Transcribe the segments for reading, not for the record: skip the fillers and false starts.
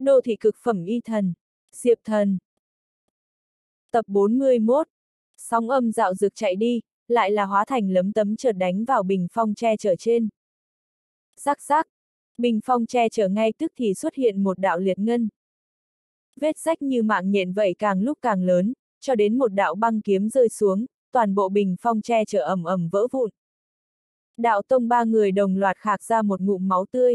Đô thị cực phẩm y thần. Diệp Thần. Tập 41. Sóng âm dạo dực chạy đi, lại là hóa thành lấm tấm chợt đánh vào bình phong che chở trên. Rắc rắc. Bình phong che chở ngay tức thì xuất hiện một đạo liệt ngân. Vết rách như mạng nhện vậy càng lúc càng lớn, cho đến một đạo băng kiếm rơi xuống, toàn bộ bình phong che chở ầm ầm vỡ vụn. Đạo tông ba người đồng loạt khạc ra một ngụm máu tươi.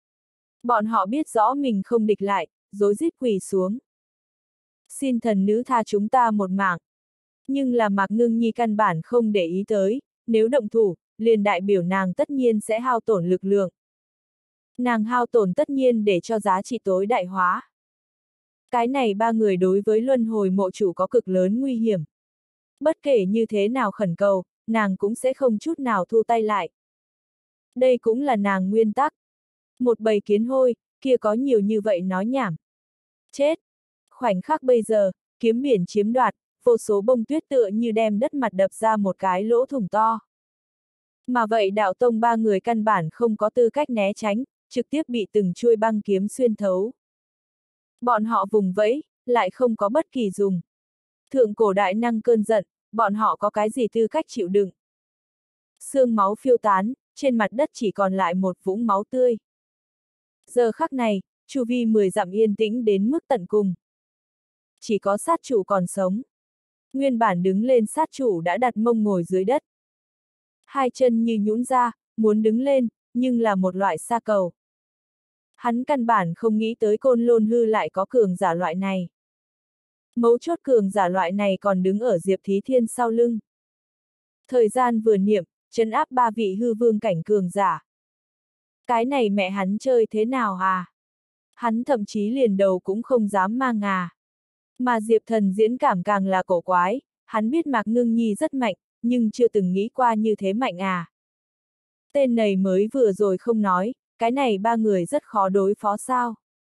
Bọn họ biết rõ mình không địch lại, rối rít quỳ xuống. Xin thần nữ tha chúng ta một mạng. Nhưng là Mạc Ngưng Nhi căn bản không để ý tới, nếu động thủ, liền đại biểu nàng tất nhiên sẽ hao tổn lực lượng. Nàng hao tổn tất nhiên để cho giá trị tối đại hóa. Cái này ba người đối với luân hồi mộ chủ có cực lớn nguy hiểm. Bất kể như thế nào khẩn cầu, nàng cũng sẽ không chút nào thu tay lại. Đây cũng là nàng nguyên tắc. Một bầy kiến hôi, kia có nhiều như vậy nói nhảm. Chết! Khoảnh khắc bây giờ, kiếm biển chiếm đoạt, vô số bông tuyết tựa như đem đất mặt đập ra một cái lỗ thủng to. Mà vậy đạo tông ba người căn bản không có tư cách né tránh, trực tiếp bị từng chuôi băng kiếm xuyên thấu. Bọn họ vùng vẫy, lại không có bất kỳ dùng. Thượng cổ đại năng cơn giận, bọn họ có cái gì tư cách chịu đựng. Xương máu phiêu tán, trên mặt đất chỉ còn lại một vũng máu tươi. Giờ khắc này, chu vi 10 dặm yên tĩnh đến mức tận cùng. Chỉ có sát chủ còn sống. Nguyên bản đứng lên sát chủ đã đặt mông ngồi dưới đất. Hai chân như nhũn ra, muốn đứng lên, nhưng là một loại sa cầu. Hắn căn bản không nghĩ tới Côn Lôn Hư lại có cường giả loại này. Mấu chốt cường giả loại này còn đứng ở Diệp Thí Thiên sau lưng. Thời gian vừa niệm, trấn áp ba vị hư vương cảnh cường giả. Cái này mẹ hắn chơi thế nào à? Hắn thậm chí liền đầu cũng không dám mang à. Mà Diệp Thần diễn cảm càng là cổ quái, hắn biết Mạc Ngưng Nhi rất mạnh, nhưng chưa từng nghĩ qua như thế mạnh à. Tên này mới vừa rồi không nói, cái này ba người rất khó đối phó sao?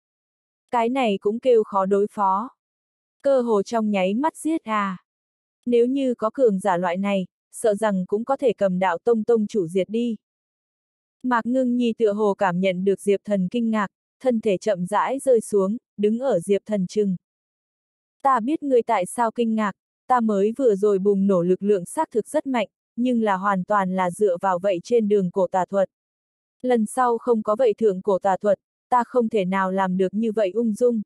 Cái này cũng kêu khó đối phó. Cơ hồ trong nháy mắt giết à. Nếu như có cường giả loại này, sợ rằng cũng có thể cầm đạo tông tông chủ diệt đi. Mạc Ngưng Nhi tựa hồ cảm nhận được Diệp Thần kinh ngạc, thân thể chậm rãi rơi xuống, đứng ở Diệp Thần chừng. Ta biết ngươi tại sao kinh ngạc, ta mới vừa rồi bùng nổ lực lượng xác thực rất mạnh, nhưng là hoàn toàn là dựa vào vậy trên đường cổ tà thuật. Lần sau không có vậy thượng cổ tà thuật, ta không thể nào làm được như vậy ung dung.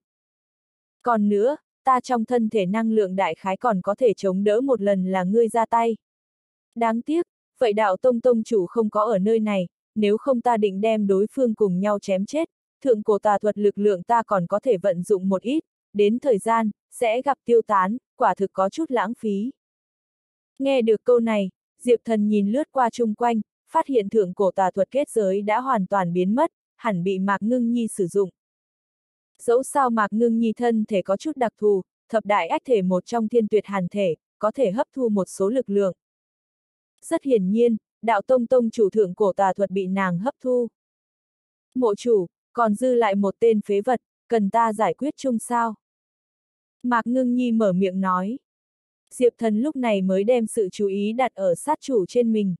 Còn nữa, ta trong thân thể năng lượng đại khái còn có thể chống đỡ một lần là ngươi ra tay. Đáng tiếc, vậy đạo tông tông chủ không có ở nơi này, nếu không ta định đem đối phương cùng nhau chém chết, thượng cổ tà thuật lực lượng ta còn có thể vận dụng một ít, đến thời gian, sẽ gặp tiêu tán, quả thực có chút lãng phí. Nghe được câu này, Diệp Thần nhìn lướt qua chung quanh, phát hiện thượng cổ tà thuật kết giới đã hoàn toàn biến mất, hẳn bị Mạc Ngưng Nhi sử dụng. Dẫu sao Mạc Ngưng Nhi thân thể có chút đặc thù, thập đại ách thể một trong thiên tuyệt hàn thể, có thể hấp thu một số lực lượng. Rất hiển nhiên, đạo tông tông chủ thượng cổ tà thuật bị nàng hấp thu. Mộ chủ, còn dư lại một tên phế vật, cần ta giải quyết chung sao? Mạc Ngưng Nhi mở miệng nói. Diệp Thần lúc này mới đem sự chú ý đặt ở sát chủ trên mình.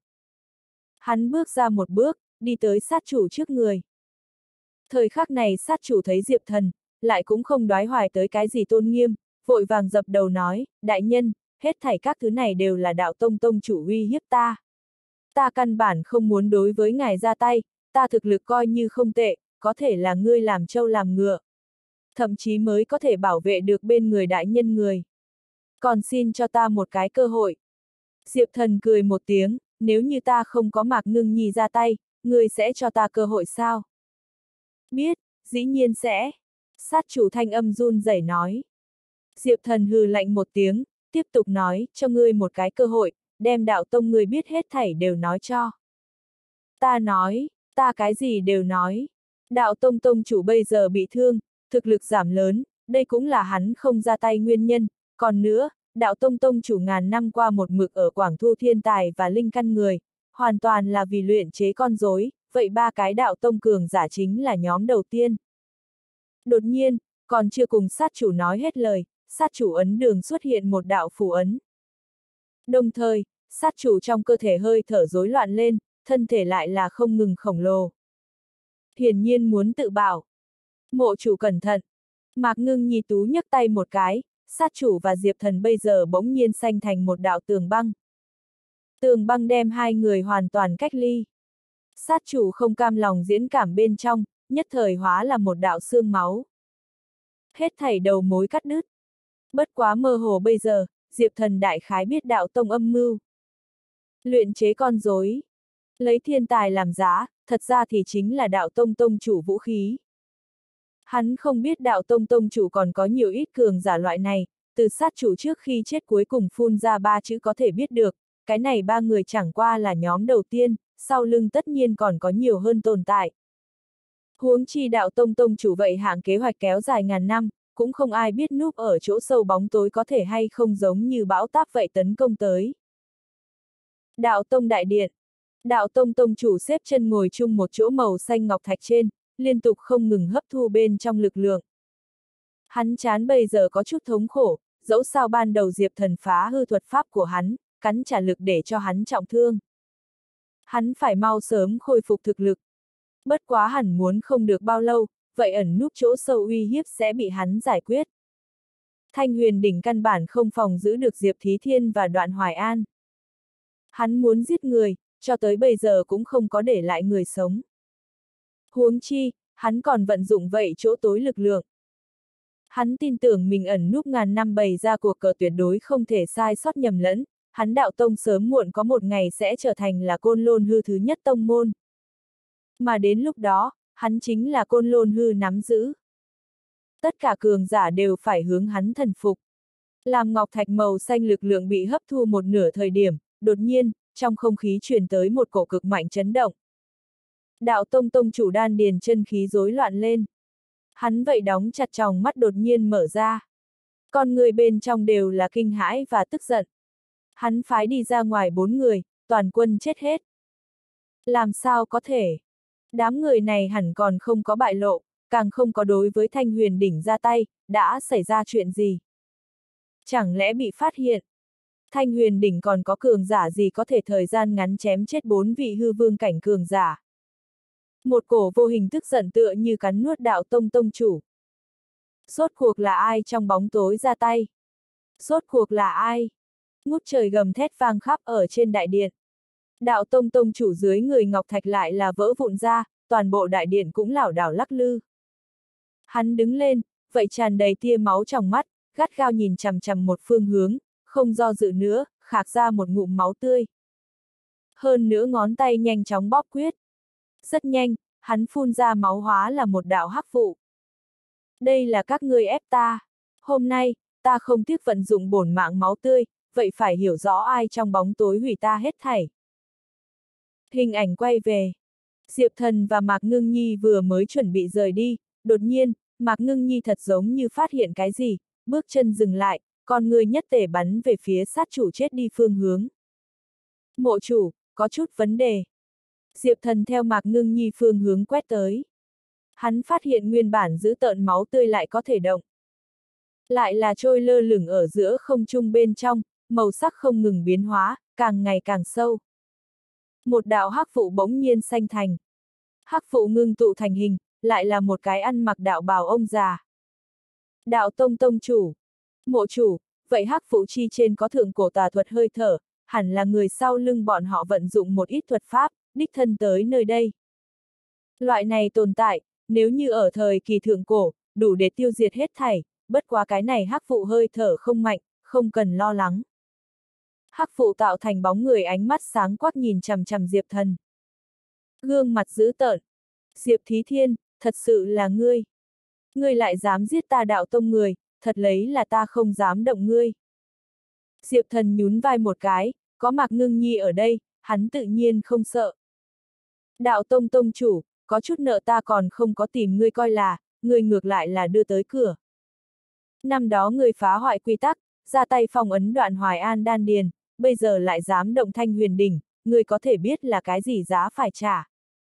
Hắn bước ra một bước, đi tới sát chủ trước người. Thời khắc này sát chủ thấy Diệp Thần, lại cũng không đoái hoài tới cái gì tôn nghiêm, vội vàng dập đầu nói, đại nhân, hết thảy các thứ này đều là đạo tông tông chủ uy hiếp ta. Ta căn bản không muốn đối với ngài ra tay, ta thực lực coi như không tệ, có thể là ngươi làm trâu làm ngựa. Thậm chí mới có thể bảo vệ được bên người đại nhân người. Còn xin cho ta một cái cơ hội. Diệp Thần cười một tiếng, nếu như ta không có Mạc Ngưng Nhi ra tay, ngươi sẽ cho ta cơ hội sao? Biết, dĩ nhiên sẽ. Sát chủ thanh âm run rẩy nói. Diệp Thần hừ lạnh một tiếng, tiếp tục nói, cho ngươi một cái cơ hội, đem đạo tông ngươi biết hết thảy đều nói cho. Ta nói, ta cái gì đều nói. Đạo tông tông chủ bây giờ bị thương, thực lực giảm lớn, đây cũng là hắn không ra tay nguyên nhân, còn nữa, đạo tông tông chủ ngàn năm qua một mực ở Quảng Thu thiên tài và linh căn người, hoàn toàn là vì luyện chế con rối, vậy ba cái đạo tông cường giả chính là nhóm đầu tiên. Đột nhiên, còn chưa cùng sát chủ nói hết lời, sát chủ ấn đường xuất hiện một đạo phù ấn. Đồng thời, sát chủ trong cơ thể hơi thở rối loạn lên, thân thể lại là không ngừng khổng lồ. Hiển nhiên muốn tự bảo. Mộ chủ cẩn thận. Mạc Ngưng Nhi tú nhấc tay một cái, sát chủ và Diệp Thần bây giờ bỗng nhiên xanh thành một đạo tường băng. Tường băng đem hai người hoàn toàn cách ly. Sát chủ không cam lòng diễn cảm bên trong, nhất thời hóa là một đạo xương máu. Hết thảy đầu mối cắt đứt. Bất quá mơ hồ bây giờ, Diệp Thần đại khái biết đạo tông âm mưu. Luyện chế con rối, lấy thiên tài làm giá, thật ra thì chính là đạo tông tông chủ vũ khí. Hắn không biết đạo tông tông chủ còn có nhiều ít cường giả loại này, từ sát chủ trước khi chết cuối cùng phun ra 3 chữ có thể biết được, cái này 3 người chẳng qua là nhóm đầu tiên, sau lưng tất nhiên còn có nhiều hơn tồn tại. Huống chi đạo tông tông chủ vậy hạng kế hoạch kéo dài ngàn năm, cũng không ai biết núp ở chỗ sâu bóng tối có thể hay không giống như bão táp vậy tấn công tới. Đạo tông đại điện. Đạo tông tông chủ xếp chân ngồi chung một chỗ màu xanh ngọc thạch trên, liên tục không ngừng hấp thu bên trong lực lượng. Hắn chán bây giờ có chút thống khổ, dẫu sao ban đầu Diệp Thần phá hư thuật pháp của hắn, cắn trả lực để cho hắn trọng thương. Hắn phải mau sớm khôi phục thực lực. Bất quá hẳn muốn không được bao lâu, vậy ẩn núp chỗ sâu uy hiếp sẽ bị hắn giải quyết. Thanh Huyền đỉnh căn bản không phòng giữ được Diệp Thí Thiên và Đoạn Hoài An. Hắn muốn giết người, cho tới bây giờ cũng không có để lại người sống. Huống chi, hắn còn vận dụng vậy chỗ tối lực lượng. Hắn tin tưởng mình ẩn núp ngàn năm bày ra cuộc cờ tuyệt đối không thể sai sót nhầm lẫn, hắn đạo tông sớm muộn có một ngày sẽ trở thành là Côn Lôn Hư thứ nhất tông môn. Mà đến lúc đó, hắn chính là Côn Lôn Hư nắm giữ. Tất cả cường giả đều phải hướng hắn thần phục. Làm ngọc thạch màu xanh lực lượng bị hấp thu một nửa thời điểm, đột nhiên, trong không khí truyền tới một cổ cực mạnh chấn động. Đạo tông tông chủ đan điền chân khí rối loạn lên. Hắn vậy đóng chặt tròng mắt đột nhiên mở ra. Con người bên trong đều là kinh hãi và tức giận. Hắn phái đi ra ngoài 4 người, toàn quân chết hết. Làm sao có thể? Đám người này hẳn còn không có bại lộ, càng không có đối với Thanh Huyền đỉnh ra tay, đã xảy ra chuyện gì? Chẳng lẽ bị phát hiện? Thanh Huyền đỉnh còn có cường giả gì có thể thời gian ngắn chém chết 4 vị hư vương cảnh cường giả? Một cổ vô hình tức giận tựa như cắn nuốt đạo tông tông chủ. Rốt cuộc là ai trong bóng tối ra tay? Rốt cuộc là ai? Ngút trời gầm thét vang khắp ở trên đại điện. Đạo tông tông chủ dưới người ngọc thạch lại là vỡ vụn ra, toàn bộ đại điện cũng lảo đảo lắc lư. Hắn đứng lên, vậy tràn đầy tia máu trong mắt, gắt gao nhìn chằm chằm một phương hướng, không do dự nữa, khạc ra một ngụm máu tươi. Hơn nữa ngón tay nhanh chóng bóp quyết. Rất nhanh, hắn phun ra máu hóa là một đạo hắc vụ. Đây là các ngươi ép ta. Hôm nay, ta không tiếc vận dụng bổn mạng máu tươi, vậy phải hiểu rõ ai trong bóng tối hủy ta hết thảy. Hình ảnh quay về. Diệp Thần và Mạc Ngưng Nhi vừa mới chuẩn bị rời đi, đột nhiên, Mạc Ngưng Nhi thật giống như phát hiện cái gì, bước chân dừng lại, con người nhất tể bắn về phía sát chủ chết đi phương hướng. Mộ chủ, có chút vấn đề. Diệp Thần theo Mạc Ngưng Nhi phương hướng quét tới. Hắn phát hiện nguyên bản giữ tợn máu tươi lại có thể động. Lại là trôi lơ lửng ở giữa không trung bên trong, màu sắc không ngừng biến hóa, càng ngày càng sâu. Một đạo hắc vụ bỗng nhiên xanh thành. Hắc vụ ngưng tụ thành hình, lại là một cái ăn mặc đạo bào ông già. Đạo tông tông chủ. Mộ chủ, vậy hắc vụ chi trên có thượng cổ tà thuật hơi thở, hẳn là người sau lưng bọn họ vận dụng một ít thuật pháp, đích thân tới nơi đây. Loại này tồn tại, nếu như ở thời kỳ thượng cổ, đủ để tiêu diệt hết thảy, bất quá cái này hắc vụ hơi thở không mạnh, không cần lo lắng. Hắc vụ tạo thành bóng người ánh mắt sáng quắc nhìn chằm chằm Diệp Thần. Gương mặt dữ tợn. Diệp Thí Thiên, thật sự là ngươi. Ngươi lại dám giết ta đạo tông người, thật lấy là ta không dám động ngươi. Diệp Thần nhún vai một cái, có Mạc Ngưng Nhi ở đây, hắn tự nhiên không sợ. Đạo tông tông chủ, có chút nợ ta còn không có tìm ngươi coi là, ngươi ngược lại là đưa tới cửa. Năm đó ngươi phá hoại quy tắc, ra tay phong ấn Đoạn Hoài An đan điền, bây giờ lại dám động Thanh Huyền đỉnh, ngươi có thể biết là cái gì giá phải trả.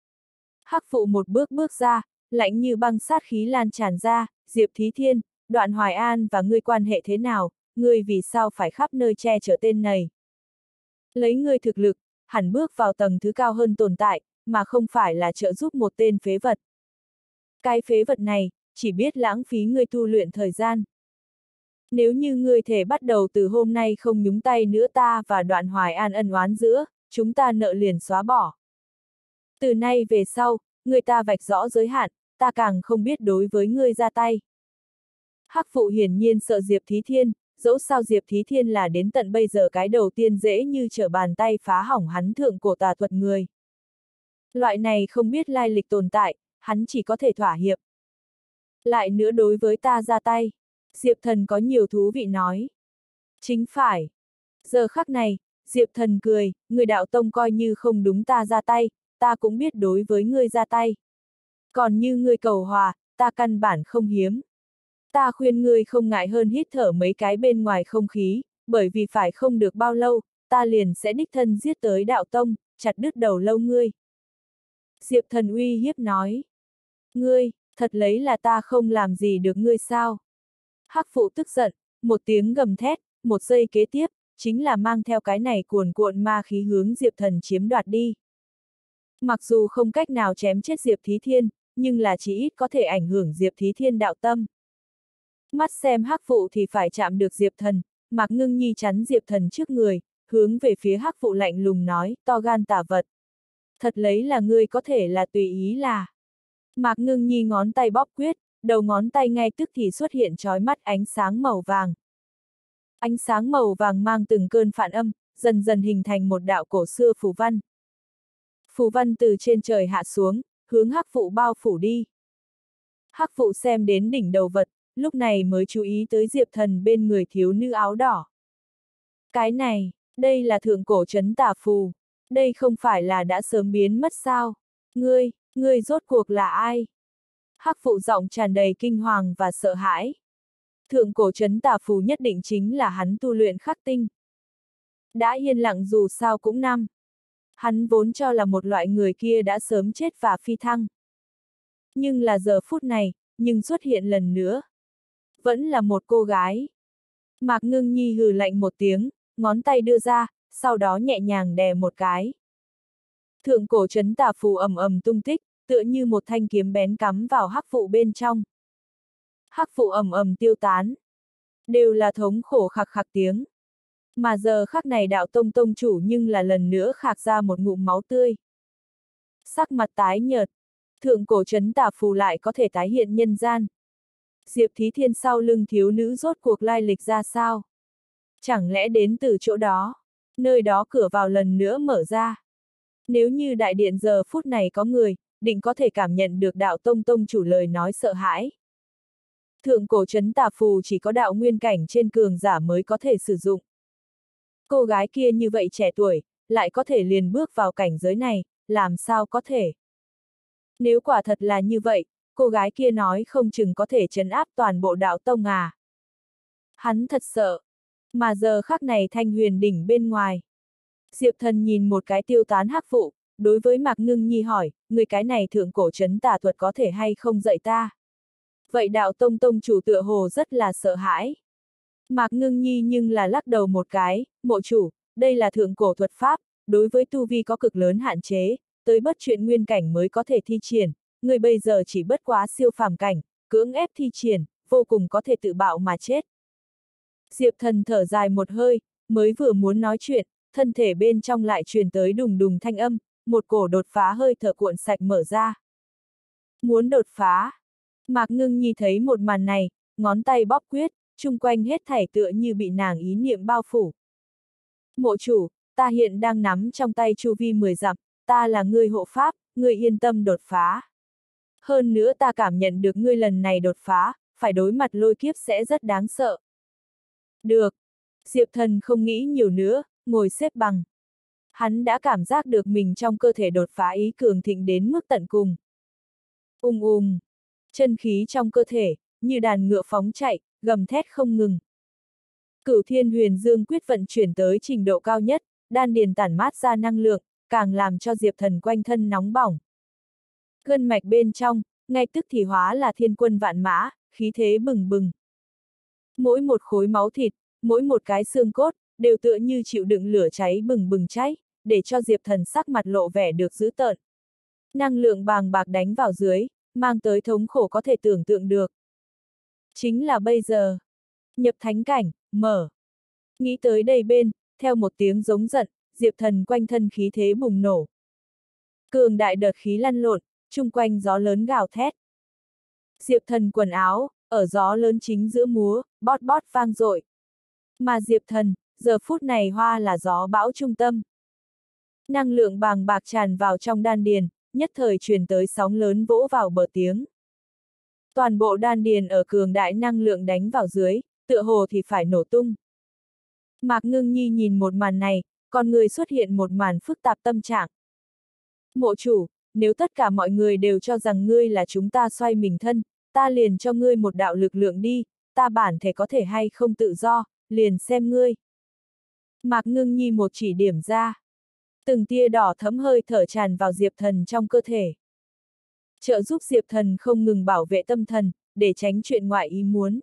Hắc phụ một bước bước ra, lạnh như băng sát khí lan tràn ra, Diệp Thí Thiên, Đoạn Hoài An và ngươi quan hệ thế nào, ngươi vì sao phải khắp nơi che chở tên này. Lấy ngươi thực lực, hẳn bước vào tầng thứ cao hơn tồn tại, mà không phải là trợ giúp một tên phế vật. Cái phế vật này, chỉ biết lãng phí ngươi tu luyện thời gian. Nếu như ngươi thể bắt đầu từ hôm nay không nhúng tay nữa, ta và Đoạn Hoài An ân oán giữa, chúng ta nợ liền xóa bỏ. Từ nay về sau, người ta vạch rõ giới hạn, ta càng không biết đối với ngươi ra tay. Hắc Phụ hiển nhiên sợ Diệp Thí Thiên, dẫu sao Diệp Thí Thiên là đến tận bây giờ cái đầu tiên dễ như trở bàn tay phá hỏng hắn thượng cổ tà thuật người. Loại này không biết lai lịch tồn tại, hắn chỉ có thể thỏa hiệp. Lại nữa đối với ta ra tay, Diệp Thần có nhiều thú vị nói. Chính phải. Giờ khắc này, Diệp Thần cười, người đạo tông coi như không đúng ta ra tay, ta cũng biết đối với ngươi ra tay. Còn như ngươi cầu hòa, ta căn bản không hiếm. Ta khuyên ngươi không ngại hơn hít thở mấy cái bên ngoài không khí, bởi vì phải không được bao lâu, ta liền sẽ đích thân giết tới đạo tông, chặt đứt đầu lâu ngươi. Diệp Thần uy hiếp nói. Ngươi, thật lấy là ta không làm gì được ngươi sao? Hắc Phụ tức giận, một tiếng gầm thét, một giây kế tiếp, chính là mang theo cái này cuồn cuộn ma khí hướng Diệp Thần chiếm đoạt đi. Mặc dù không cách nào chém chết Diệp Thí Thiên, nhưng là chỉ ít có thể ảnh hưởng Diệp Thí Thiên đạo tâm. Mắt xem Hắc Phụ thì phải chạm được Diệp Thần, Mạc Ngưng Nhi chắn Diệp Thần trước người, hướng về phía Hắc Phụ lạnh lùng nói, to gan tà vật. Thật lấy là ngươi có thể là tùy ý là. Mạc Ngưng Nhi ngón tay bóp quyết, đầu ngón tay ngay tức thì xuất hiện chói mắt ánh sáng màu vàng. Ánh sáng màu vàng mang từng cơn phản âm, dần dần hình thành một đạo cổ xưa phù văn. Phù văn từ trên trời hạ xuống, hướng Hắc Phụ bao phủ đi. Hắc Phụ xem đến đỉnh đầu vật, lúc này mới chú ý tới Diệp Thần bên người thiếu nữ áo đỏ. Cái này, đây là thượng cổ trấn tà phù, đây không phải là đã sớm biến mất sao? Ngươi rốt cuộc là ai? Hắc Phụ giọng tràn đầy kinh hoàng và sợ hãi. Thượng cổ trấn tà phù nhất định chính là hắn tu luyện khắc tinh. Đã yên lặng dù sao cũng năm. Hắn vốn cho là một loại người kia đã sớm chết và phi thăng. Nhưng là giờ phút này, nhưng xuất hiện lần nữa. Vẫn là một cô gái. Mạc Ngưng Nhi hừ lạnh một tiếng, ngón tay đưa ra, sau đó nhẹ nhàng đè một cái. Thượng cổ trấn tà phù ầm ầm tung tích, tựa như một thanh kiếm bén cắm vào Hắc Phụ bên trong. Hắc Phụ ầm ầm tiêu tán. Đều là thống khổ khạc khạc tiếng. Mà giờ khắc này đạo tông tông chủ nhưng là lần nữa khạc ra một ngụm máu tươi. Sắc mặt tái nhợt. Thượng cổ trấn tà phù lại có thể tái hiện nhân gian. Diệp Thí Thiên sau lưng thiếu nữ rốt cuộc lai lịch ra sao? Chẳng lẽ đến từ chỗ đó? Nơi đó cửa vào lần nữa mở ra. Nếu như đại điện giờ phút này có người, định có thể cảm nhận được đạo tông tông chủ lời nói sợ hãi. Thượng cổ trấn tà phù chỉ có đạo nguyên cảnh trên cường giả mới có thể sử dụng. Cô gái kia như vậy trẻ tuổi, lại có thể liền bước vào cảnh giới này, làm sao có thể? Nếu quả thật là như vậy, cô gái kia nói không chừng có thể trấn áp toàn bộ đạo tông à. Hắn thật sợ. Mà giờ khắc này Thanh Huyền đỉnh bên ngoài. Diệp Thần nhìn một cái tiêu tán Hắc Phụ, đối với Mạc Ngưng Nhi hỏi, người cái này thượng cổ trấn tà thuật có thể hay không dạy ta? Vậy đạo tông tông chủ tựa hồ rất là sợ hãi. Mạc Ngưng Nhi nhưng là lắc đầu một cái, mộ chủ, đây là thượng cổ thuật pháp, đối với tu vi có cực lớn hạn chế, tới bất chuyện nguyên cảnh mới có thể thi triển, người bây giờ chỉ bất quá siêu phàm cảnh, cưỡng ép thi triển, vô cùng có thể tự bạo mà chết. Diệp Thần thở dài một hơi, mới vừa muốn nói chuyện, thân thể bên trong lại truyền tới đùng đùng thanh âm, một cổ đột phá hơi thở cuộn sạch mở ra. Muốn đột phá. Mạc Ngưng Nhi thấy một màn này, ngón tay bóp quyết, chung quanh hết thảy tựa như bị nàng ý niệm bao phủ. Mộ chủ, ta hiện đang nắm trong tay chu vi 10 dặm, ta là người hộ pháp, người yên tâm đột phá. Hơn nữa ta cảm nhận được ngươi lần này đột phá, phải đối mặt lôi kiếp sẽ rất đáng sợ. Được. Diệp Thần không nghĩ nhiều nữa, ngồi xếp bằng. Hắn đã cảm giác được mình trong cơ thể đột phá ý cường thịnh đến mức tận cùng. Chân khí trong cơ thể, như đàn ngựa phóng chạy, gầm thét không ngừng. Cửu Thiên Huyền Dương quyết vận chuyển tới trình độ cao nhất, đan điền tản mát ra năng lượng, càng làm cho Diệp Thần quanh thân nóng bỏng. Gân mạch bên trong, ngay tức thì hóa là thiên quân vạn mã, khí thế bừng bừng. Mỗi một khối máu thịt, mỗi một cái xương cốt, đều tựa như chịu đựng lửa cháy bừng bừng cháy, để cho Diệp Thần sắc mặt lộ vẻ được dữ tợn. Năng lượng bàng bạc đánh vào dưới, mang tới thống khổ có thể tưởng tượng được. Chính là bây giờ. Nhập thánh cảnh, mở. Nghĩ tới đây bên, theo một tiếng giống giận, Diệp Thần quanh thân khí thế bùng nổ. Cường đại đợt khí lăn lộn, chung quanh gió lớn gào thét. Diệp Thần quần áo, ở gió lớn chính giữa múa, bót bót vang dội. Mà Diệp Thần, giờ phút này hoa là gió bão trung tâm. Năng lượng bàng bạc tràn vào trong đan điền, nhất thời truyền tới sóng lớn vỗ vào bờ tiếng. Toàn bộ đan điền ở cường đại năng lượng đánh vào dưới, tựa hồ thì phải nổ tung. Mạc Ngưng Nhi nhìn một màn này, con người xuất hiện một màn phức tạp tâm trạng. Mộ chủ, nếu tất cả mọi người đều cho rằng ngươi là chúng ta xoay mình thân, ta liền cho ngươi một đạo lực lượng đi, ta bản thể có thể hay không tự do, liền xem ngươi. Mạc Ngưng Nhi một chỉ điểm ra. Từng tia đỏ thấm hơi thở tràn vào Diệp Thần trong cơ thể. Trợ giúp Diệp Thần không ngừng bảo vệ tâm thần, để tránh chuyện ngoại ý muốn.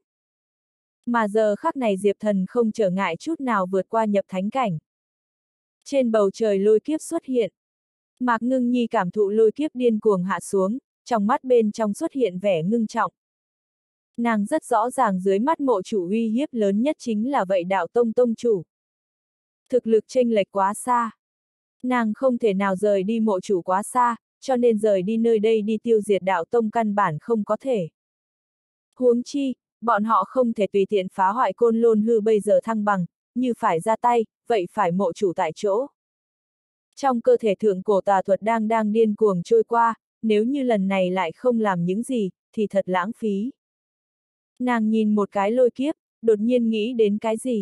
Mà giờ khắc này Diệp Thần không trở ngại chút nào vượt qua nhập thánh cảnh. Trên bầu trời lôi kiếp xuất hiện. Mạc Ngưng Nhi cảm thụ lôi kiếp điên cuồng hạ xuống, trong mắt bên trong xuất hiện vẻ ngưng trọng. Nàng rất rõ ràng dưới mắt mộ chủ uy hiếp lớn nhất chính là vậy đạo tông tông chủ. Thực lực chênh lệch quá xa. Nàng không thể nào rời đi mộ chủ quá xa, cho nên rời đi nơi đây đi tiêu diệt đạo tông căn bản không có thể. Huống chi, bọn họ không thể tùy tiện phá hoại Côn Lôn Hư bây giờ thăng bằng, như phải ra tay, vậy phải mộ chủ tại chỗ. Trong cơ thể thượng cổ tà thuật đang điên cuồng trôi qua, nếu như lần này lại không làm những gì, thì thật lãng phí. Nàng nhìn một cái lôi kiếp, đột nhiên nghĩ đến cái gì.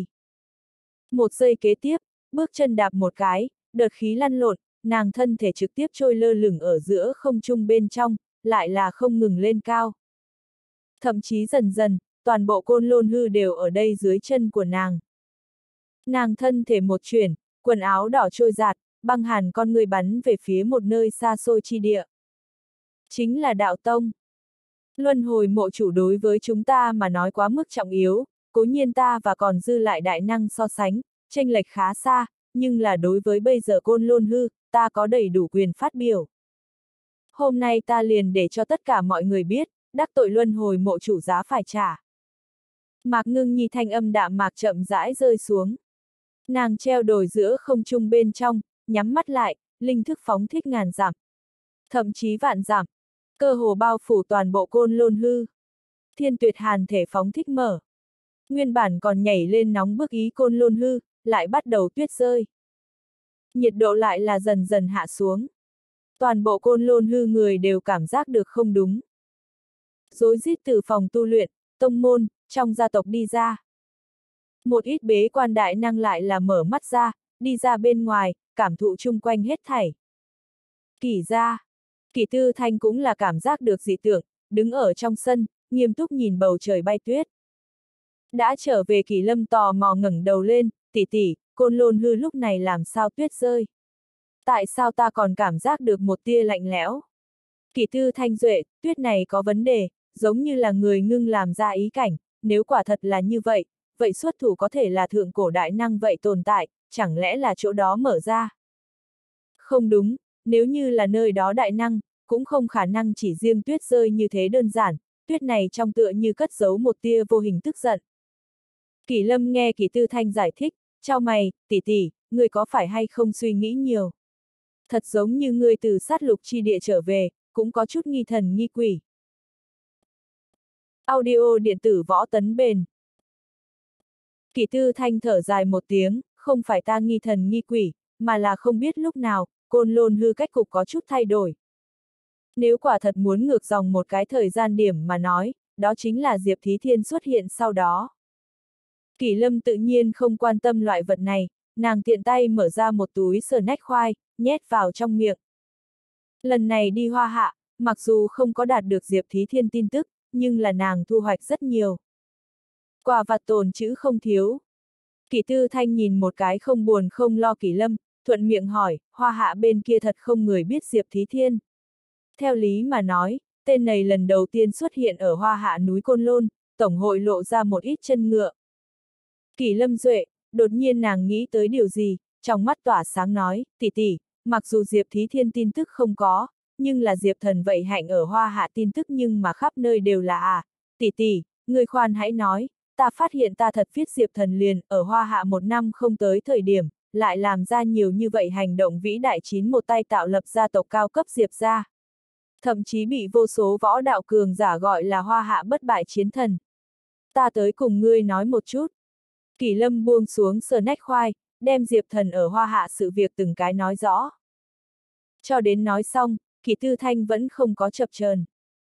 Một giây kế tiếp, bước chân đạp một cái, đợt khí lăn lộn, nàng thân thể trực tiếp trôi lơ lửng ở giữa không trung bên trong, lại là không ngừng lên cao. Thậm chí dần dần, toàn bộ Côn Lôn Hư đều ở đây dưới chân của nàng. Nàng thân thể một chuyển, quần áo đỏ trôi giạt, băng hàn con người bắn về phía một nơi xa xôi chi địa. Chính là đạo tông. Luân hồi mộ chủ đối với chúng ta mà nói quá mức trọng yếu, cố nhiên ta và còn dư lại đại năng so sánh, chênh lệch khá xa, nhưng là đối với bây giờ Côn Lôn Hư, ta có đầy đủ quyền phát biểu. Hôm nay ta liền để cho tất cả mọi người biết, đắc tội luân hồi mộ chủ giá phải trả. Mạc Ngưng Nhi thanh âm đạm mạc chậm rãi rơi xuống. Nàng treo đồi giữa không trung bên trong, nhắm mắt lại, linh thức phóng thích ngàn dặm. Thậm chí vạn dặm, cơ hồ bao phủ toàn bộ Côn Lôn Hư. Thiên Tuyệt Hàn thể phóng thích mở. Nguyên bản còn nhảy lên nóng bức ý Côn Lôn Hư, lại bắt đầu tuyết rơi. Nhiệt độ lại là dần dần hạ xuống. Toàn bộ Côn Lôn Hư người đều cảm giác được không đúng. Rối rít từ phòng tu luyện, tông môn, trong gia tộc đi ra. Một ít bế quan đại năng lại là mở mắt ra, đi ra bên ngoài, cảm thụ chung quanh hết thảy. Kỷ gia, Kỷ Tư Thanh cũng là cảm giác được dị tượng, đứng ở trong sân, nghiêm túc nhìn bầu trời bay tuyết. Đã trở về Kỷ Lâm tò mò ngẩng đầu lên, tỷ tỷ, Côn Lôn Hư lúc này làm sao tuyết rơi? Tại sao ta còn cảm giác được một tia lạnh lẽo? Kỷ Tư Thanh duệ, tuyết này có vấn đề, giống như là người ngưng làm ra ý cảnh, nếu quả thật là như vậy, vậy xuất thủ có thể là thượng cổ đại năng vậy tồn tại, chẳng lẽ là chỗ đó mở ra? Không đúng, nếu như là nơi đó đại năng, cũng không khả năng chỉ riêng tuyết rơi như thế đơn giản, tuyết này trong tựa như cất giấu một tia vô hình tức giận. Kỷ Lâm nghe Kỷ Tư Thanh giải thích, chau mày, tỷ tỷ, người có phải hay không suy nghĩ nhiều? Thật giống như người từ sát lục chi địa trở về, cũng có chút nghi thần nghi quỷ. Audio điện tử võ tấn bền. Kỷ Tư Thanh thở dài một tiếng, không phải ta nghi thần nghi quỷ, mà là không biết lúc nào, Côn Lôn Hư cách cục có chút thay đổi. Nếu quả thật muốn ngược dòng một cái thời gian điểm mà nói, đó chính là Diệp Thí Thiên xuất hiện sau đó. Kỷ Lâm tự nhiên không quan tâm loại vật này, nàng tiện tay mở ra một túi sờ nách khoai, nhét vào trong miệng. Lần này đi Hoa Hạ, mặc dù không có đạt được Diệp Thí Thiên tin tức, nhưng là nàng thu hoạch rất nhiều. Quà vặt tồn trữ không thiếu. Kỷ Tư Thanh nhìn một cái không buồn không lo Kỷ Lâm, thuận miệng hỏi, Hoa Hạ bên kia thật không người biết Diệp Thí Thiên. Theo lý mà nói, tên này lần đầu tiên xuất hiện ở Hoa Hạ núi Côn Lôn, tổng hội lộ ra một ít chân ngựa. Kỷ Lâm duệ, đột nhiên nàng nghĩ tới điều gì, trong mắt tỏa sáng nói, tỷ tỷ, mặc dù Diệp Thí Thiên tin tức không có, nhưng là Diệp Thần vậy hạnh ở Hoa Hạ tin tức nhưng mà khắp nơi đều là tỷ tỷ, người khoan hãy nói, ta phát hiện ta thật viết Diệp Thần liền ở Hoa Hạ 1 năm không tới thời điểm, lại làm ra nhiều như vậy hành động vĩ đại, chín một tay tạo lập gia tộc cao cấp Diệp gia. Thậm chí bị vô số võ đạo cường giả gọi là Hoa Hạ bất bại chiến thần. Ta tới cùng ngươi nói một chút. Kỷ Lâm buông xuống sờ nách khoai, đem Diệp Thần ở Hoa Hạ sự việc từng cái nói rõ. Cho đến nói xong, Kỷ Tư Thanh vẫn không có chập chờn.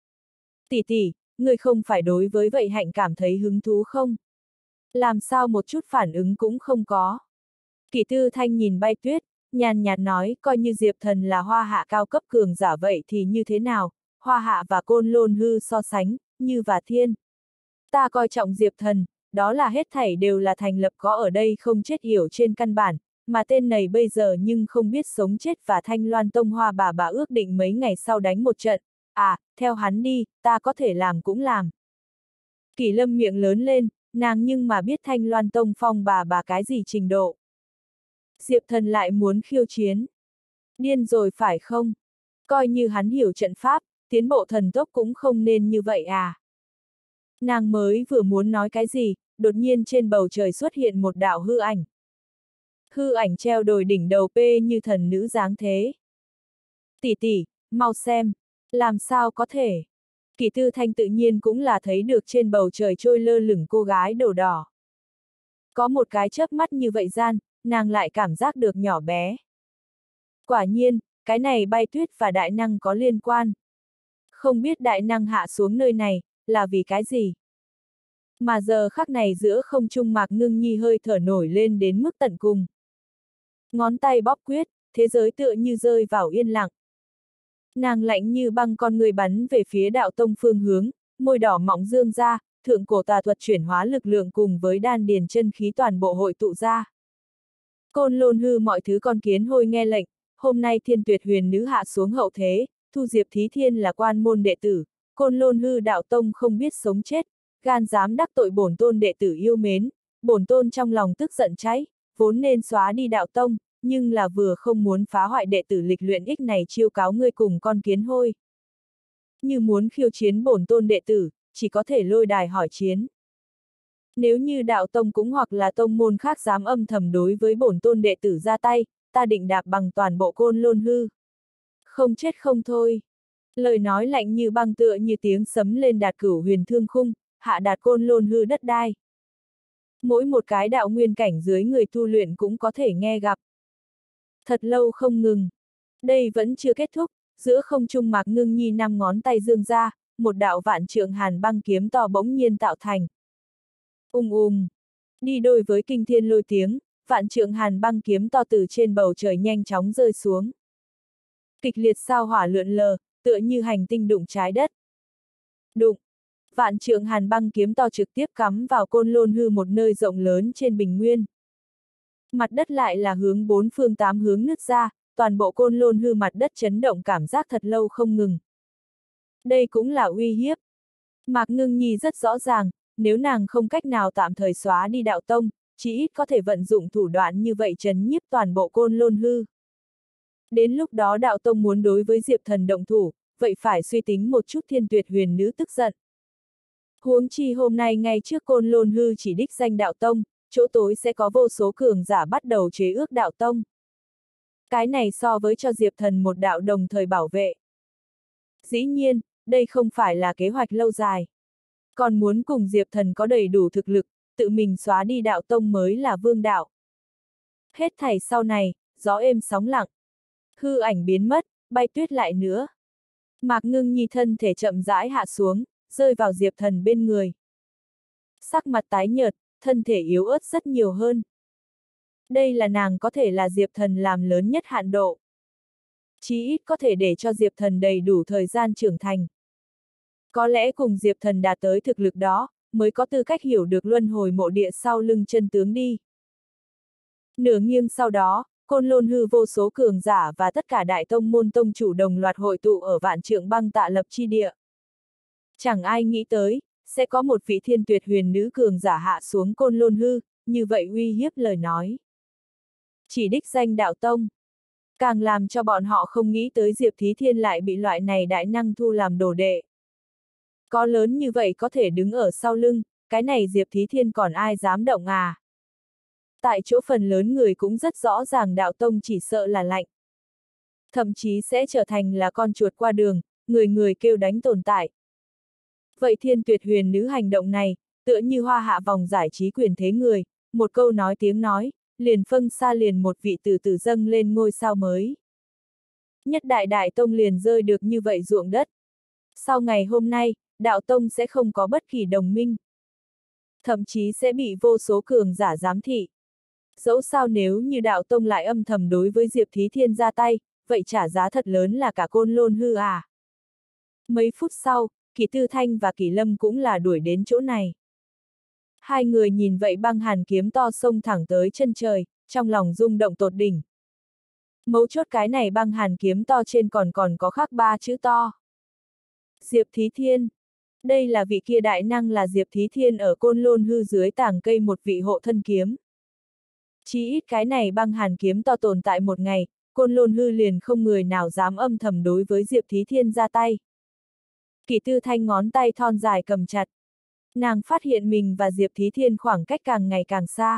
Tỷ tỷ, ngươi không phải đối với vậy hạnh cảm thấy hứng thú không? Làm sao một chút phản ứng cũng không có? Kỷ Tư Thanh nhìn Bay Tuyết, nhàn nhạt nói, coi như Diệp Thần là Hoa Hạ cao cấp cường giả vậy thì như thế nào? Hoa Hạ và Côn Lôn Hư so sánh, như và thiên. Ta coi trọng Diệp Thần, đó là hết thảy đều là thành lập có ở đây không chết yểu trên căn bản, mà tên này bây giờ nhưng không biết sống chết, và Thanh Loan Tông Hoa bà ước định mấy ngày sau đánh một trận. Theo hắn đi, ta có thể làm cũng làm. Kỷ Lâm miệng lớn lên, nàng nhưng mà biết Thanh Loan Tông Phong bà cái gì trình độ. Diệp Thần lại muốn khiêu chiến. Điên rồi phải không? Coi như hắn hiểu trận pháp, tiến bộ thần tốc cũng không nên như vậy à. Nàng mới vừa muốn nói cái gì, đột nhiên trên bầu trời xuất hiện một đạo hư ảnh. Hư ảnh treo đồi đỉnh đầu pê như thần nữ dáng thế. Tỷ tỷ, mau xem, làm sao có thể? Kỷ Tư Thanh tự nhiên cũng là thấy được trên bầu trời trôi lơ lửng cô gái đầu đỏ. Có một cái chớp mắt như vậy gian, nàng lại cảm giác được nhỏ bé. Quả nhiên, cái này Bay Tuyết và đại năng có liên quan. Không biết đại năng hạ xuống nơi này, là vì cái gì? Mà giờ khắc này giữa không trung Mạc Ngưng Nhi hơi thở nổi lên đến mức tận cùng. Ngón tay bóp quyết, thế giới tựa như rơi vào yên lặng. Nàng lạnh như băng con người bắn về phía đạo tông phương hướng, môi đỏ mọng dương ra, thượng cổ tà thuật chuyển hóa lực lượng cùng với đan điền chân khí toàn bộ hội tụ ra. Côn Lôn Hư mọi thứ con kiến hôi nghe lệnh, hôm nay Thiên Tuyệt Huyền Nữ hạ xuống hậu thế, thu Diệp Thí Thiên là quan môn đệ tử, Côn Lôn Hư đạo tông không biết sống chết, gan dám đắc tội bổn tôn đệ tử yêu mến, bổn tôn trong lòng tức giận cháy, vốn nên xóa đi đạo tông, nhưng là vừa không muốn phá hoại đệ tử lịch luyện ích này chiêu cáo ngươi cùng con kiến hôi. Như muốn khiêu chiến bổn tôn đệ tử, chỉ có thể lôi đài hỏi chiến. Nếu như đạo tông cũng hoặc là tông môn khác dám âm thầm đối với bổn tôn đệ tử ra tay, ta định đạp bằng toàn bộ Côn Lôn Hư. Không chết không thôi. Lời nói lạnh như băng tựa như tiếng sấm lên đạt cửu huyền thương khung, hạ đạt Côn Lôn Hư đất đai. Mỗi một cái đạo nguyên cảnh dưới người tu luyện cũng có thể nghe gặp. Thật lâu không ngừng. Đây vẫn chưa kết thúc, giữa không trung Mạc Ngưng Nhi 5 ngón tay dương ra, một đạo vạn trượng hàn băng kiếm to bỗng nhiên tạo thành. Đi đôi với kinh thiên lôi tiếng, vạn trượng hàn băng kiếm to từ trên bầu trời nhanh chóng rơi xuống. Kịch liệt sao hỏa lượn lờ, tựa như hành tinh đụng trái đất. Đụng! Vạn trượng hàn băng kiếm to trực tiếp cắm vào Côn Lôn Hư một nơi rộng lớn trên bình nguyên. Mặt đất lại là hướng 4 phương 8 hướng nứt ra, toàn bộ Côn Lôn Hư mặt đất chấn động cảm giác thật lâu không ngừng. Đây cũng là uy hiếp. Mạc Ngưng Nhi rất rõ ràng, nếu nàng không cách nào tạm thời xóa đi đạo tông, chỉ ít có thể vận dụng thủ đoạn như vậy trấn nhiếp toàn bộ Côn Lôn Hư. Đến lúc đó đạo tông muốn đối với Diệp Thần động thủ, vậy phải suy tính một chút Thiên Tuyệt Huyền Nữ tức giận. Huống chi hôm nay ngay trước Côn Lôn Hư chỉ đích danh đạo tông, chỗ tối sẽ có vô số cường giả bắt đầu chế ước đạo tông. Cái này so với cho Diệp Thần một đạo đồng thời bảo vệ. Dĩ nhiên, đây không phải là kế hoạch lâu dài. Còn muốn cùng Diệp Thần có đầy đủ thực lực, tự mình xóa đi đạo tông mới là vương đạo. Hết thảy sau này, gió êm sóng lặng. Hư ảnh biến mất, Bay Tuyết lại nữa. Mạc Ngưng Nhi thân thể chậm rãi hạ xuống, rơi vào Diệp Thần bên người. Sắc mặt tái nhợt, thân thể yếu ớt rất nhiều hơn. Đây là nàng có thể là Diệp Thần làm lớn nhất hạn độ. Chí ít có thể để cho Diệp Thần đầy đủ thời gian trưởng thành. Có lẽ cùng Diệp Thần đạt tới thực lực đó, mới có tư cách hiểu được luân hồi mộ địa sau lưng chân tướng đi. Nửa nghiêng sau đó, Côn Lôn Hư vô số cường giả và tất cả đại tông môn tông chủ đồng loạt hội tụ ở vạn trượng băng tạ lập chi địa. Chẳng ai nghĩ tới, sẽ có một vị Thiên Tuyệt Huyền Nữ cường giả hạ xuống Côn Lôn Hư, như vậy uy hiếp lời nói. Chỉ đích danh đạo tông. Càng làm cho bọn họ không nghĩ tới Diệp Thí Thiên lại bị loại này đại năng thu làm đồ đệ. Có lớn như vậy có thể đứng ở sau lưng, cái này Diệp Thí Thiên còn ai dám động à? Tại chỗ phần lớn người cũng rất rõ ràng đạo tông chỉ sợ là lạnh. Thậm chí sẽ trở thành là con chuột qua đường, người người kêu đánh tồn tại. Vậy Thiên Tuyệt Huyền Nữ hành động này, tựa như hoa hạ vòng giải trí quyền thế người, một câu nói tiếng nói, liền phân xa liền một vị từ từ dâng lên ngôi sao mới. Nhất đại đại tông liền rơi được như vậy ruộng đất. Sau ngày hôm nay, đạo tông sẽ không có bất kỳ đồng minh. Thậm chí sẽ bị vô số cường giả giám thị. Dẫu sao nếu như đạo tông lại âm thầm đối với Diệp Thí Thiên ra tay, vậy trả giá thật lớn là cả Côn Lôn hư à. Mấy phút sau, Kỷ Tư Thanh và Kỷ Lâm cũng là đuổi đến chỗ này. Hai người nhìn vậy băng hàn kiếm to xông thẳng tới chân trời, trong lòng rung động tột đỉnh. Mấu chốt cái này băng hàn kiếm to trên còn có khắc 3 chữ to. Diệp Thí Thiên. Đây là vị kia đại năng là Diệp Thí Thiên ở Côn Lôn hư dưới tảng cây một vị hộ thân kiếm. Chỉ ít cái này băng hàn kiếm to tồn tại một ngày, Côn Lôn hư liền không người nào dám âm thầm đối với Diệp Thí Thiên ra tay. Kỷ Tư Thanh ngón tay thon dài cầm chặt. Nàng phát hiện mình và Diệp Thí Thiên khoảng cách càng ngày càng xa.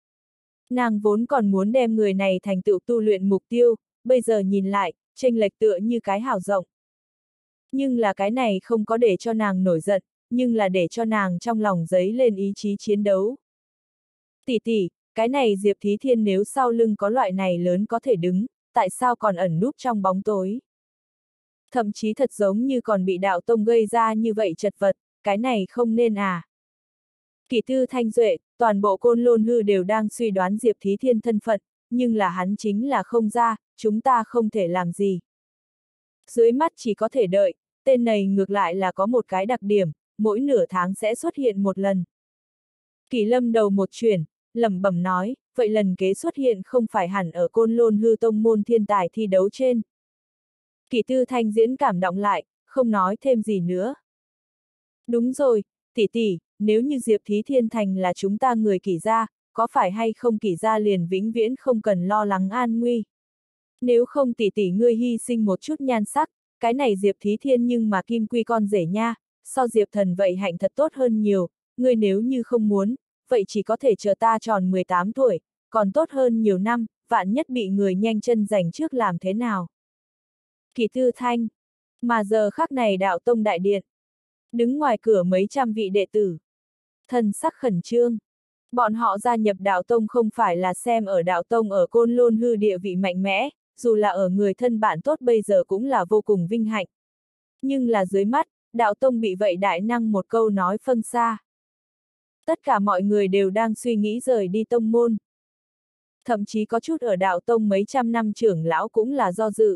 Nàng vốn còn muốn đem người này thành tựu tu luyện mục tiêu, bây giờ nhìn lại, chênh lệch tựa như cái hào rộng. Nhưng là cái này không có để cho nàng nổi giận, nhưng là để cho nàng trong lòng dấy lên ý chí chiến đấu. Tỷ tỷ, cái này Diệp Thí Thiên nếu sau lưng có loại này lớn có thể đứng, tại sao còn ẩn núp trong bóng tối? Thậm chí thật giống như còn bị đạo tông gây ra như vậy chật vật, cái này không nên à. Kỷ Tư Thanh Duệ, toàn bộ Côn Lôn hư đều đang suy đoán Diệp Thí Thiên thân phận, nhưng là hắn chính là không ra, chúng ta không thể làm gì. Dưới mắt chỉ có thể đợi, tên này ngược lại là có một cái đặc điểm, mỗi nửa tháng sẽ xuất hiện một lần. Kỷ Lâm đầu một chuyển, lẩm bẩm nói, vậy lần kế xuất hiện không phải hẳn ở Côn Lôn hư tông môn thiên tài thi đấu trên. Kỷ Tư Thanh diễn cảm động lại, không nói thêm gì nữa. Đúng rồi, tỷ tỷ, nếu như Diệp Thí Thiên thành là chúng ta người Kỷ gia, có phải hay không Kỷ gia liền vĩnh viễn không cần lo lắng an nguy. Nếu không tỷ tỷ ngươi hy sinh một chút nhan sắc, cái này Diệp Thí Thiên nhưng mà kim quy con rể nha, so Diệp Thần vậy hạnh thật tốt hơn nhiều, ngươi nếu như không muốn, vậy chỉ có thể chờ ta tròn 18 tuổi, còn tốt hơn nhiều năm, vạn nhất bị người nhanh chân giành trước làm thế nào. Kỷ Tư Thanh. Mà giờ khắc này đạo tông đại điện. Đứng ngoài cửa mấy trăm vị đệ tử. Thần sắc khẩn trương. Bọn họ gia nhập đạo tông không phải là xem ở đạo tông ở Côn Lôn hư địa vị mạnh mẽ, dù là ở người thân bạn tốt bây giờ cũng là vô cùng vinh hạnh. Nhưng là dưới mắt, đạo tông bị vậy đại năng một câu nói phân xa. Tất cả mọi người đều đang suy nghĩ rời đi tông môn. Thậm chí có chút ở đạo tông mấy trăm năm trưởng lão cũng là do dự.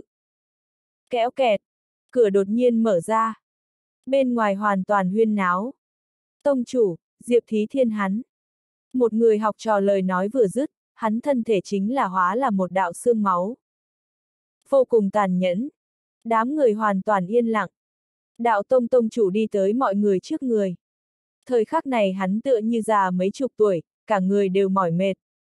Kéo kẹt, cửa đột nhiên mở ra. Bên ngoài hoàn toàn huyên náo. Tông chủ, Diệp Thí Thiên hắn. Một người học trò lời nói vừa dứt, hắn thân thể chính là hóa là một đạo xương máu. Vô cùng tàn nhẫn. Đám người hoàn toàn yên lặng. Đạo tông tông chủ đi tới mọi người trước người. Thời khắc này hắn tựa như già mấy chục tuổi, cả người đều mỏi mệt.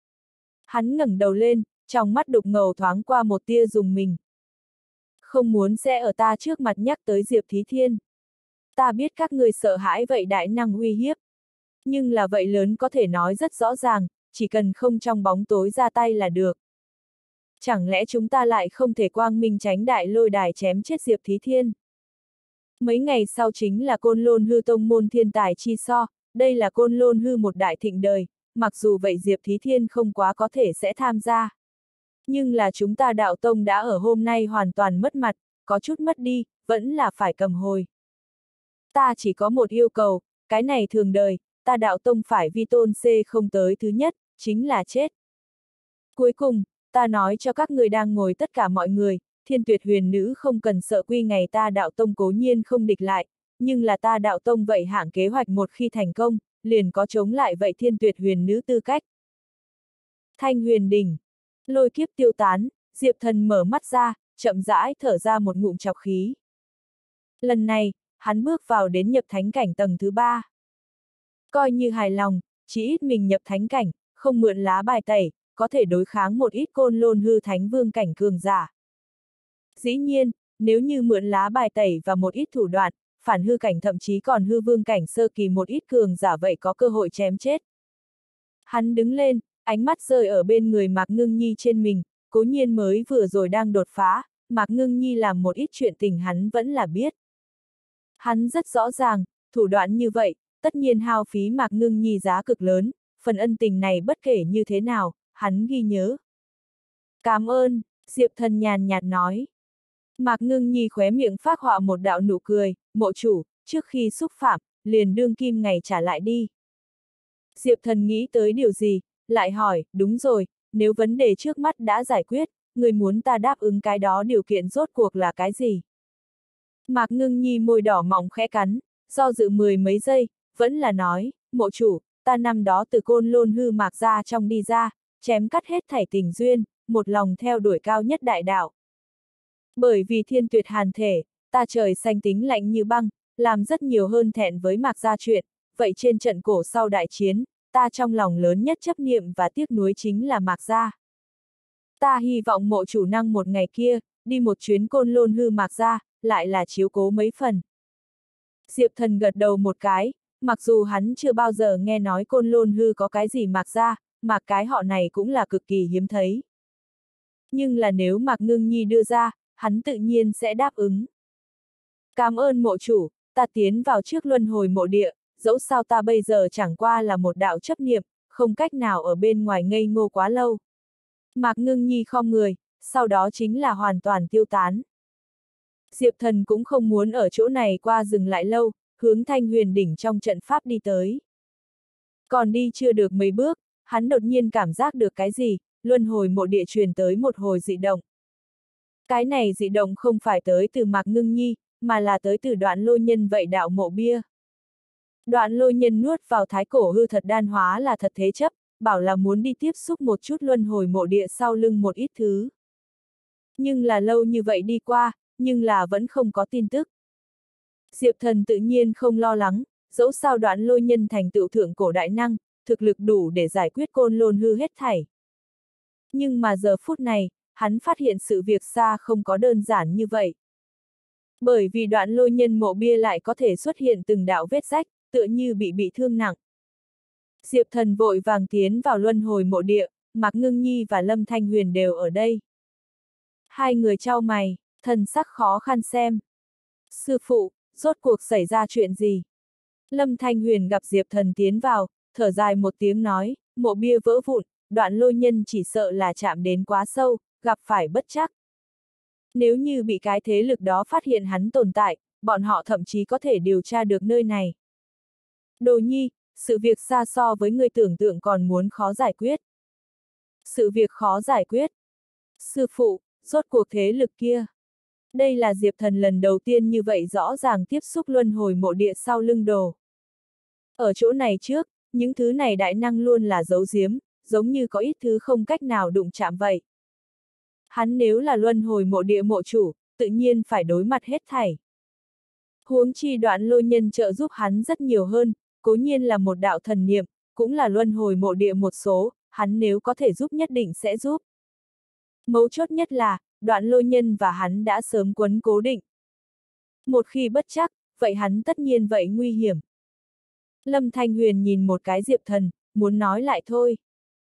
Hắn ngẩng đầu lên, trong mắt đục ngầu thoáng qua một tia rùng mình. Không muốn sẽ ở ta trước mặt nhắc tới Diệp Thí Thiên. Ta biết các người sợ hãi vậy đại năng uy hiếp. Nhưng là vậy lớn có thể nói rất rõ ràng, chỉ cần không trong bóng tối ra tay là được. Chẳng lẽ chúng ta lại không thể quang minh tránh đại lôi đài chém chết Diệp Thí Thiên? Mấy ngày sau chính là Côn Lôn hư tông môn thiên tài chi so, đây là Côn Lôn hư một đại thịnh đời, mặc dù vậy Diệp Thí Thiên không quá có thể sẽ tham gia. Nhưng là chúng ta đạo tông đã ở hôm nay hoàn toàn mất mặt, có chút mất đi, vẫn là phải cầm hồi. Ta chỉ có một yêu cầu, cái này thường đời, ta đạo tông phải vi tôn C không tới thứ nhất, chính là chết. Cuối cùng, ta nói cho các người đang ngồi tất cả mọi người, Thiên Tuyệt Huyền Nữ không cần sợ quy ngày ta đạo tông cố nhiên không địch lại, nhưng là ta đạo tông vậy hạng kế hoạch một khi thành công, liền có chống lại vậy Thiên Tuyệt Huyền Nữ tư cách. Thanh huyền đỉnh. Lôi kiếp tiêu tán, Diệp Thần mở mắt ra, chậm rãi thở ra một ngụm trọc khí. Lần này, hắn bước vào đến nhập thánh cảnh tầng thứ 3. Coi như hài lòng, chỉ ít mình nhập thánh cảnh, không mượn lá bài tẩy, có thể đối kháng một ít côn lôn hư thánh vương cảnh cường giả. Dĩ nhiên, nếu như mượn lá bài tẩy và một ít thủ đoạn, phản hư cảnh thậm chí còn hư vương cảnh sơ kỳ một ít cường giả vậy có cơ hội chém chết. Hắn đứng lên, ánh mắt rơi ở bên người Mạc Ngưng Nhi trên mình, cố nhiên mới vừa rồi đang đột phá, Mạc Ngưng Nhi làm một ít chuyện tình hắn vẫn là biết. Hắn rất rõ ràng, thủ đoạn như vậy, tất nhiên hao phí Mạc Ngưng Nhi giá cực lớn, phần ân tình này bất kể như thế nào, hắn ghi nhớ. Cảm ơn, Diệp Thần nhàn nhạt nói. Mạc Ngưng Nhi khóe miệng phác họa một đạo nụ cười, mộ chủ, trước khi xúc phạm, liền đương kim ngày trả lại đi. Diệp Thần nghĩ tới điều gì, lại hỏi, đúng rồi, nếu vấn đề trước mắt đã giải quyết, người muốn ta đáp ứng cái đó điều kiện rốt cuộc là cái gì? Mạc Ngưng Nhi môi đỏ mọng khẽ cắn, do dự mười mấy giây, vẫn là nói, mộ chủ, ta năm đó từ côn lôn hư mạc ra trong đi ra, chém cắt hết thảy tình duyên, một lòng theo đuổi cao nhất đại đạo. Bởi vì thiên tuyệt hàn thể, ta trời xanh tính lạnh như băng, làm rất nhiều hơn thẹn với mạc gia chuyện, vậy trên trận cổ sau đại chiến, ta trong lòng lớn nhất chấp niệm và tiếc nuối chính là mạc gia. Ta hy vọng mộ chủ năng một ngày kia, đi một chuyến côn lôn hư mạc gia, lại là chiếu cố mấy phần. Diệp Thần gật đầu một cái, mặc dù hắn chưa bao giờ nghe nói côn lôn hư có cái gì mạc gia, mà cái họ này cũng là cực kỳ hiếm thấy. Nhưng là nếu Mạc Ngưng Nhi đưa ra, hắn tự nhiên sẽ đáp ứng. Cảm ơn mộ chủ, ta tiến vào trước luân hồi mộ địa, dẫu sao ta bây giờ chẳng qua là một đạo chấp niệm, không cách nào ở bên ngoài ngây ngô quá lâu. Mạc Ngưng Nhi khom người, sau đó chính là hoàn toàn tiêu tán. Diệp Thần cũng không muốn ở chỗ này qua dừng lại lâu, hướng Thanh Huyền đỉnh trong trận pháp đi tới. Còn đi chưa được mấy bước, hắn đột nhiên cảm giác được cái gì, luân hồi mộ địa truyền tới một hồi dị động. Cái này dị động không phải tới từ Mạc Ngưng Nhi, mà là tới từ Đoạn Lôi Nhân vậy đạo mộ bia. Đoạn Lôi Nhân nuốt vào thái cổ hư thật đan hóa là thật thế chấp, bảo là muốn đi tiếp xúc một chút luân hồi mộ địa sau lưng một ít thứ. Nhưng là lâu như vậy đi qua, nhưng là vẫn không có tin tức. Diệp Thần tự nhiên không lo lắng, dẫu sao Đoạn Lôi Nhân thành tựu thượng cổ đại năng, thực lực đủ để giải quyết côn lôn hư hết thảy. Nhưng mà giờ phút này, hắn phát hiện sự việc xa không có đơn giản như vậy. Bởi vì Đoạn Lôi Nhân mộ bia lại có thể xuất hiện từng đạo vết rách, tựa như bị thương nặng. Diệp Thần vội vàng tiến vào luân hồi mộ địa, Mạc Ngưng Nhi và Lâm Thanh Huyền đều ở đây. Hai người chau mày, thần sắc khó khăn xem. Sư phụ, rốt cuộc xảy ra chuyện gì? Lâm Thanh Huyền gặp Diệp Thần tiến vào, thở dài một tiếng nói, mộ bia vỡ vụn, Đoạn Lôi Nhân chỉ sợ là chạm đến quá sâu, gặp phải bất trắc. Nếu như bị cái thế lực đó phát hiện hắn tồn tại, bọn họ thậm chí có thể điều tra được nơi này. Đồ Nhi, sự việc xa so với người tưởng tượng còn muốn khó giải quyết. Sự việc khó giải quyết. Sư phụ, rốt cuộc thế lực kia. Đây là Diệp Thần lần đầu tiên như vậy rõ ràng tiếp xúc luân hồi mộ địa sau lưng đồ. Ở chỗ này trước, những thứ này đại năng luôn là giấu giếm, giống như có ít thứ không cách nào đụng chạm vậy. Hắn nếu là luân hồi mộ địa mộ chủ, tự nhiên phải đối mặt hết thảy. Huống chi Đoạn Lôi Nhân trợ giúp hắn rất nhiều hơn, cố nhiên là một đạo thần niệm, cũng là luân hồi mộ địa một số, hắn nếu có thể giúp nhất định sẽ giúp. Mấu chốt nhất là, Đoạn Lôi Nhân và hắn đã sớm quấn cố định. Một khi bất chắc, vậy hắn tất nhiên vậy nguy hiểm. Lâm Thanh Huyền nhìn một cái Diệp Thần, muốn nói lại thôi.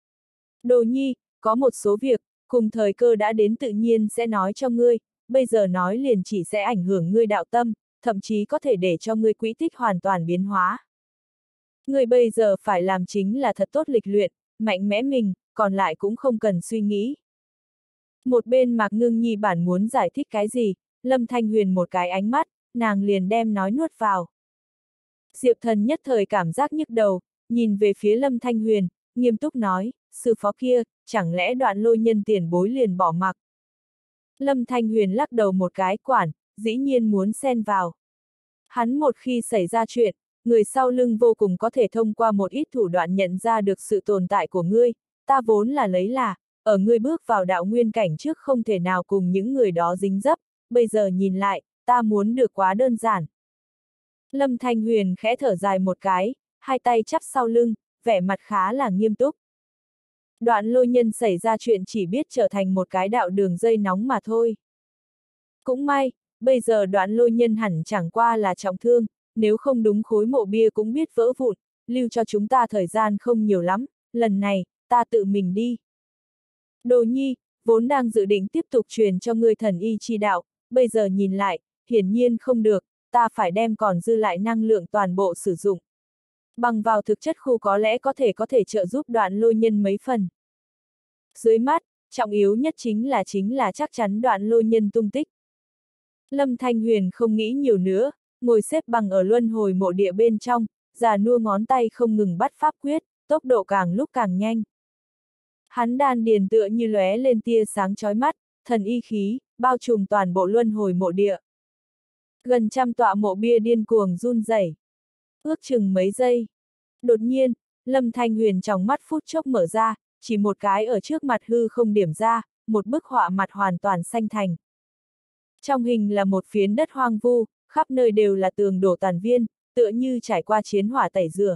Đồ Nhi, có một số việc, cùng thời cơ đã đến tự nhiên sẽ nói cho ngươi, bây giờ nói liền chỉ sẽ ảnh hưởng ngươi đạo tâm, thậm chí có thể để cho ngươi quỹ tích hoàn toàn biến hóa. Ngươi bây giờ phải làm chính là thật tốt lịch luyện, mạnh mẽ mình, còn lại cũng không cần suy nghĩ. Một bên Mạc Ngưng Nhi bản muốn giải thích cái gì, Lâm Thanh Huyền một cái ánh mắt, nàng liền đem nói nuốt vào. Diệp Thần nhất thời cảm giác nhức đầu, nhìn về phía Lâm Thanh Huyền, nghiêm túc nói, sư phó kia, chẳng lẽ Đoạn Lôi Nhân tiền bối liền bỏ mặc. Lâm Thanh Huyền lắc đầu một cái quản, dĩ nhiên muốn xen vào. Hắn một khi xảy ra chuyện, người sau lưng vô cùng có thể thông qua một ít thủ đoạn nhận ra được sự tồn tại của ngươi, ta vốn là lấy là, ở ngươi bước vào đạo nguyên cảnh trước không thể nào cùng những người đó dính dấp, bây giờ nhìn lại, ta muốn được quá đơn giản. Lâm Thanh Huyền khẽ thở dài một cái, hai tay chắp sau lưng, vẻ mặt khá là nghiêm túc. Đoạn Lôi Nhân xảy ra chuyện chỉ biết trở thành một cái đạo đường dây nóng mà thôi. Cũng may, bây giờ Đoạn Lôi Nhân hẳn chẳng qua là trọng thương, nếu không đúng khối mộ bia cũng biết vỡ vụn, lưu cho chúng ta thời gian không nhiều lắm, lần này, ta tự mình đi. Đồ Nhi, vốn đang dự định tiếp tục truyền cho ngươi thần y chi đạo, bây giờ nhìn lại, hiển nhiên không được, ta phải đem còn dư lại năng lượng toàn bộ sử dụng. Bằng vào thực chất khu có lẽ có thể trợ giúp Đoạn Lôi Nhân mấy phần. Dưới mắt, trọng yếu nhất chính là chắc chắn Đoạn Lôi Nhân tung tích. Lâm Thanh Huyền không nghĩ nhiều nữa, ngồi xếp bằng ở luân hồi mộ địa bên trong, già nua ngón tay không ngừng bắt pháp quyết, tốc độ càng lúc càng nhanh. Hắn đan điền tựa như lóe lên tia sáng chói mắt, thần y khí, bao trùm toàn bộ luân hồi mộ địa. Gần trăm tọa mộ bia điên cuồng run rẩy. Ước chừng mấy giây. Đột nhiên, Lâm Thanh Huyền trong mắt phút chốc mở ra, chỉ một cái ở trước mặt hư không điểm ra, một bức họa mặt hoàn toàn xanh thành. Trong hình là một phiến đất hoang vu, khắp nơi đều là tường đổ tàn viên, tựa như trải qua chiến hỏa tẩy rửa.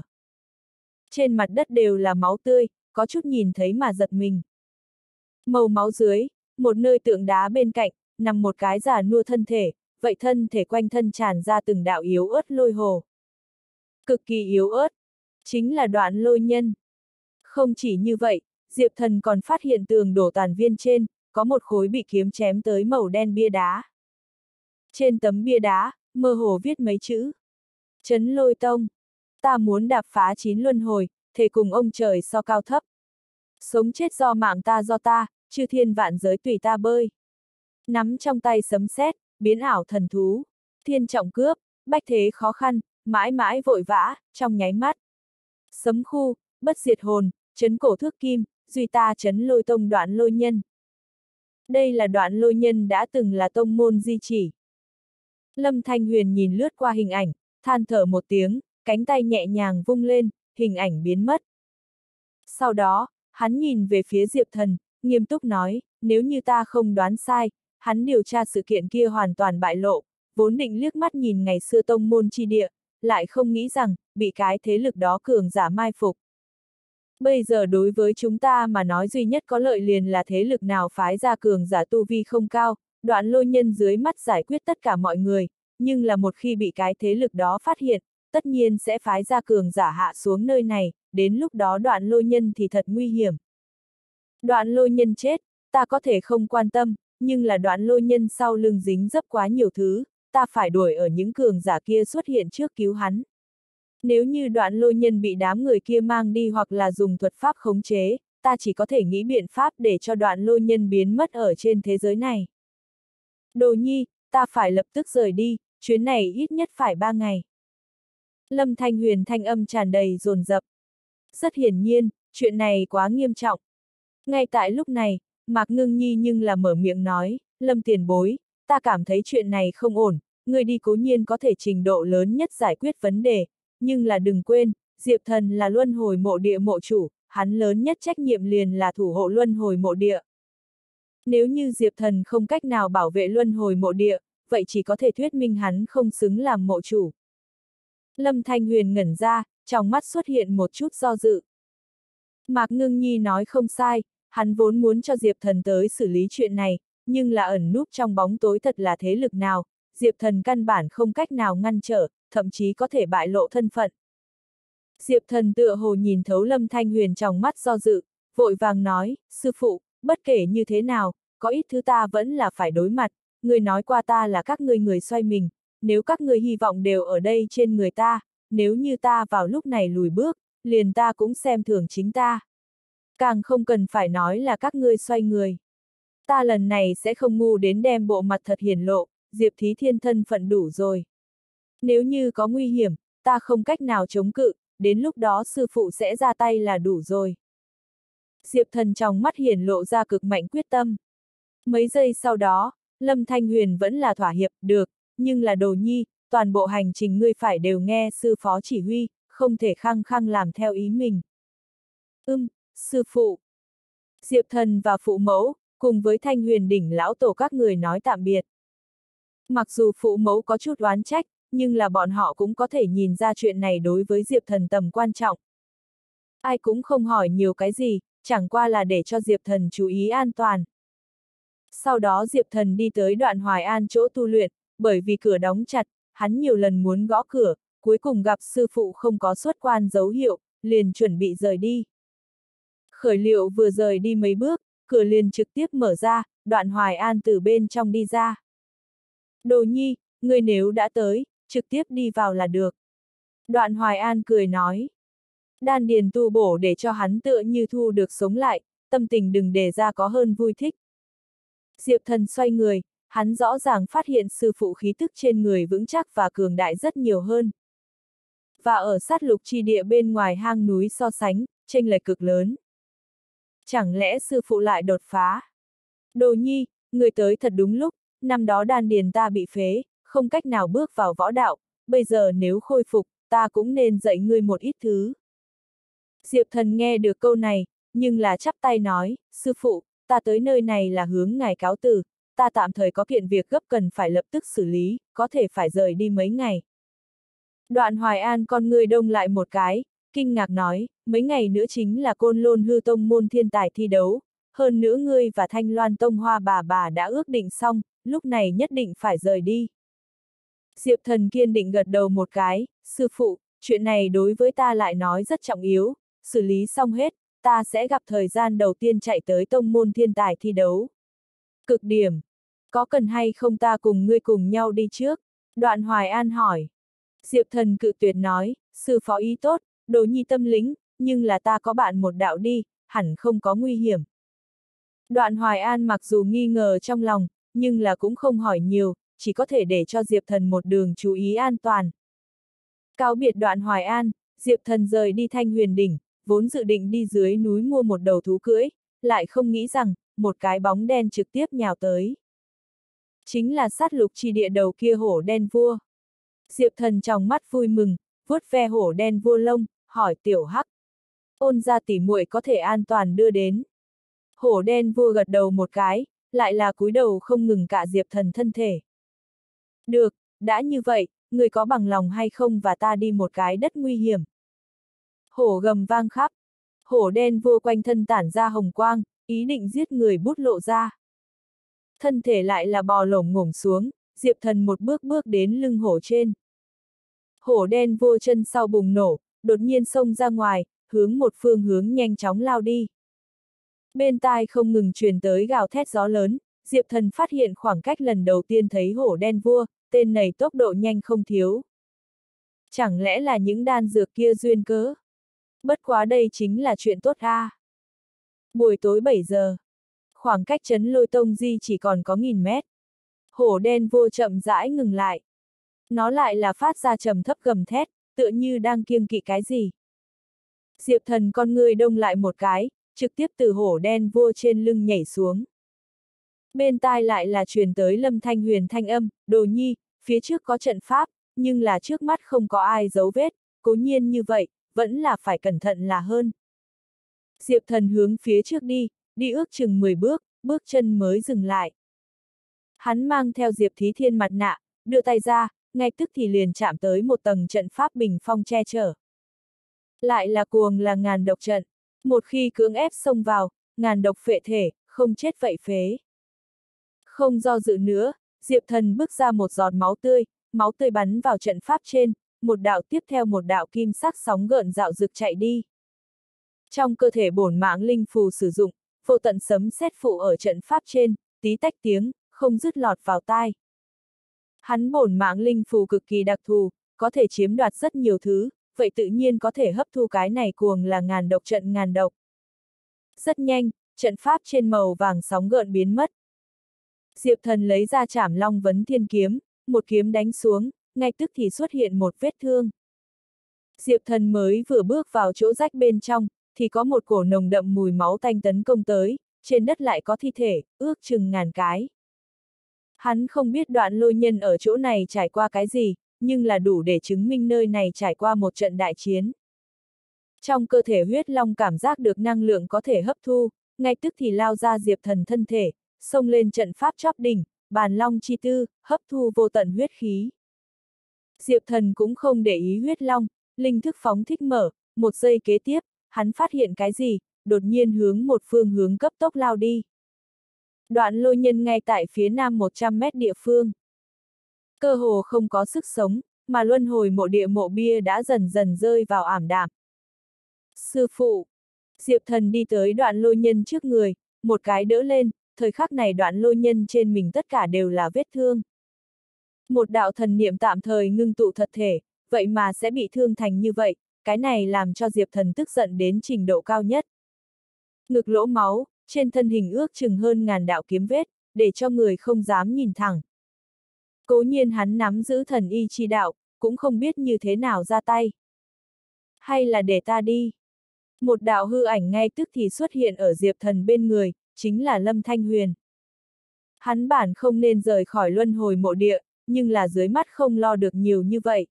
Trên mặt đất đều là máu tươi, có chút nhìn thấy mà giật mình. Màu máu dưới, một nơi tượng đá bên cạnh, nằm một cái già nua thân thể, vậy thân thể quanh thân tràn ra từng đạo yếu ớt lôi hồ. Cực kỳ yếu ớt, chính là Đoạn Lôi Nhân. Không chỉ như vậy, Diệp Thần còn phát hiện tường đổ tàn viên trên, có một khối bị kiếm chém tới màu đen bia đá. Trên tấm bia đá, mơ hồ viết mấy chữ. Trấn Lôi Tông. Ta muốn đạp phá 9 luân hồi, thề cùng ông trời so cao thấp. Sống chết do mạng ta do ta, chư thiên vạn giới tùy ta bơi. Nắm trong tay sấm sét, biến ảo thần thú. Thiên trọng cướp, bách thế khó khăn, mãi mãi vội vã, trong nháy mắt. Sấm khu, bất diệt hồn, trấn cổ thước kim, duy ta trấn Lôi Tông Đoạn Lôi Nhân. Đây là Đoạn Lôi Nhân đã từng là tông môn di chỉ. Lâm Thanh Huyền nhìn lướt qua hình ảnh, than thở một tiếng, cánh tay nhẹ nhàng vung lên, hình ảnh biến mất. Sau đó, hắn nhìn về phía Diệp Thần, nghiêm túc nói, nếu như ta không đoán sai, hắn điều tra sự kiện kia hoàn toàn bại lộ, vốn định liếc mắt nhìn ngày xưa tông môn chi địa, lại không nghĩ rằng, bị cái thế lực đó cường giả mai phục. Bây giờ đối với chúng ta mà nói duy nhất có lợi liền là thế lực nào phái ra cường giả tu vi không cao, Đoạn Lôi Nhân dưới mắt giải quyết tất cả mọi người, nhưng là một khi bị cái thế lực đó phát hiện, tất nhiên sẽ phái ra cường giả hạ xuống nơi này, đến lúc đó Đoạn Lôi Nhân thì thật nguy hiểm. Đoạn Lôi Nhân chết, ta có thể không quan tâm, nhưng là Đoạn Lôi Nhân sau lưng dính dấp quá nhiều thứ, ta phải đuổi ở những cường giả kia xuất hiện trước cứu hắn. Nếu như Đoạn Lôi Nhân bị đám người kia mang đi hoặc là dùng thuật pháp khống chế, ta chỉ có thể nghĩ biện pháp để cho Đoạn Lôi Nhân biến mất ở trên thế giới này. Đồ Nhi, ta phải lập tức rời đi, chuyến này ít nhất phải 3 ngày. Lâm Thanh Huyền thanh âm tràn đầy dồn dập. Rất hiển nhiên, chuyện này quá nghiêm trọng. Ngay tại lúc này, Mạc Ngưng Nhi nhưng là mở miệng nói, Lâm tiền bối, ta cảm thấy chuyện này không ổn, người đi cố nhiên có thể trình độ lớn nhất giải quyết vấn đề, nhưng là đừng quên, Diệp Thần là luân hồi mộ địa mộ chủ, hắn lớn nhất trách nhiệm liền là thủ hộ luân hồi mộ địa. Nếu như Diệp Thần không cách nào bảo vệ luân hồi mộ địa, vậy chỉ có thể thuyết minh hắn không xứng làm mộ chủ. Lâm Thanh Huyền ngẩn ra, trong mắt xuất hiện một chút do dự. Mạc Ngưng Nhi nói không sai, hắn vốn muốn cho Diệp Thần tới xử lý chuyện này, nhưng là ẩn núp trong bóng tối thật là thế lực nào, Diệp Thần căn bản không cách nào ngăn trở, thậm chí có thể bại lộ thân phận. Diệp Thần tựa hồ nhìn thấu Lâm Thanh Huyền trong mắt do dự, vội vàng nói, sư phụ, bất kể như thế nào, có ít thứ ta vẫn là phải đối mặt, người nói qua ta là các ngươi người xoay mình, nếu các ngươi hy vọng đều ở đây trên người ta, nếu như ta vào lúc này lùi bước, liền ta cũng xem thường chính ta. Càng không cần phải nói là các ngươi xoay người. Ta lần này sẽ không ngu đến đem bộ mặt thật hiển lộ, Diệp Thí Thiên thân phận đủ rồi. Nếu như có nguy hiểm, ta không cách nào chống cự, đến lúc đó sư phụ sẽ ra tay là đủ rồi. Diệp Thần trong mắt hiển lộ ra cực mạnh quyết tâm. Mấy giây sau đó, Lâm Thanh Huyền vẫn là thỏa hiệp, được, nhưng là Đồ Nhi, toàn bộ hành trình ngươi phải đều nghe sư phó chỉ huy, không thể khăng khăng làm theo ý mình. Sư phụ. Diệp Thần và phụ mẫu, cùng với Thanh Huyền đỉnh lão tổ các người nói tạm biệt. Mặc dù phụ mẫu có chút oán trách, nhưng là bọn họ cũng có thể nhìn ra chuyện này đối với Diệp Thần tầm quan trọng. Ai cũng không hỏi nhiều cái gì, chẳng qua là để cho Diệp Thần chú ý an toàn. Sau đó Diệp Thần đi tới Đoạn Hoài An chỗ tu luyện, bởi vì cửa đóng chặt, hắn nhiều lần muốn gõ cửa, cuối cùng gặp sư phụ không có xuất quan dấu hiệu, liền chuẩn bị rời đi. Khởi Liệu vừa rời đi mấy bước, cửa liền trực tiếp mở ra, Đoạn Hoài An từ bên trong đi ra. Đồ Nhi, ngươi nếu đã tới, trực tiếp đi vào là được. Đoạn Hoài An cười nói. Đan điền tu bổ để cho hắn tựa như thu được sống lại, tâm tình đừng để ra có hơn vui thích. Diệp Thần xoay người, hắn rõ ràng phát hiện sư phụ khí tức trên người vững chắc và cường đại rất nhiều hơn. Và ở sát lục chi địa bên ngoài hang núi so sánh, chênh lệch cực lớn. Chẳng lẽ sư phụ lại đột phá? Đồ Nhi, người tới thật đúng lúc, năm đó đan điền ta bị phế, không cách nào bước vào võ đạo, bây giờ nếu khôi phục, ta cũng nên dạy ngươi một ít thứ. Diệp Thần nghe được câu này, nhưng là chắp tay nói, sư phụ, ta tới nơi này là hướng ngài cáo từ, ta tạm thời có kiện việc gấp cần phải lập tức xử lý, có thể phải rời đi mấy ngày. Đoạn Hoài An con người đông lại một cái, kinh ngạc nói, mấy ngày nữa chính là Côn Lôn Hư Tông môn thiên tài thi đấu, hơn nữa ngươi và Thanh Loan Tông Hoa bà đã ước định xong, lúc này nhất định phải rời đi. Diệp Thần kiên định gật đầu một cái, sư phụ, chuyện này đối với ta lại nói rất trọng yếu, xử lý xong hết, ta sẽ gặp thời gian đầu tiên chạy tới tông môn thiên tài thi đấu. Cực điểm, có cần hay không ta cùng ngươi cùng nhau đi trước? Đoạn Hoài An hỏi. Diệp Thần cự tuyệt nói, sư phó ý tốt, Đồ Nhi tâm lĩnh, nhưng là ta có bạn một đạo đi, hẳn không có nguy hiểm. Đoạn Hoài An mặc dù nghi ngờ trong lòng, nhưng là cũng không hỏi nhiều, chỉ có thể để cho Diệp Thần một đường chú ý an toàn. Cáo biệt Đoạn Hoài An, Diệp Thần rời đi Thanh Huyền Đỉnh, vốn dự định đi dưới núi mua một đầu thú cưỡi, lại không nghĩ rằng, một cái bóng đen trực tiếp nhào tới. Chính là sát lục chi địa đầu kia hổ đen vua. Diệp Thần trong mắt vui mừng, vuốt ve hổ đen vua lông, hỏi Tiểu Hắc. Ôn gia tỷ muội có thể an toàn đưa đến. Hổ đen vua gật đầu một cái, lại là cúi đầu không ngừng cạ Diệp Thần thân thể. Được, đã như vậy, người có bằng lòng hay không và ta đi một cái đất nguy hiểm. Hổ gầm vang khắp. Hổ đen vua quanh thân tản ra hồng quang, ý định giết người bút lộ ra. Thân thể lại là bò lổm ngổm xuống, Diệp Thần một bước bước đến lưng hổ trên. Hổ đen vua chân sau bùng nổ, đột nhiên xông ra ngoài, hướng một phương hướng nhanh chóng lao đi. Bên tai không ngừng truyền tới gào thét gió lớn, Diệp Thần phát hiện khoảng cách lần đầu tiên thấy hổ đen vua, tên này tốc độ nhanh không thiếu. Chẳng lẽ là những đan dược kia duyên cớ? Bất quá đây chính là chuyện tốt a. Buổi tối 7 giờ, khoảng cách trấn Lôi Tông Di chỉ còn có 1000 mét. Hổ đen vua chậm rãi ngừng lại. Nó lại là phát ra trầm thấp gầm thét, tựa như đang kiêng kỵ cái gì. Diệp Thần con người đông lại một cái, trực tiếp từ hổ đen vua trên lưng nhảy xuống. Bên tai lại là truyền tới Lâm Thanh Huyền thanh âm, Đồ Nhi, phía trước có trận pháp, nhưng là trước mắt không có ai dấu vết, cố nhiên như vậy, vẫn là phải cẩn thận là hơn. Diệp Thần hướng phía trước đi ước chừng 10 bước, bước chân mới dừng lại. Hắn mang theo Diệp Thí Thiên mặt nạ, đưa tay ra, ngay tức thì liền chạm tới một tầng trận pháp bình phong che chở. Lại là cuồng là ngàn độc trận, một khi cưỡng ép xông vào, ngàn độc phệ thể, không chết vậy phế. Không do dự nữa, Diệp Thần bước ra một giọt máu tươi bắn vào trận pháp trên, một đạo tiếp theo một đạo kim sắc sóng gợn dạo rực chạy đi. Trong cơ thể bổn mạng linh phù sử dụng, vô tận sấm sét phụ ở trận pháp trên, tí tách tiếng, không dứt lọt vào tai. Hắn bổn mạng linh phù cực kỳ đặc thù, có thể chiếm đoạt rất nhiều thứ, vậy tự nhiên có thể hấp thu cái này cuồng là ngàn độc trận ngàn độc. Rất nhanh, trận pháp trên màu vàng sóng gợn biến mất. Diệp Thần lấy ra Trảm Long Vấn Thiên kiếm, một kiếm đánh xuống, ngay tức thì xuất hiện một vết thương. Diệp Thần mới vừa bước vào chỗ rách bên trong, thì có một cổ nồng đậm mùi máu tanh tấn công tới, trên đất lại có thi thể, ước chừng 1000 cái. Hắn không biết Đoạn Lôi nhân ở chỗ này trải qua cái gì, nhưng là đủ để chứng minh nơi này trải qua một trận đại chiến. Trong cơ thể huyết long cảm giác được năng lượng có thể hấp thu, ngay tức thì lao ra Diệp Thần thân thể, xông lên trận pháp chóp đỉnh, bàn long chi tư, hấp thu vô tận huyết khí. Diệp Thần cũng không để ý huyết long, linh thức phóng thích mở, một giây kế tiếp, hắn phát hiện cái gì, đột nhiên hướng một phương hướng cấp tốc lao đi. Đoạn lôi nhân ngay tại phía nam 100 mét địa phương. Cơ hồ không có sức sống, mà luân hồi mộ địa mộ bia đã dần dần rơi vào ảm đạm. Sư phụ! Diệp Thần đi tới đoạn lôi nhân trước người, một cái đỡ lên, thời khắc này đoạn lôi nhân trên mình tất cả đều là vết thương. Một đạo thần niệm tạm thời ngưng tụ thật thể, vậy mà sẽ bị thương thành như vậy, cái này làm cho Diệp Thần tức giận đến trình độ cao nhất. Ngực lỗ máu, trên thân hình ước chừng hơn ngàn đạo kiếm vết, để cho người không dám nhìn thẳng. Cố nhiên hắn nắm giữ thần y chi đạo, cũng không biết như thế nào ra tay. Hay là để ta đi? Một đạo hư ảnh ngay tức thì xuất hiện ở Diệp Thần bên người, chính là Lâm Thanh Huyền. Hắn bản không nên rời khỏi luân hồi mộ địa, nhưng là dưới mắt không lo được nhiều như vậy.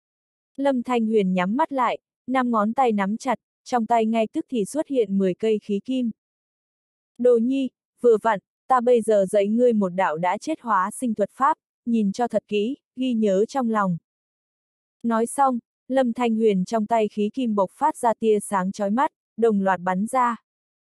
Lâm Thanh Huyền nhắm mắt lại, 5 ngón tay nắm chặt, trong tay ngay tức thì xuất hiện 10 cây khí kim. Đồ nhi, vừa vặn, ta bây giờ dạy ngươi một đạo đã chết hóa sinh thuật pháp, nhìn cho thật kỹ, ghi nhớ trong lòng. Nói xong, Lâm Thanh Huyền trong tay khí kim bộc phát ra tia sáng chói mắt, đồng loạt bắn ra.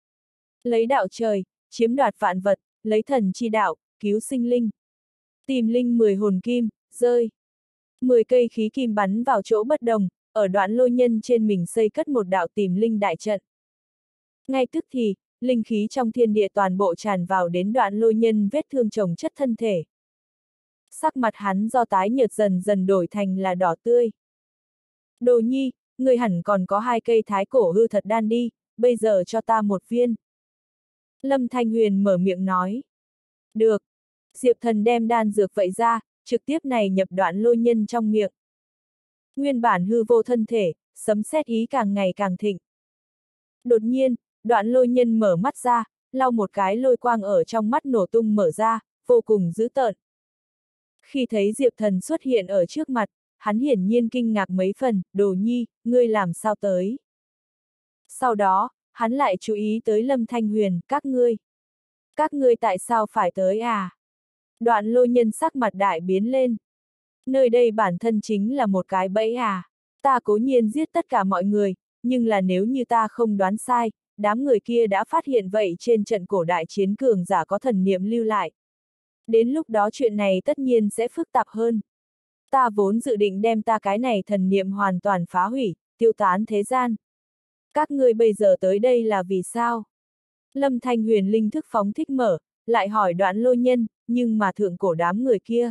Lấy đạo trời, chiếm đoạt vạn vật, lấy thần chi đạo, cứu sinh linh. Tìm linh 10 hồn kim, rơi. 10 cây khí kim bắn vào chỗ bất đồng, ở đoạn lôi nhân trên mình xây cất một đạo tìm linh đại trận. Ngay tức thì, linh khí trong thiên địa toàn bộ tràn vào đến đoạn lôi nhân vết thương chồng chất thân thể. Sắc mặt hắn do tái nhợt dần dần đổi thành là đỏ tươi. Đồ nhi, người hẳn còn có 2 cây thái cổ hư thật đan đi, bây giờ cho ta 1 viên. Lâm Thanh Huyền mở miệng nói. Được. Diệp Thần đem đan dược vậy ra, trực tiếp này nhập đoạn lôi nhân trong miệng. Nguyên bản hư vô thân thể, sấm sét ý càng ngày càng thịnh. Đột nhiên, đoạn lôi nhân mở mắt ra, lau một cái lôi quang ở trong mắt nổ tung mở ra, vô cùng dữ tợn. Khi thấy Diệp Thần xuất hiện ở trước mặt, hắn hiển nhiên kinh ngạc mấy phần, đồ nhi, ngươi làm sao tới? Sau đó, hắn lại chú ý tới Lâm Thanh Huyền, các ngươi tại sao phải tới à? Đoạn lôi nhân sắc mặt đại biến lên. Nơi đây bản thân chính là một cái bẫy à? Ta cố nhiên giết tất cả mọi người, nhưng là nếu như ta không đoán sai, đám người kia đã phát hiện vậy trên trận cổ đại chiến cường giả có thần niệm lưu lại. Đến lúc đó chuyện này tất nhiên sẽ phức tạp hơn. Ta vốn dự định đem ta cái này thần niệm hoàn toàn phá hủy, tiêu tán thế gian. Các ngươi bây giờ tới đây là vì sao? Lâm Thanh Huyền linh thức phóng thích mở, lại hỏi đoạn lôi nhân, nhưng mà thượng cổ đám người kia.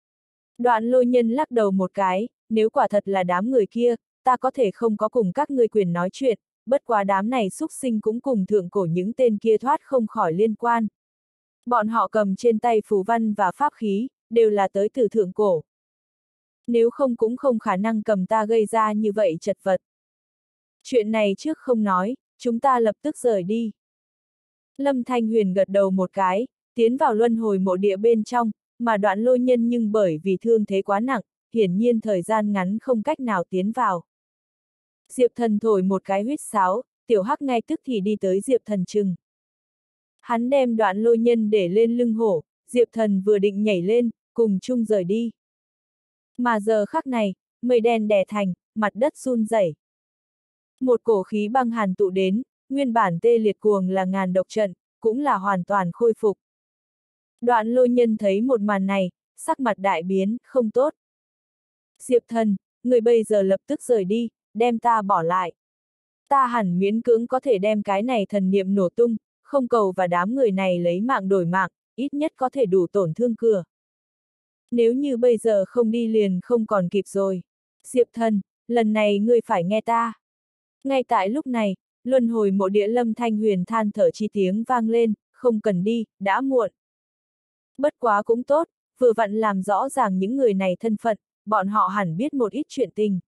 Đoạn lôi nhân lắc đầu một cái, nếu quả thật là đám người kia, ta có thể không có cùng các ngươi quyền nói chuyện, bất quá đám này xúc sinh cũng cùng thượng cổ những tên kia thoát không khỏi liên quan. Bọn họ cầm trên tay phù văn và pháp khí, đều là tới từ thượng cổ. Nếu không cũng không khả năng cầm ta gây ra như vậy chật vật. Chuyện này trước không nói, chúng ta lập tức rời đi. Lâm Thanh Huyền gật đầu một cái, tiến vào luân hồi mộ địa bên trong, mà đoạn lôi nhân nhưng bởi vì thương thế quá nặng, hiển nhiên thời gian ngắn không cách nào tiến vào. Diệp Thần thổi một cái huýt sáo, tiểu hắc ngay tức thì đi tới Diệp Thần chừng. Hắn đem đoạn lôi nhân để lên lưng hổ, Diệp Thần vừa định nhảy lên, cùng chung rời đi. Mà giờ khắc này, mây đen đè thành, mặt đất run rẩy. Một cổ khí băng hàn tụ đến, nguyên bản tê liệt cuồng là ngàn độc trận, cũng là hoàn toàn khôi phục. Đoạn lôi nhân thấy một màn này, sắc mặt đại biến, không tốt. Diệp Thần, người bây giờ lập tức rời đi, đem ta bỏ lại. Ta hẳn miễn cưỡng có thể đem cái này thần niệm nổ tung, không cầu và đám người này lấy mạng đổi mạng, ít nhất có thể đủ tổn thương cửa. Nếu như bây giờ không đi liền không còn kịp rồi. Diệp Thần, lần này ngươi phải nghe ta. Ngay tại lúc này, luân hồi mộ địa Lâm Thanh Huyền than thở chi tiếng vang lên, không cần đi, đã muộn. Bất quá cũng tốt, vừa vặn làm rõ ràng những người này thân phận, bọn họ hẳn biết một ít chuyện tình.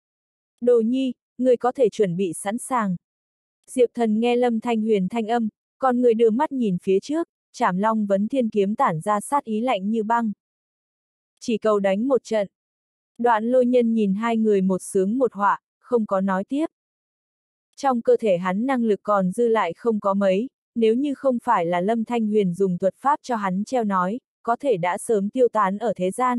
Đồ nhi, người có thể chuẩn bị sẵn sàng. Diệp Thần nghe Lâm Thanh Huyền thanh âm, còn người đưa mắt nhìn phía trước, Trảm Long Vấn Thiên kiếm tản ra sát ý lạnh như băng. Chỉ cầu đánh một trận. Đoạn lôi nhân nhìn hai người một sướng một họa, không có nói tiếp. Trong cơ thể hắn năng lực còn dư lại không có mấy, nếu như không phải là Lâm Thanh Huyền dùng thuật pháp cho hắn treo nói, có thể đã sớm tiêu tán ở thế gian.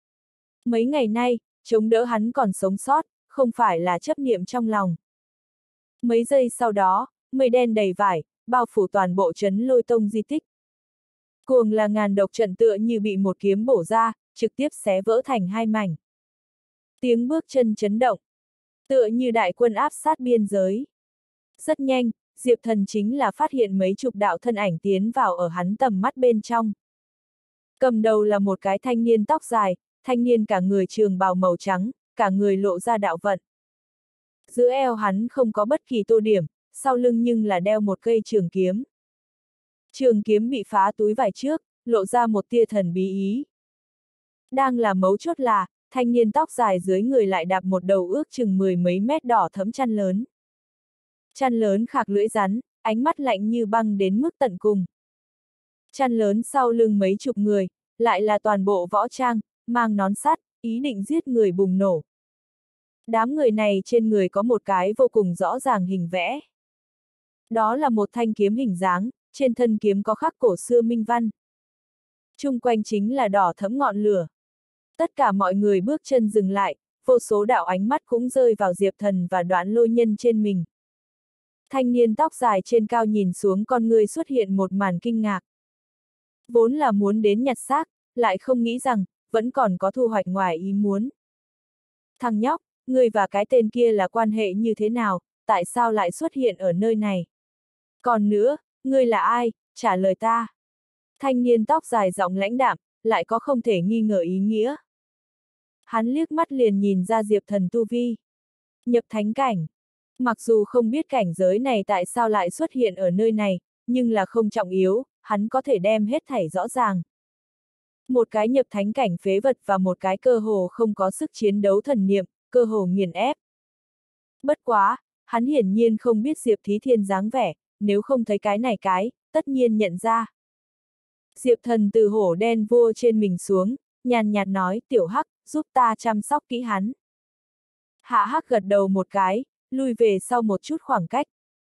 Mấy ngày nay, chống đỡ hắn còn sống sót, không phải là chấp niệm trong lòng. Mấy giây sau đó, mây đen đầy vải, bao phủ toàn bộ trấn Lôi Tông di tích. Cuồng là ngàn độc trận tựa như bị một kiếm bổ ra, trực tiếp xé vỡ thành hai mảnh. Tiếng bước chân chấn động, tựa như đại quân áp sát biên giới. Rất nhanh, Diệp Thần chính là phát hiện mấy chục đạo thân ảnh tiến vào ở hắn tầm mắt bên trong. Cầm đầu là một cái thanh niên tóc dài, thanh niên cả người trường bào màu trắng, cả người lộ ra đạo vận. Giữa eo hắn không có bất kỳ tô điểm, sau lưng nhưng là đeo một cây trường kiếm. Trường kiếm bị phá túi vải trước, lộ ra một tia thần bí ý. Đang là mấu chốt là, thanh niên tóc dài dưới người lại đạp một đầu ước chừng 10 mấy mét đỏ thẫm chăn lớn. Chăn lớn khạc lưỡi rắn, ánh mắt lạnh như băng đến mức tận cùng. Chăn lớn sau lưng mấy chục người, lại là toàn bộ võ trang, mang nón sắt, ý định giết người bùng nổ. Đám người này trên người có một cái vô cùng rõ ràng hình vẽ. Đó là một thanh kiếm hình dáng, trên thân kiếm có khắc cổ xưa minh văn. Chung quanh chính là đỏ thẫm ngọn lửa. Tất cả mọi người bước chân dừng lại, vô số đạo ánh mắt cũng rơi vào Diệp Thần và Đoạn Lôi Nhân trên mình. Thanh niên tóc dài trên cao nhìn xuống con người xuất hiện một màn kinh ngạc. Vốn là muốn đến nhặt xác, lại không nghĩ rằng, vẫn còn có thu hoạch ngoài ý muốn. Thằng nhóc, ngươi và cái tên kia là quan hệ như thế nào, tại sao lại xuất hiện ở nơi này? Còn nữa, ngươi là ai, trả lời ta. Thanh niên tóc dài giọng lãnh đạm, lại có không thể nghi ngờ ý nghĩa. Hắn liếc mắt liền nhìn ra Diệp Thần tu vi. Nhập thánh cảnh. Mặc dù không biết cảnh giới này tại sao lại xuất hiện ở nơi này, nhưng là không trọng yếu, hắn có thể đem hết thảy rõ ràng. Một cái nhập thánh cảnh phế vật và một cái cơ hồ không có sức chiến đấu thần niệm, cơ hồ nghiền ép. Bất quá, hắn hiển nhiên không biết Diệp Thí Thiên dáng vẻ, nếu không thấy cái này tất nhiên nhận ra. Diệp Thần từ hổ đen vua trên mình xuống, nhàn nhạt nói, Tiểu Hắc, giúp ta chăm sóc kỹ hắn. Hạ Hắc gật đầu một cái, lui về sau một chút khoảng cách.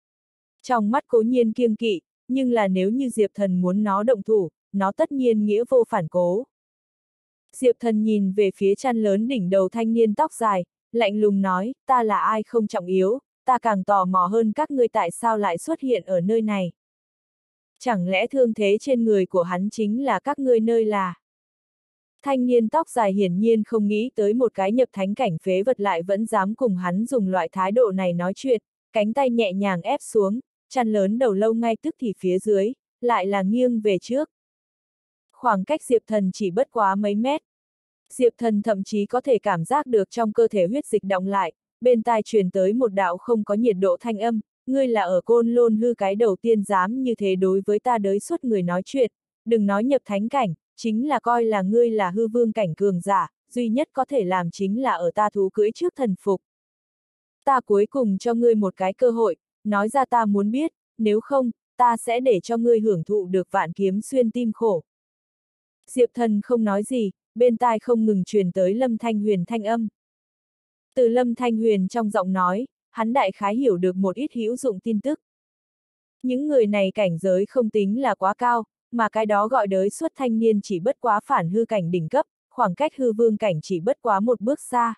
Trong mắt cố nhiên kiêng kỵ, nhưng là nếu như Diệp Thần muốn nó động thủ, nó tất nhiên nghĩa vô phản cố. Diệp Thần nhìn về phía chăn lớn đỉnh đầu thanh niên tóc dài, lạnh lùng nói, ta là ai không trọng yếu, ta càng tò mò hơn các ngươi tại sao lại xuất hiện ở nơi này. Chẳng lẽ thương thế trên người của hắn chính là các ngươi nơi là? Thanh niên tóc dài hiển nhiên không nghĩ tới một cái nhập thánh cảnh phế vật lại vẫn dám cùng hắn dùng loại thái độ này nói chuyện, cánh tay nhẹ nhàng ép xuống, chăn lớn đầu lâu ngay tức thì phía dưới, lại là nghiêng về trước. Khoảng cách Diệp Thần chỉ bất quá mấy mét. Diệp Thần thậm chí có thể cảm giác được trong cơ thể huyết dịch đọng lại, bên tai truyền tới một đạo không có nhiệt độ thanh âm, ngươi là ở Côn Lôn Hư cái đầu tiên dám như thế đối với ta đới suốt người nói chuyện, đừng nói nhập thánh cảnh, chính là coi là ngươi là hư vương cảnh cường giả, duy nhất có thể làm chính là ở ta thú cưỡi trước thần phục. Ta cuối cùng cho ngươi một cái cơ hội, nói ra ta muốn biết, nếu không, ta sẽ để cho ngươi hưởng thụ được vạn kiếm xuyên tim khổ. Diệp Thần không nói gì, bên tai không ngừng truyền tới Lâm Thanh Huyền thanh âm. Từ Lâm Thanh Huyền trong giọng nói, hắn đại khái hiểu được một ít hữu dụng tin tức. Những người này cảnh giới không tính là quá cao, mà cái đó gọi đới xuất thanh niên chỉ bất quá phản hư cảnh đỉnh cấp, khoảng cách hư vương cảnh chỉ bất quá một bước xa.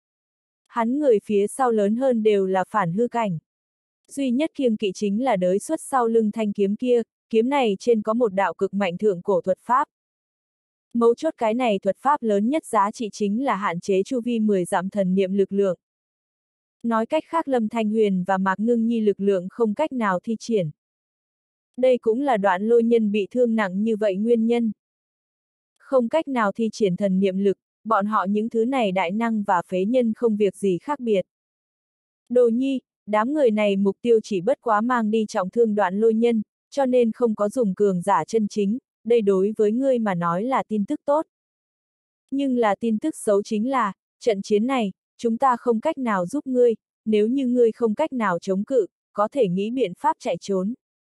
Hắn người phía sau lớn hơn đều là phản hư cảnh. Duy nhất kiêng kỵ chính là đới xuất sau lưng thanh kiếm kia, kiếm này trên có một đạo cực mạnh thượng cổ thuật pháp. Mấu chốt cái này thuật pháp lớn nhất giá trị chính là hạn chế chu vi 10 dặm thần niệm lực lượng. Nói cách khác Lâm Thanh Huyền và Mạc Ngưng Nhi lực lượng không cách nào thi triển. Đây cũng là Đoạn Lôi Nhân bị thương nặng như vậy nguyên nhân. Không cách nào thi triển thần niệm lực, bọn họ những thứ này đại năng và phế nhân không việc gì khác biệt. Đồ Nhi, đám người này mục tiêu chỉ bất quá mang đi trọng thương Đoạn Lôi Nhân, cho nên không có dùng cường giả chân chính, đây đối với ngươi mà nói là tin tức tốt. Nhưng là tin tức xấu chính là, trận chiến này, chúng ta không cách nào giúp ngươi, nếu như ngươi không cách nào chống cự, có thể nghĩ biện pháp chạy trốn.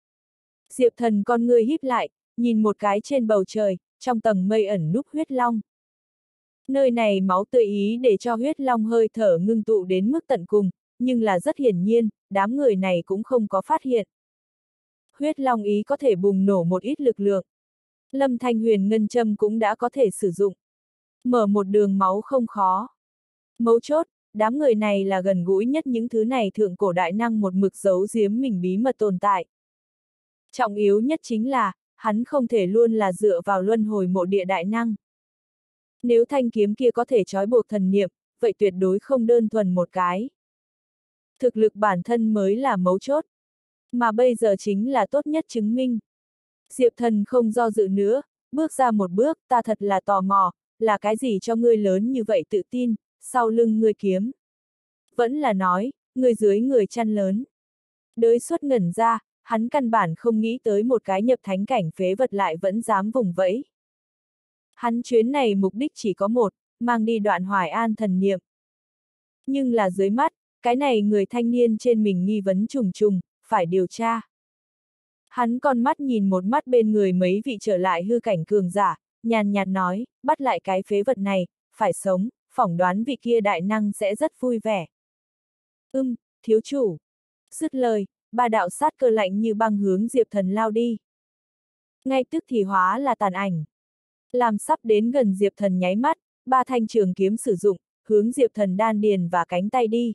Diệp Thần con ngươi híp lại, nhìn một cái trên bầu trời, trong tầng mây ẩn núp huyết long. Nơi này máu tươi ý để cho huyết long hơi thở ngưng tụ đến mức tận cùng, nhưng là rất hiển nhiên, đám người này cũng không có phát hiện. Huyết long ý có thể bùng nổ một ít lực lượng. Lâm Thanh Huyền ngân châm cũng đã có thể sử dụng. Mở một đường máu không khó. Mấu chốt, đám người này là gần gũi nhất những thứ này thượng cổ đại năng một mực giấu giếm mình bí mật tồn tại. Trọng yếu nhất chính là, hắn không thể luôn là dựa vào luân hồi mộ địa đại năng. Nếu thanh kiếm kia có thể trói buộc thần niệm, vậy tuyệt đối không đơn thuần một cái. Thực lực bản thân mới là mấu chốt, mà bây giờ chính là tốt nhất chứng minh. Diệp Thần không do dự nữa, bước ra một bước, ta thật là tò mò, là cái gì cho ngươi lớn như vậy tự tin, sau lưng ngươi kiếm. Vẫn là nói, ngươi dưới người chăn lớn. Đới Xuất ngẩn ra, hắn căn bản không nghĩ tới một cái nhập thánh cảnh phế vật lại vẫn dám vùng vẫy. Hắn chuyến này mục đích chỉ có một, mang đi Đoạn Hoài An thần niệm. Nhưng là dưới mắt, cái này người thanh niên trên mình nghi vấn trùng trùng, phải điều tra. Hắn con mắt nhìn một mắt bên người mấy vị trở lại hư cảnh cường giả, nhàn nhạt nói, bắt lại cái phế vật này, phải sống, phỏng đoán vị kia đại năng sẽ rất vui vẻ. Thiếu chủ. Dứt lời, ba đạo sát cơ lạnh như băng hướng Diệp Thần lao đi. Ngay tức thì hóa là tàn ảnh. Làm sắp đến gần Diệp Thần nháy mắt, ba thanh trường kiếm sử dụng, hướng Diệp Thần đan điền và cánh tay đi.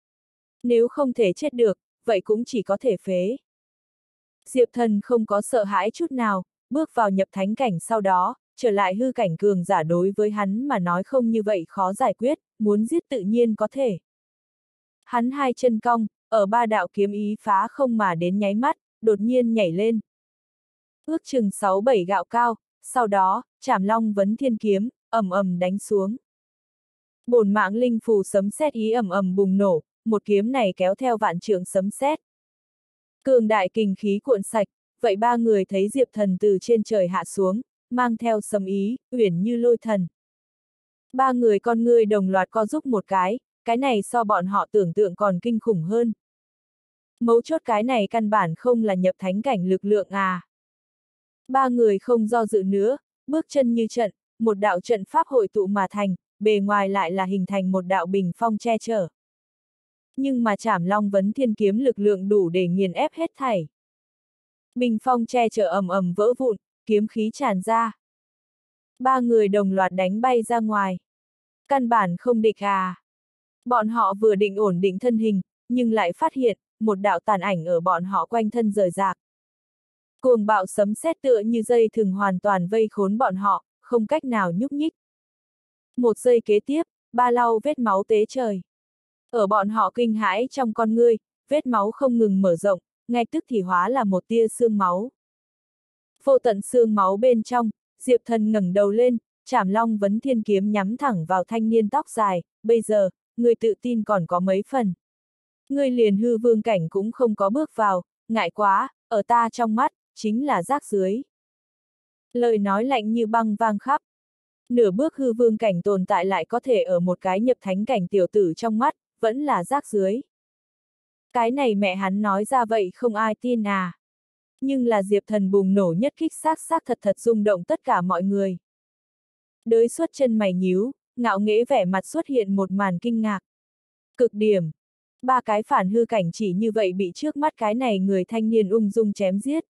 Nếu không thể chết được, vậy cũng chỉ có thể phế. Diệp Thần không có sợ hãi chút nào, bước vào nhập thánh cảnh sau đó, trở lại hư cảnh cường giả đối với hắn mà nói không như vậy khó giải quyết, muốn giết tự nhiên có thể. Hắn hai chân cong, ở ba đạo kiếm ý phá không mà đến nháy mắt, đột nhiên nhảy lên. Ước chừng 6-7 gạo cao, sau đó, Trảm Long Vấn Thiên kiếm, ầm ầm đánh xuống. Bổn mạng linh phù sấm sét ý ầm ầm bùng nổ, một kiếm này kéo theo vạn trượng sấm sét. Cường đại kình khí cuộn sạch, vậy ba người thấy Diệp Thần từ trên trời hạ xuống, mang theo sấm ý, uyển như lôi thần. Ba người con ngươi đồng loạt co rúm một cái này so bọn họ tưởng tượng còn kinh khủng hơn. Mấu chốt cái này căn bản không là nhập thánh cảnh lực lượng à. Ba người không do dự nữa, bước chân như trận, một đạo trận pháp hội tụ mà thành, bề ngoài lại là hình thành một đạo bình phong che chở. Nhưng mà Trảm Long Vấn Thiên kiếm lực lượng đủ để nghiền ép hết thảy. Bình phong che chở ầm ầm vỡ vụn, kiếm khí tràn ra. Ba người đồng loạt đánh bay ra ngoài. Căn bản không địch à. Bọn họ vừa định ổn định thân hình, nhưng lại phát hiện, một đạo tàn ảnh ở bọn họ quanh thân rời rạc. Cuồng bạo sấm sét tựa như dây thừng hoàn toàn vây khốn bọn họ, không cách nào nhúc nhích. Một giây kế tiếp, ba lau vết máu tế trời. Ở bọn họ kinh hãi trong con ngươi, vết máu không ngừng mở rộng, ngay tức thì hóa là một tia xương máu. Vô tận xương máu bên trong, Diệp Thần ngẩng đầu lên, Trảm Long Vấn Thiên kiếm nhắm thẳng vào thanh niên tóc dài, bây giờ, người tự tin còn có mấy phần. Người liền hư vương cảnh cũng không có bước vào, ngại quá, ở ta trong mắt, chính là rác rưới. Lời nói lạnh như băng vang khắp. Nửa bước hư vương cảnh tồn tại lại có thể ở một cái nhập thánh cảnh tiểu tử trong mắt, vẫn là rác rưới. Cái này mẹ hắn nói ra vậy không ai tin à. Nhưng là Diệp Thần bùng nổ nhất kích xác thật thật rung động tất cả mọi người. Đới Xuất chân mày nhíu, ngạo nghễ vẻ mặt xuất hiện một màn kinh ngạc. Cực điểm. Ba cái phản hư cảnh chỉ như vậy bị trước mắt cái này người thanh niên ung dung chém giết.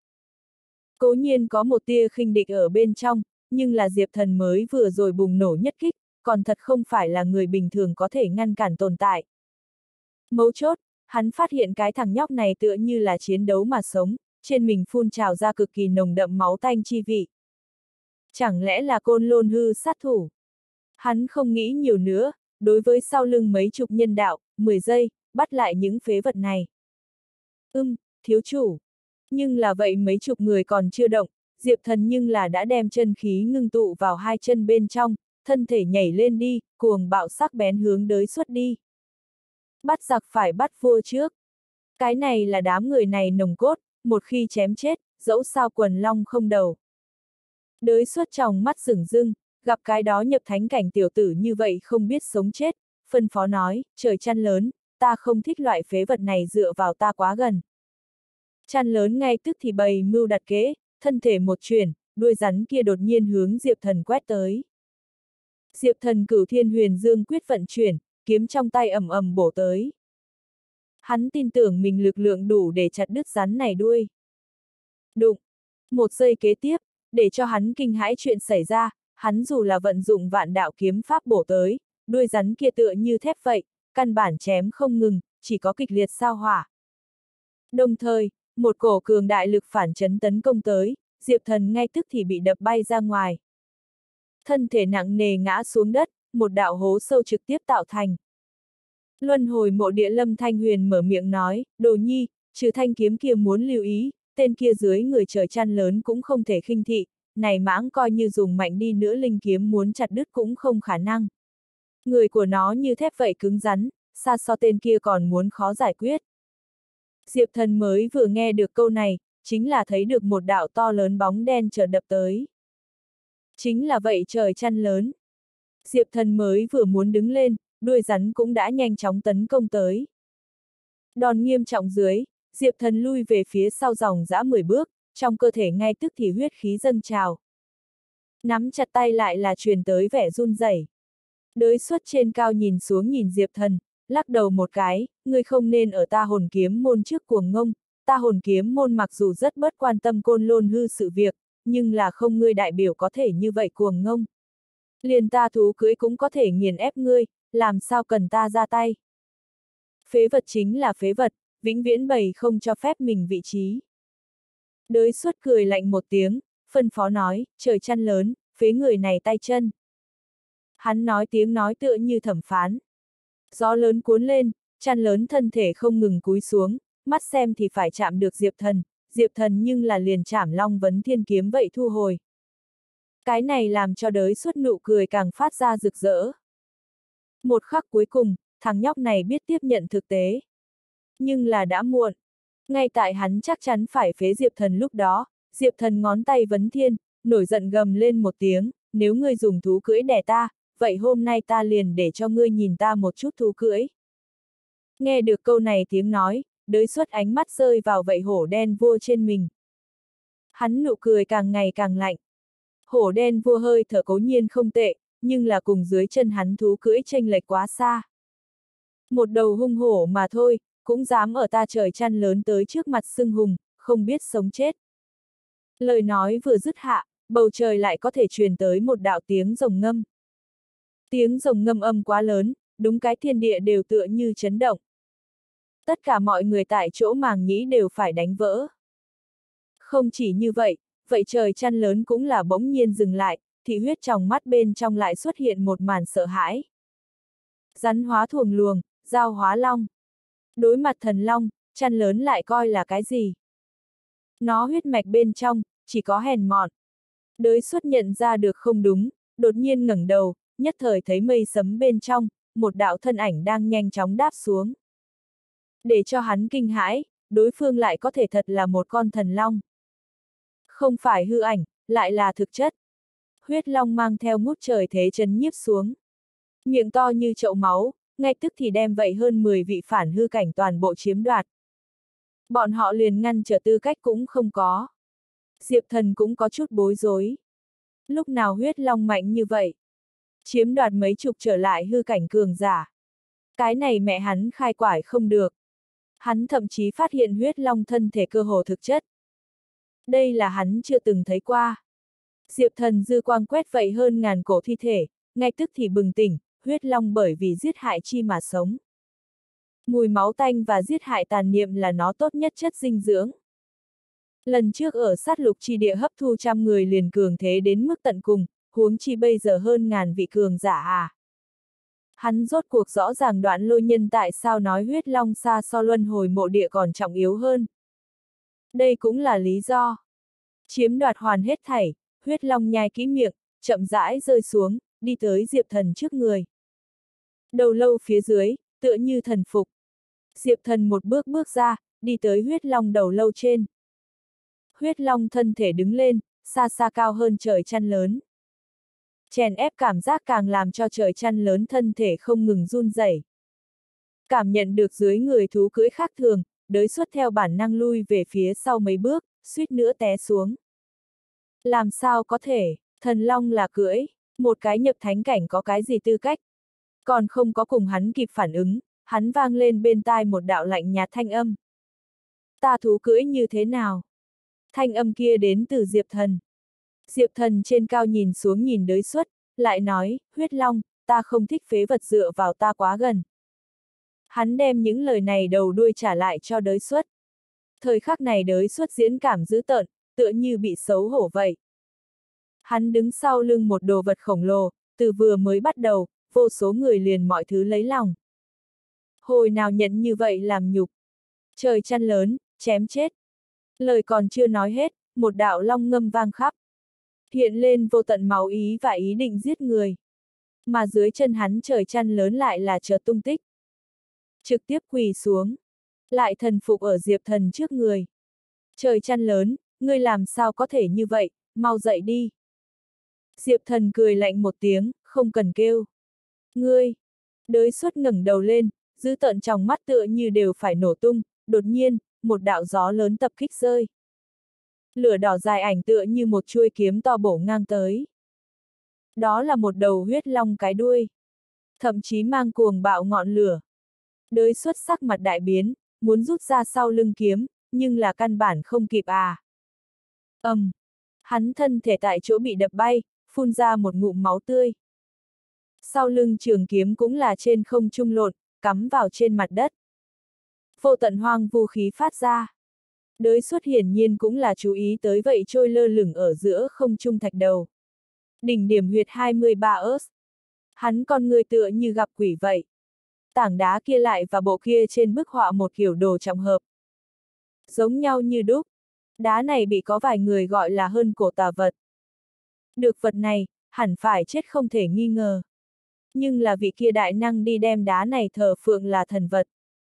Cố nhiên có một tia khinh địch ở bên trong, nhưng là Diệp Thần mới vừa rồi bùng nổ nhất kích, còn thật không phải là người bình thường có thể ngăn cản tồn tại. Mấu chốt, hắn phát hiện cái thằng nhóc này tựa như là chiến đấu mà sống, trên mình phun trào ra cực kỳ nồng đậm máu tanh chi vị. Chẳng lẽ là Côn Lôn hư sát thủ? Hắn không nghĩ nhiều nữa, đối với sau lưng mấy chục nhân đạo, 10 giây, bắt lại những phế vật này. Thiếu chủ. Nhưng là vậy mấy chục người còn chưa động, Diệp Thần nhưng là đã đem chân khí ngưng tụ vào hai chân bên trong, thân thể nhảy lên đi, cuồng bạo sắc bén hướng Đới Xuất đi. Bắt giặc phải bắt vua trước. Cái này là đám người này nồng cốt, một khi chém chết, dẫu sao quần long không đầu. Đới Xuất trong mắt rửng rưng, gặp cái đó nhập thánh cảnh tiểu tử như vậy không biết sống chết, phân phó nói, trời chăn lớn, ta không thích loại phế vật này dựa vào ta quá gần. Chăn lớn ngay tức thì bày mưu đặt kế, thân thể một chuyển, đuôi rắn kia đột nhiên hướng Diệp Thần quét tới. Diệp Thần Cửu Thiên Huyền Dương quyết vận chuyển, kiếm trong tay ầm ầm bổ tới. Hắn tin tưởng mình lực lượng đủ để chặt đứt rắn này đuôi. Đụng! Một giây kế tiếp, để cho hắn kinh hãi chuyện xảy ra, hắn dù là vận dụng vạn đạo kiếm pháp bổ tới, đuôi rắn kia tựa như thép vậy, căn bản chém không ngừng, chỉ có kịch liệt sao hỏa. Đồng thời, một cổ cường đại lực phản chấn tấn công tới, Diệp Thần ngay tức thì bị đập bay ra ngoài. Thân thể nặng nề ngã xuống đất, một đạo hố sâu trực tiếp tạo thành. Luân hồi mộ địa Lâm Thanh Huyền mở miệng nói, Đồ Nhi, trừ thanh kiếm kia muốn lưu ý, tên kia dưới người trời chăn lớn cũng không thể khinh thị, này mãng coi như dùng mạnh đi nữa linh kiếm muốn chặt đứt cũng không khả năng. Người của nó như thép vậy cứng rắn, xa so tên kia còn muốn khó giải quyết. Diệp Thần mới vừa nghe được câu này, chính là thấy được một đạo to lớn bóng đen chợt đập tới. Chính là vậy trời chăn lớn. Diệp Thần mới vừa muốn đứng lên, đuôi rắn cũng đã nhanh chóng tấn công tới. Đòn nghiêm trọng dưới, Diệp Thần lui về phía sau dòng dã 10 bước, trong cơ thể ngay tức thì huyết khí dâng trào. Nắm chặt tay lại là truyền tới vẻ run rẩy. Đới xuất trên cao nhìn xuống nhìn Diệp Thần, lắc đầu một cái, ngươi không nên ở ta hồn kiếm môn trước cuồng ngông, ta hồn kiếm môn mặc dù rất bất quan tâm Côn Lôn hư sự việc, nhưng là không ngươi đại biểu có thể như vậy cuồng ngông. Liền ta thú cưỡi cũng có thể nghiền ép ngươi, làm sao cần ta ra tay. Phế vật chính là phế vật, vĩnh viễn bày không cho phép mình vị trí. Đới xuất cười lạnh một tiếng, phân phó nói, trời chăn lớn, phế người này tay chân. Hắn nói tiếng nói tựa như thẩm phán. Gió lớn cuốn lên, chăn lớn thân thể không ngừng cúi xuống, mắt xem thì phải chạm được Diệp Thần nhưng là liền chảm Long Vấn Thiên kiếm vậy thu hồi. Cái này làm cho đới xuất nụ cười càng phát ra rực rỡ. Một khắc cuối cùng, thằng nhóc này biết tiếp nhận thực tế. Nhưng là đã muộn. Ngay tại hắn chắc chắn phải phế Diệp Thần lúc đó, Diệp Thần ngón tay vấn thiên, nổi giận gầm lên một tiếng, nếu ngươi dùng thú cưỡi đè ta, vậy hôm nay ta liền để cho ngươi nhìn ta một chút thú cưỡi. Nghe được câu này tiếng nói, đới xuất ánh mắt rơi vào vậy hổ đen vua trên mình. Hắn nụ cười càng ngày càng lạnh. Hổ đen vua hơi thở cố nhiên không tệ, nhưng là cùng dưới chân hắn thú cưỡi chênh lệch quá xa. Một đầu hung hổ mà thôi, cũng dám ở ta trời chăn lớn tới trước mặt xưng hùng, không biết sống chết. Lời nói vừa dứt hạ, bầu trời lại có thể truyền tới một đạo tiếng rồng ngâm. Tiếng rồng ngâm âm quá lớn, đúng cái thiên địa đều tựa như chấn động. Tất cả mọi người tại chỗ màng nhĩ đều phải đánh vỡ. Không chỉ như vậy, vậy trời chăn lớn cũng là bỗng nhiên dừng lại, thị huyết trong mắt bên trong lại xuất hiện một màn sợ hãi. Rắn hóa thuồng luồng, dao hóa long. Đối mặt thần long, chăn lớn lại coi là cái gì? Nó huyết mạch bên trong, chỉ có hèn mọn. Đới xuất nhận ra được không đúng, đột nhiên ngẩng đầu, nhất thời thấy mây sấm bên trong, một đạo thân ảnh đang nhanh chóng đáp xuống. Để cho hắn kinh hãi, đối phương lại có thể thật là một con thần long. Không phải hư ảnh, lại là thực chất. Huyết long mang theo ngút trời thế chấn nhiếp xuống. Miệng to như chậu máu, ngay tức thì đem vậy hơn 10 vị phản hư cảnh toàn bộ chiếm đoạt. Bọn họ liền ngăn trở tư cách cũng không có. Diệp Thần cũng có chút bối rối. Lúc nào huyết long mạnh như vậy? Chiếm đoạt mấy chục trở lại hư cảnh cường giả. Cái này mẹ hắn khai quải không được. Hắn thậm chí phát hiện huyết long thân thể cơ hồ thực chất. Đây là hắn chưa từng thấy qua. Diệp Thần dư quang quét vậy hơn ngàn cổ thi thể, ngay tức thì bừng tỉnh, huyết long bởi vì giết hại chi mà sống. Mùi máu tanh và giết hại tàn niệm là nó tốt nhất chất dinh dưỡng. Lần trước ở sát lục chi địa hấp thu trăm người liền cường thế đến mức tận cùng, huống chi bây giờ hơn ngàn vị cường giả à. Hắn rốt cuộc rõ ràng Đoạn Lôi Nhân tại sao nói huyết long xa so luân hồi mộ địa còn trọng yếu hơn. Đây cũng là lý do. Chiếm đoạt hoàn hết thảy, huyết long nhai kỹ miệng, chậm rãi rơi xuống, đi tới Diệp Thần trước người. Đầu lâu phía dưới, tựa như thần phục. Diệp Thần một bước bước ra, đi tới huyết long đầu lâu trên. Huyết long thân thể đứng lên, xa xa cao hơn trời chăn lớn. Chèn ép cảm giác càng làm cho trời chăn lớn thân thể không ngừng run rẩy. Cảm nhận được dưới người thú cưỡi khác thường, đới xuất theo bản năng lui về phía sau mấy bước, suýt nữa té xuống. Làm sao có thể, thần long là cưỡi, một cái nhập thánh cảnh có cái gì tư cách. Còn không có cùng hắn kịp phản ứng, hắn vang lên bên tai một đạo lạnh nhạt thanh âm. Ta thú cưỡi như thế nào? Thanh âm kia đến từ Diệp Thần. Diệp Thần trên cao nhìn xuống nhìn đới xuất, lại nói, huyết long, ta không thích phế vật dựa vào ta quá gần. Hắn đem những lời này đầu đuôi trả lại cho Đới Xuất. Thời khắc này Đới Xuất diễn cảm dữ tợn, tựa như bị xấu hổ vậy. Hắn đứng sau lưng một đồ vật khổng lồ, từ vừa mới bắt đầu, vô số người liền mọi thứ lấy lòng. Hồi nào nhận như vậy làm nhục. Trời chăn lớn, chém chết. Lời còn chưa nói hết, một đạo long ngâm vang khắp. Hiện lên vô tận máu ý và ý định giết người. Mà dưới chân hắn trời chăn lớn lại là chợt tung tích. Trực tiếp quỳ xuống. Lại thần phục ở Diệp Thần trước người. Trời chăn lớn, ngươi làm sao có thể như vậy, mau dậy đi. Diệp Thần cười lạnh một tiếng, không cần kêu. Ngươi! Đới Xuất ngẩng đầu lên, dữ tợn trong mắt tựa như đều phải nổ tung, đột nhiên, một đạo gió lớn tập kích rơi. Lửa đỏ dài ảnh tựa như một chuôi kiếm to bổ ngang tới. Đó là một đầu huyết long cái đuôi. Thậm chí mang cuồng bạo ngọn lửa. Đới Xuất sắc mặt đại biến, muốn rút ra sau lưng kiếm, nhưng là căn bản không kịp à. Hắn thân thể tại chỗ bị đập bay, phun ra một ngụm máu tươi. Sau lưng trường kiếm cũng là trên không trung lộn, cắm vào trên mặt đất. Vô tận hoang vu khí phát ra. Đới Xuất hiển nhiên cũng là chú ý tới vậy trôi lơ lửng ở giữa không trung thạch đầu. Đỉnh điểm huyệt 23 ớt. Hắn con người tựa như gặp quỷ vậy. Tảng đá kia lại và bộ kia trên bức họa một kiểu đồ trọng hợp. Giống nhau như đúc. Đá này bị có vài người gọi là hơn cổ tà vật. Được vật này, hẳn phải chết không thể nghi ngờ. Nhưng là vị kia đại năng đi đem đá này thờ phượng là thần vật.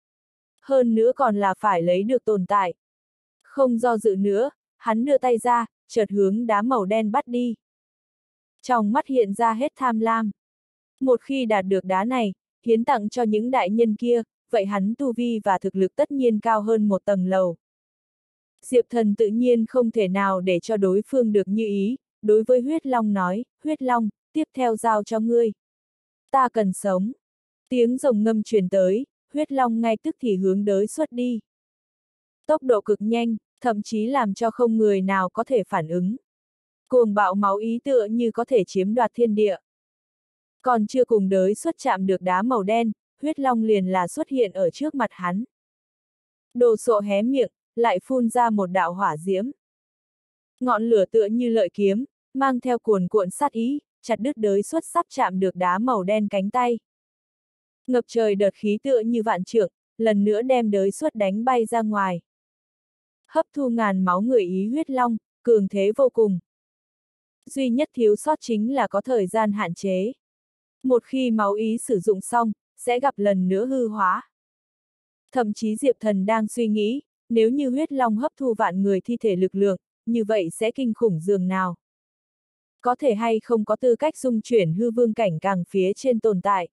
Hơn nữa còn là phải lấy được tồn tại. Không do dự nữa, hắn đưa tay ra, chợt hướng đá màu đen bắt đi. Trong mắt hiện ra hết tham lam. Một khi đạt được đá này, hiến tặng cho những đại nhân kia, vậy hắn tu vi và thực lực tất nhiên cao hơn một tầng lầu. Diệp Thần tự nhiên không thể nào để cho đối phương được như ý, đối với huyết long nói, huyết long, tiếp theo giao cho ngươi. Ta cần sống. Tiếng rồng ngâm truyền tới, huyết long ngay tức thì hướng Đới Xuất đi. Tốc độ cực nhanh, thậm chí làm cho không người nào có thể phản ứng. Cuồng bạo máu ý tựa như có thể chiếm đoạt thiên địa. Còn chưa cùng Đới Xuất chạm được đá màu đen, huyết long liền là xuất hiện ở trước mặt hắn. Đồ sộ hé miệng, lại phun ra một đạo hỏa diễm. Ngọn lửa tựa như lợi kiếm, mang theo cuồn cuộn sát ý, chặt đứt Đới Xuất sắp chạm được đá màu đen cánh tay. Ngập trời đợt khí tựa như vạn trượng, lần nữa đem Đới Xuất đánh bay ra ngoài. Hấp thu ngàn máu người ý huyết long, cường thế vô cùng. Duy nhất thiếu sót chính là có thời gian hạn chế. Một khi máu ý sử dụng xong, sẽ gặp lần nữa hư hóa. Thậm chí Diệp Thần đang suy nghĩ, nếu như huyết long hấp thu vạn người thi thể lực lượng, như vậy sẽ kinh khủng dường nào. Có thể hay không có tư cách dung chuyển hư vương cảnh càng phía trên tồn tại.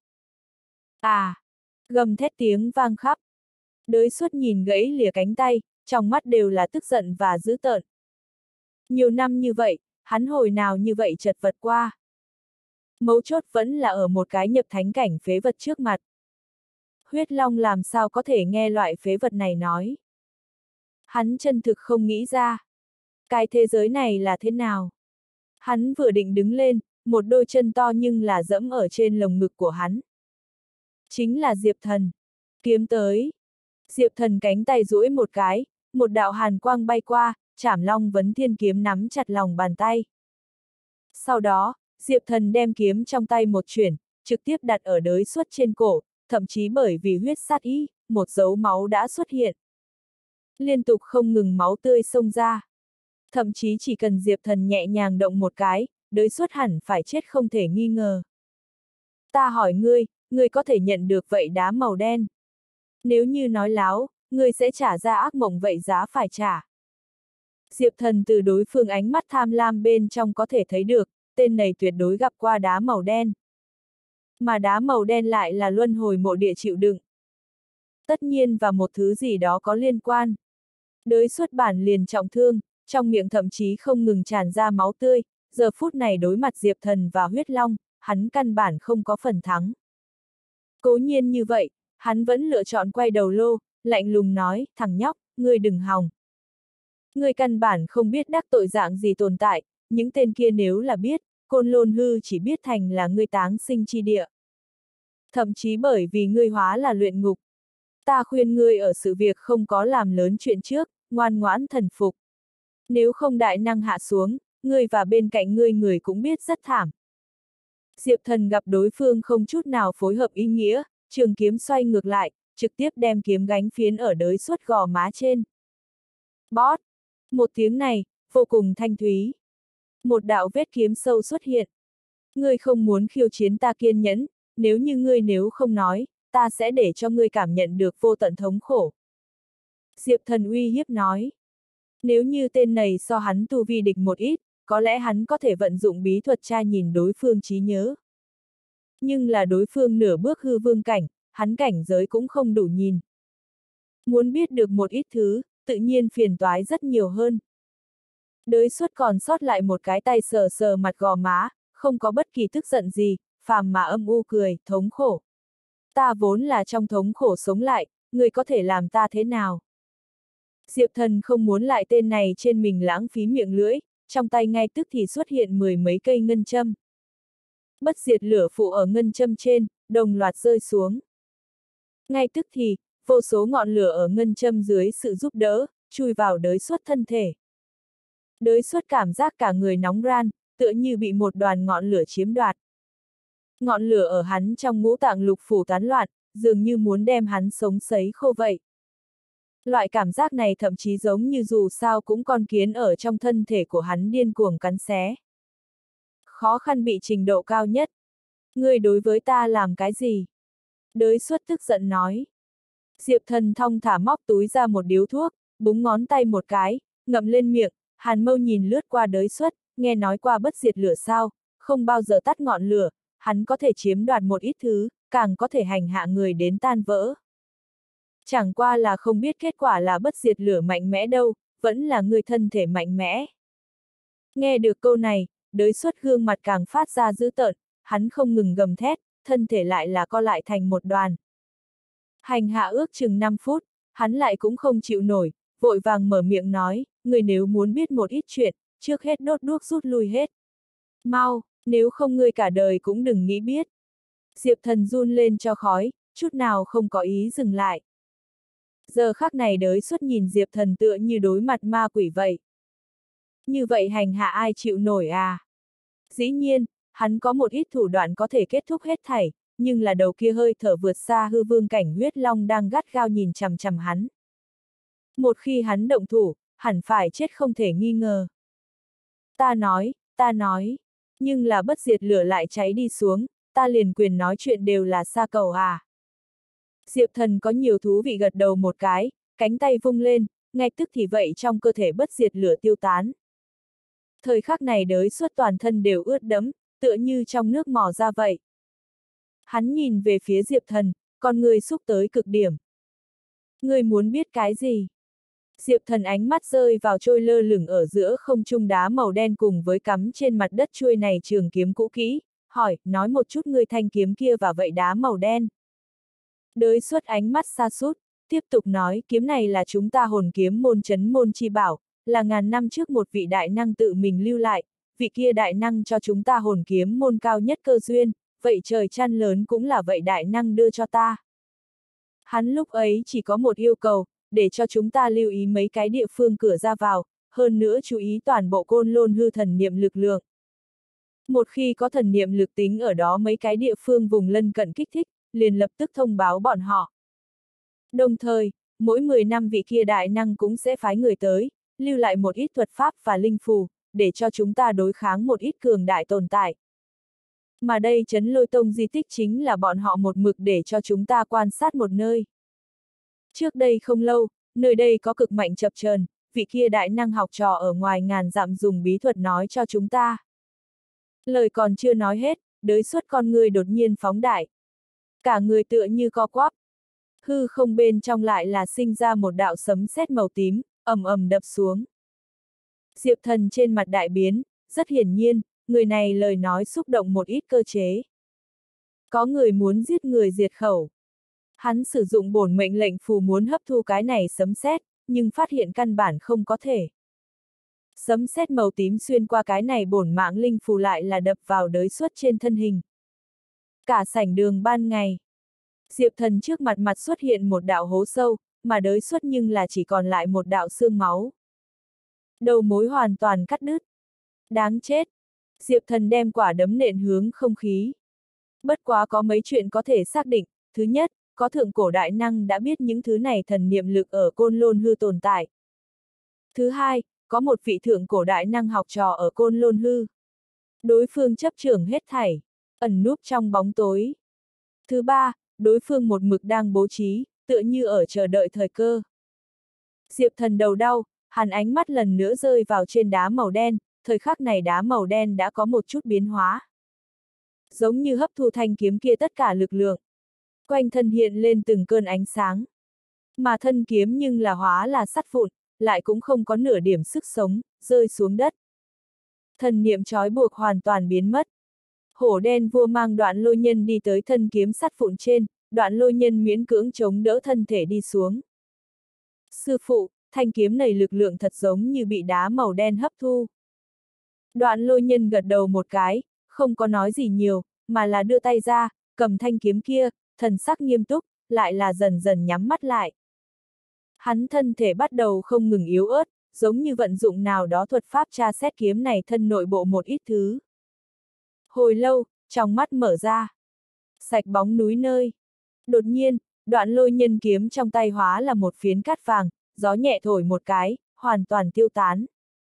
Gầm thét tiếng vang khắp. Đới Xuất nhìn gãy lìa cánh tay, trong mắt đều là tức giận và dữ tợn. Nhiều năm như vậy, hắn hồi nào như vậy chật vật qua. Mấu chốt vẫn là ở một cái nhập thánh cảnh phế vật trước mặt. Huyết long làm sao có thể nghe loại phế vật này nói. Hắn chân thực không nghĩ ra. Cái thế giới này là thế nào? Hắn vừa định đứng lên, một đôi chân to nhưng là dẫm ở trên lồng ngực của hắn. Chính là Diệp Thần. Kiếm tới. Diệp Thần cánh tay duỗi một cái, một đạo hàn quang bay qua, Trảm Long Vấn Thiên kiếm nắm chặt lòng bàn tay. Sau đó, Diệp Thần đem kiếm trong tay một chuyển, trực tiếp đặt ở Đới Xuất trên cổ, thậm chí bởi vì huyết sát ý, một dấu máu đã xuất hiện. Liên tục không ngừng máu tươi xông ra. Thậm chí chỉ cần Diệp Thần nhẹ nhàng động một cái, Đới Xuất hẳn phải chết không thể nghi ngờ. Ta hỏi ngươi, ngươi có thể nhận được vậy đá màu đen? Nếu như nói láo, ngươi sẽ trả ra ác mộng vậy giá phải trả. Diệp Thần từ đối phương ánh mắt tham lam bên trong có thể thấy được, tên này tuyệt đối gặp qua đá màu đen. Mà đá màu đen lại là luân hồi mộ địa chịu đựng. Tất nhiên và một thứ gì đó có liên quan. Đới Xuất bản liền trọng thương, trong miệng thậm chí không ngừng tràn ra máu tươi, giờ phút này đối mặt Diệp Thần và huyết long, hắn căn bản không có phần thắng. Cố nhiên như vậy, hắn vẫn lựa chọn quay đầu lô, lạnh lùng nói, thằng nhóc, ngươi đừng hòng. Ngươi căn bản không biết đắc tội dạng gì tồn tại, những tên kia nếu là biết, Côn Lôn Hư chỉ biết thành là ngươi táng sinh chi địa. Thậm chí bởi vì ngươi hóa là luyện ngục, Ta khuyên ngươi ở sự việc không có làm lớn chuyện trước, ngoan ngoãn thần phục. Nếu không đại năng hạ xuống, ngươi và bên cạnh ngươi người cũng biết rất thảm. Diệp Thần gặp đối phương không chút nào phối hợp ý nghĩa, trường kiếm xoay ngược lại, trực tiếp đem kiếm gánh phiến ở đới suốt gò má trên. Bót! Một tiếng này, vô cùng thanh thúy. Một đạo vết kiếm sâu xuất hiện. Ngươi không muốn khiêu chiến ta kiên nhẫn, nếu không nói, ta sẽ để cho ngươi cảm nhận được vô tận thống khổ. Diệp Thần uy hiếp nói. Nếu như tên này so hắn tu vi địch một ít, có lẽ hắn có thể vận dụng bí thuật tra nhìn đối phương trí nhớ. Nhưng là đối phương nửa bước hư vương cảnh, hắn cảnh giới cũng không đủ nhìn. Muốn biết được một ít thứ, tự nhiên phiền toái rất nhiều hơn. Đới suốt còn sót lại một cái tay sờ sờ mặt gò má, không có bất kỳ tức giận gì, phàm mà âm u cười, thống khổ. Ta vốn là trong thống khổ sống lại, người có thể làm ta thế nào? Diệp Thần không muốn lại tên này trên mình lãng phí miệng lưỡi, trong tay ngay tức thì xuất hiện 10 mấy cây ngân châm. Bất diệt lửa phụ ở ngân châm trên, đồng loạt rơi xuống. Ngay tức thì, vô số ngọn lửa ở ngân châm dưới sự giúp đỡ, chui vào đới suốt thân thể. Đới suốt cảm giác cả người nóng ran, tựa như bị một đoàn ngọn lửa chiếm đoạt. Ngọn lửa ở hắn trong ngũ tạng lục phủ tán loạn, dường như muốn đem hắn sống sấy khô vậy. Loại cảm giác này thậm chí giống như dù sao cũng con kiến ở trong thân thể của hắn điên cuồng cắn xé. Khó khăn bị trình độ cao nhất. Ngươi đối với ta làm cái gì? Đới suốt tức giận nói. Diệp Thần thong thả móc túi ra một điếu thuốc, búng ngón tay một cái, ngậm lên miệng, hàn mâu nhìn lướt qua đới suốt, nghe nói qua bất diệt lửa sao, không bao giờ tắt ngọn lửa, hắn có thể chiếm đoạt một ít thứ, càng có thể hành hạ người đến tan vỡ. Chẳng qua là không biết kết quả là bất diệt lửa mạnh mẽ đâu, vẫn là người thân thể mạnh mẽ. Nghe được câu này, đới suốt gương mặt càng phát ra dữ tợn, hắn không ngừng gầm thét, thân thể lại là co lại thành một đoàn. Hành hạ ước chừng 5 phút, hắn lại cũng không chịu nổi, vội vàng mở miệng nói, người nếu muốn biết một ít chuyện, trước hết đốt đuốc rút lui hết. Mau, nếu không ngươi cả đời cũng đừng nghĩ biết. Diệp Thần run lên cho khói, chút nào không có ý dừng lại. Giờ khắc này đới suốt nhìn Diệp Thần tựa như đối mặt ma quỷ vậy. Như vậy hành hạ ai chịu nổi à? Dĩ nhiên, hắn có một ít thủ đoạn có thể kết thúc hết thảy, nhưng là đầu kia hơi thở vượt xa hư vương cảnh huyết long đang gắt gao nhìn chằm chằm hắn. Một khi hắn động thủ, hẳn phải chết không thể nghi ngờ. Ta nói, nhưng là bất diệt lửa lại cháy đi xuống, ta liền quyền nói chuyện đều là xa cầu à. Diệp Thần có nhiều thú vị gật đầu một cái, cánh tay vung lên, ngay tức thì vậy trong cơ thể bất diệt lửa tiêu tán. Thời khắc này đới suốt toàn thân đều ướt đẫm, tựa như trong nước mò ra vậy. Hắn nhìn về phía Diệp Thần, con người xúc tới cực điểm. Ngươi muốn biết cái gì? Diệp Thần ánh mắt rơi vào trôi lơ lửng ở giữa không trung đá màu đen cùng với cắm trên mặt đất chuôi này trường kiếm cũ kỹ, hỏi, nói một chút ngươi thanh kiếm kia và vậy đá màu đen. Đới suốt ánh mắt xa sút, tiếp tục nói, kiếm này là chúng ta hồn kiếm môn chấn môn chi bảo, là ngàn năm trước một vị đại năng tự mình lưu lại, vị kia đại năng cho chúng ta hồn kiếm môn cao nhất cơ duyên, vậy trời chăn lớn cũng là vậy đại năng đưa cho ta. Hắn lúc ấy chỉ có một yêu cầu, để cho chúng ta lưu ý mấy cái địa phương cửa ra vào, hơn nữa chú ý toàn bộ côn lôn hư thần niệm lực lượng. Một khi có thần niệm lực tính ở đó mấy cái địa phương vùng lân cận kích thích, liền lập tức thông báo bọn họ. Đồng thời, mỗi 10 năm vị kia đại năng cũng sẽ phái người tới, lưu lại một ít thuật pháp và linh phù, để cho chúng ta đối kháng một ít cường đại tồn tại. Mà đây Trấn Lôi Tông di tích chính là bọn họ một mực để cho chúng ta quan sát một nơi. Trước đây không lâu, nơi đây có cực mạnh chập chờn, vị kia đại năng học trò ở ngoài ngàn dặm dùng bí thuật nói cho chúng ta. Lời còn chưa nói hết, đới suốt con người đột nhiên phóng đại. Cả người tựa như co quắp. Hư không bên trong lại là sinh ra một đạo sấm sét màu tím, ầm ầm đập xuống. Diệp Thần trên mặt đại biến, rất hiển nhiên, người này lời nói xúc động một ít cơ chế. Có người muốn giết người diệt khẩu. Hắn sử dụng bổn mệnh lệnh phù muốn hấp thu cái này sấm sét, nhưng phát hiện căn bản không có thể. Sấm sét màu tím xuyên qua cái này bổn mạng linh phù lại là đập vào đới suốt trên thân hình. Cả sảnh đường ban ngày. Diệp Thần trước mặt mặt xuất hiện một đạo hố sâu, mà đới xuất nhưng là chỉ còn lại một đạo xương máu. Đầu mối hoàn toàn cắt đứt. Đáng chết! Diệp Thần đem quả đấm nện hướng không khí. Bất quá có mấy chuyện có thể xác định. Thứ nhất, có thượng cổ đại năng đã biết những thứ này thần niệm lực ở Côn Lôn Hư tồn tại. Thứ hai, có một vị thượng cổ đại năng học trò ở Côn Lôn Hư. Đối phương chấp trưởng hết thảy, ẩn núp trong bóng tối. Thứ ba, đối phương một mực đang bố trí, tựa như ở chờ đợi thời cơ. Diệp Thần đầu đau, hắn ánh mắt lần nữa rơi vào trên đá màu đen, thời khắc này đá màu đen đã có một chút biến hóa. Giống như hấp thu thanh kiếm kia tất cả lực lượng. Quanh thân hiện lên từng cơn ánh sáng. Mà thân kiếm nhưng là hóa là sắt vụn, lại cũng không có nửa điểm sức sống, rơi xuống đất. Thần niệm trói buộc hoàn toàn biến mất. Hổ đen vua mang Đoạn Lôi Nhân đi tới thân kiếm sắt vụn trên, Đoạn Lôi Nhân miễn cưỡng chống đỡ thân thể đi xuống. Sư phụ, thanh kiếm này lực lượng thật giống như bị đá màu đen hấp thu. Đoạn Lôi Nhân gật đầu một cái, không có nói gì nhiều, mà là đưa tay ra, cầm thanh kiếm kia, thần sắc nghiêm túc, lại là dần dần nhắm mắt lại. Hắn thân thể bắt đầu không ngừng yếu ớt, giống như vận dụng nào đó thuật pháp tra xét kiếm này thân nội bộ một ít thứ. Hồi lâu, trong mắt mở ra. Sạch bóng núi nơi. Đột nhiên, Đoạn Lôi Nhân kiếm trong tay hóa là một phiến cát vàng, gió nhẹ thổi một cái, hoàn toàn tiêu tán.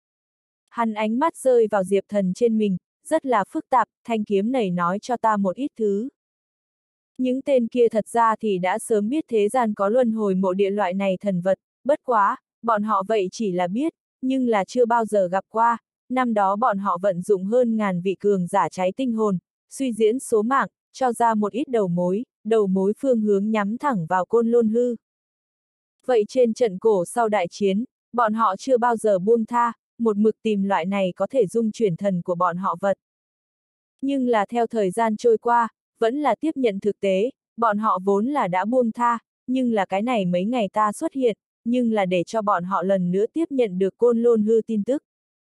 Hắn ánh mắt rơi vào Diệp Thần trên mình, rất là phức tạp, thanh kiếm này nói cho ta một ít thứ. Những tên kia thật ra thì đã sớm biết thế gian có luân hồi mộ địa loại này thần vật, bất quá, bọn họ vậy chỉ là biết, nhưng là chưa bao giờ gặp qua. Năm đó bọn họ vận dụng hơn ngàn vị cường giả cháy tinh hồn, suy diễn số mạng, cho ra một ít đầu mối phương hướng nhắm thẳng vào Côn Lôn Hư. Vậy trên trận cổ sau đại chiến, bọn họ chưa bao giờ buông tha, một mực tìm loại này có thể dung chuyển thần của bọn họ vật. Nhưng là theo thời gian trôi qua, vẫn là tiếp nhận thực tế, bọn họ vốn là đã buông tha, nhưng là cái này mấy ngày ta xuất hiện, nhưng là để cho bọn họ lần nữa tiếp nhận được Côn Lôn Hư tin tức.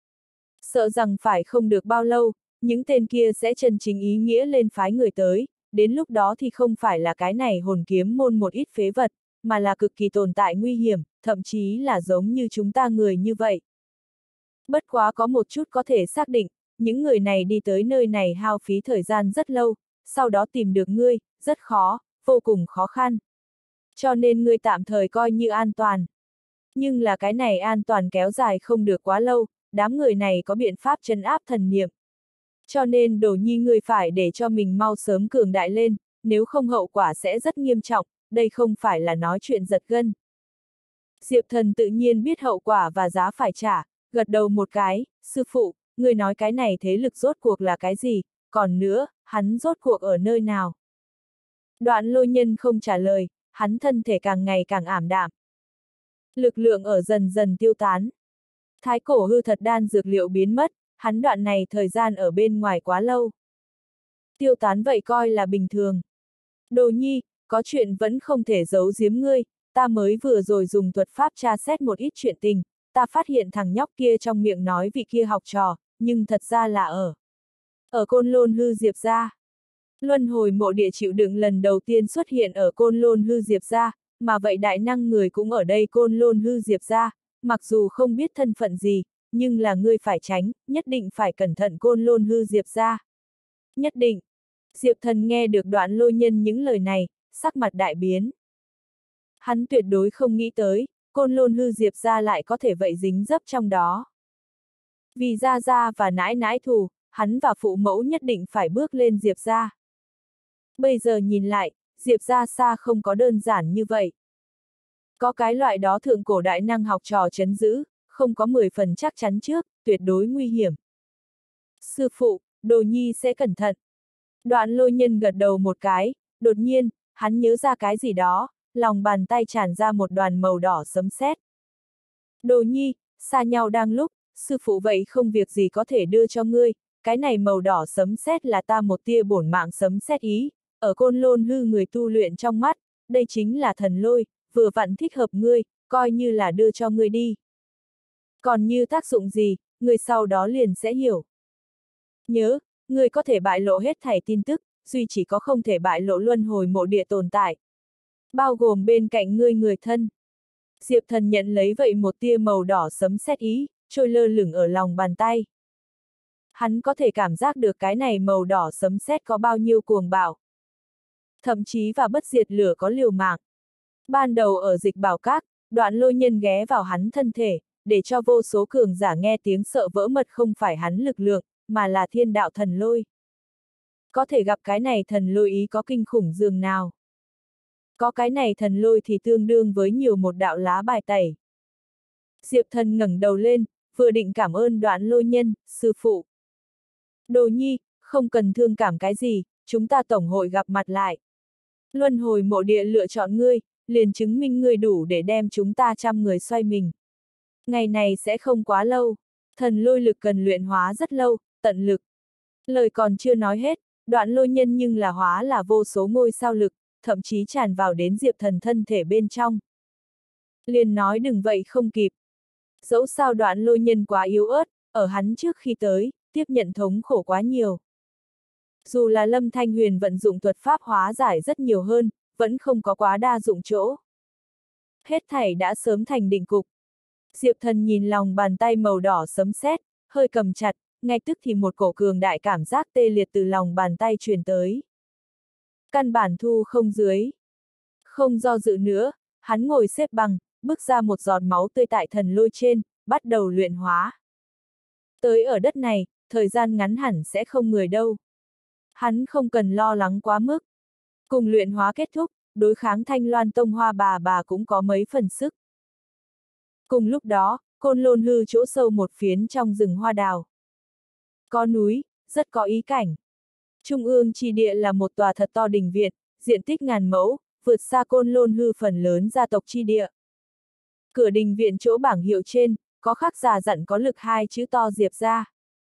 Sợ rằng phải không được bao lâu, những tên kia sẽ chân chính ý nghĩa lên phái người tới, đến lúc đó thì không phải là cái này hồn kiếm môn một ít phế vật, mà là cực kỳ tồn tại nguy hiểm, thậm chí là giống như chúng ta người như vậy. Bất quá có một chút có thể xác định, những người này đi tới nơi này hao phí thời gian rất lâu, sau đó tìm được ngươi, rất khó, vô cùng khó khăn. Cho nên ngươi tạm thời coi như an toàn. Nhưng là cái này an toàn kéo dài không được quá lâu, đám người này có biện pháp trấn áp thần niệm. Cho nên Đồ Nhi ngươi phải để cho mình mau sớm cường đại lên, nếu không hậu quả sẽ rất nghiêm trọng, đây không phải là nói chuyện giật gân. Diệp Thần tự nhiên biết hậu quả và giá phải trả, gật đầu một cái, sư phụ, ngươi nói cái này thế lực rốt cuộc là cái gì, còn nữa, hắn rốt cuộc ở nơi nào? Đoạn Lôi Nhân không trả lời, hắn thân thể càng ngày càng ảm đạm. Lực lượng ở dần dần tiêu tán. Thái cổ hư thật đan dược liệu biến mất, hắn đoạn này thời gian ở bên ngoài quá lâu. Tiêu tán vậy coi là bình thường. Đồ Nhi, có chuyện vẫn không thể giấu giếm ngươi, ta mới vừa rồi dùng thuật pháp tra xét một ít chuyện tình, ta phát hiện thằng nhóc kia trong miệng nói vị kia học trò, nhưng thật ra là ở Côn Lôn Hư Diệp gia. Luân hồi mộ địa chịu đựng lần đầu tiên xuất hiện ở Côn Lôn Hư Diệp gia, mà vậy đại năng người cũng ở đây Côn Lôn Hư Diệp gia, mặc dù không biết thân phận gì, nhưng là ngươi phải tránh, nhất định phải cẩn thận Côn Lôn Hư Diệp gia. Nhất định. Diệp Thần nghe được Đoạn Lôi Nhân những lời này, sắc mặt đại biến. Hắn tuyệt đối không nghĩ tới, Côn Lôn Hư Diệp gia lại có thể vậy dính dấp trong đó. Vì gia gia và nãi nãi thù, hắn và phụ mẫu nhất định phải bước lên Diệp gia. Bây giờ nhìn lại, Diệp gia xa không có đơn giản như vậy. Có cái loại đó thượng cổ đại năng học trò trấn giữ, không có 10 phần chắc chắn trước, tuyệt đối nguy hiểm. Sư phụ, Đồ Nhi sẽ cẩn thận. Đoạn Lôi Nhân gật đầu một cái, đột nhiên, hắn nhớ ra cái gì đó, lòng bàn tay tràn ra một đoàn màu đỏ sấm sét. Đồ Nhi, xa nhau đang lúc, sư phụ vậy không việc gì có thể đưa cho ngươi, cái này màu đỏ sấm sét là ta một tia bổn mạng sấm sét ý, ở Côn Lôn Hư người tu luyện trong mắt, đây chính là thần lôi, vừa vặn thích hợp ngươi, coi như là đưa cho ngươi đi. Còn như tác dụng gì, ngươi sau đó liền sẽ hiểu. Nhớ, ngươi có thể bại lộ hết thảy tin tức, duy chỉ có không thể bại lộ luân hồi mộ địa tồn tại, bao gồm bên cạnh ngươi người thân. Diệp Thần nhận lấy vậy một tia màu đỏ sấm sét ý, trôi lơ lửng ở lòng bàn tay. Hắn có thể cảm giác được cái này màu đỏ sấm sét có bao nhiêu cuồng bạo. Thậm chí và bất diệt lửa có liều mạng. Ban đầu ở Dịch Bảo Các, Đoạn Lôi Nhân ghé vào hắn thân thể, để cho vô số cường giả nghe tiếng sợ vỡ mật không phải hắn lực lượng, mà là thiên đạo thần lôi. Có thể gặp cái này thần lôi ý có kinh khủng dường nào. Có cái này thần lôi thì tương đương với nhiều một đạo lá bài tẩy. Diệp Thần ngẩng đầu lên, vừa định cảm ơn Đoạn Lôi Nhân, sư phụ. Đồ nhi, không cần thương cảm cái gì, chúng ta tổng hội gặp mặt lại. Luân hồi mộ địa lựa chọn ngươi, liền chứng minh ngươi đủ để đem chúng ta 100 người xoay mình. Ngày này sẽ không quá lâu, thần lôi lực cần luyện hóa rất lâu, tận lực. Lời còn chưa nói hết, Đoạn Lôi Nhân nhưng là hóa là vô số ngôi sao lực, thậm chí tràn vào đến Diệp Thần thân thể bên trong. Liền nói đừng vậy không kịp. Dẫu sao Đoạn Lôi Nhân quá yếu ớt, ở hắn trước khi tới, tiếp nhận thống khổ quá nhiều. Dù là Lâm Thanh Huyền vận dụng thuật pháp hóa giải rất nhiều hơn, vẫn không có quá đa dụng chỗ. Hết thảy đã sớm thành định cục. Diệp Thần nhìn lòng bàn tay màu đỏ sấm sét, hơi cầm chặt, ngay tức thì một cổ cường đại cảm giác tê liệt từ lòng bàn tay truyền tới. Căn bản thu không dưới. Không do dự nữa, hắn ngồi xếp bằng, bước ra một giọt máu tươi tại thần lôi trên, bắt đầu luyện hóa. Tới ở đất này, thời gian ngắn hẳn sẽ không người đâu. Hắn không cần lo lắng quá mức. Cùng luyện hóa kết thúc, đối kháng Thanh Loan Tông Hoa bà cũng có mấy phần sức. Cùng lúc đó, Côn Lôn Hư chỗ sâu một phiến trong rừng hoa đào. Có núi, rất có ý cảnh. Trung ương chi địa là một tòa thật to đình viện, diện tích ngàn mẫu, vượt xa Côn Lôn Hư phần lớn gia tộc chi địa. Cửa đình viện chỗ bảng hiệu trên, có khắc già dặn có lực 2 chữ to Diệp gia.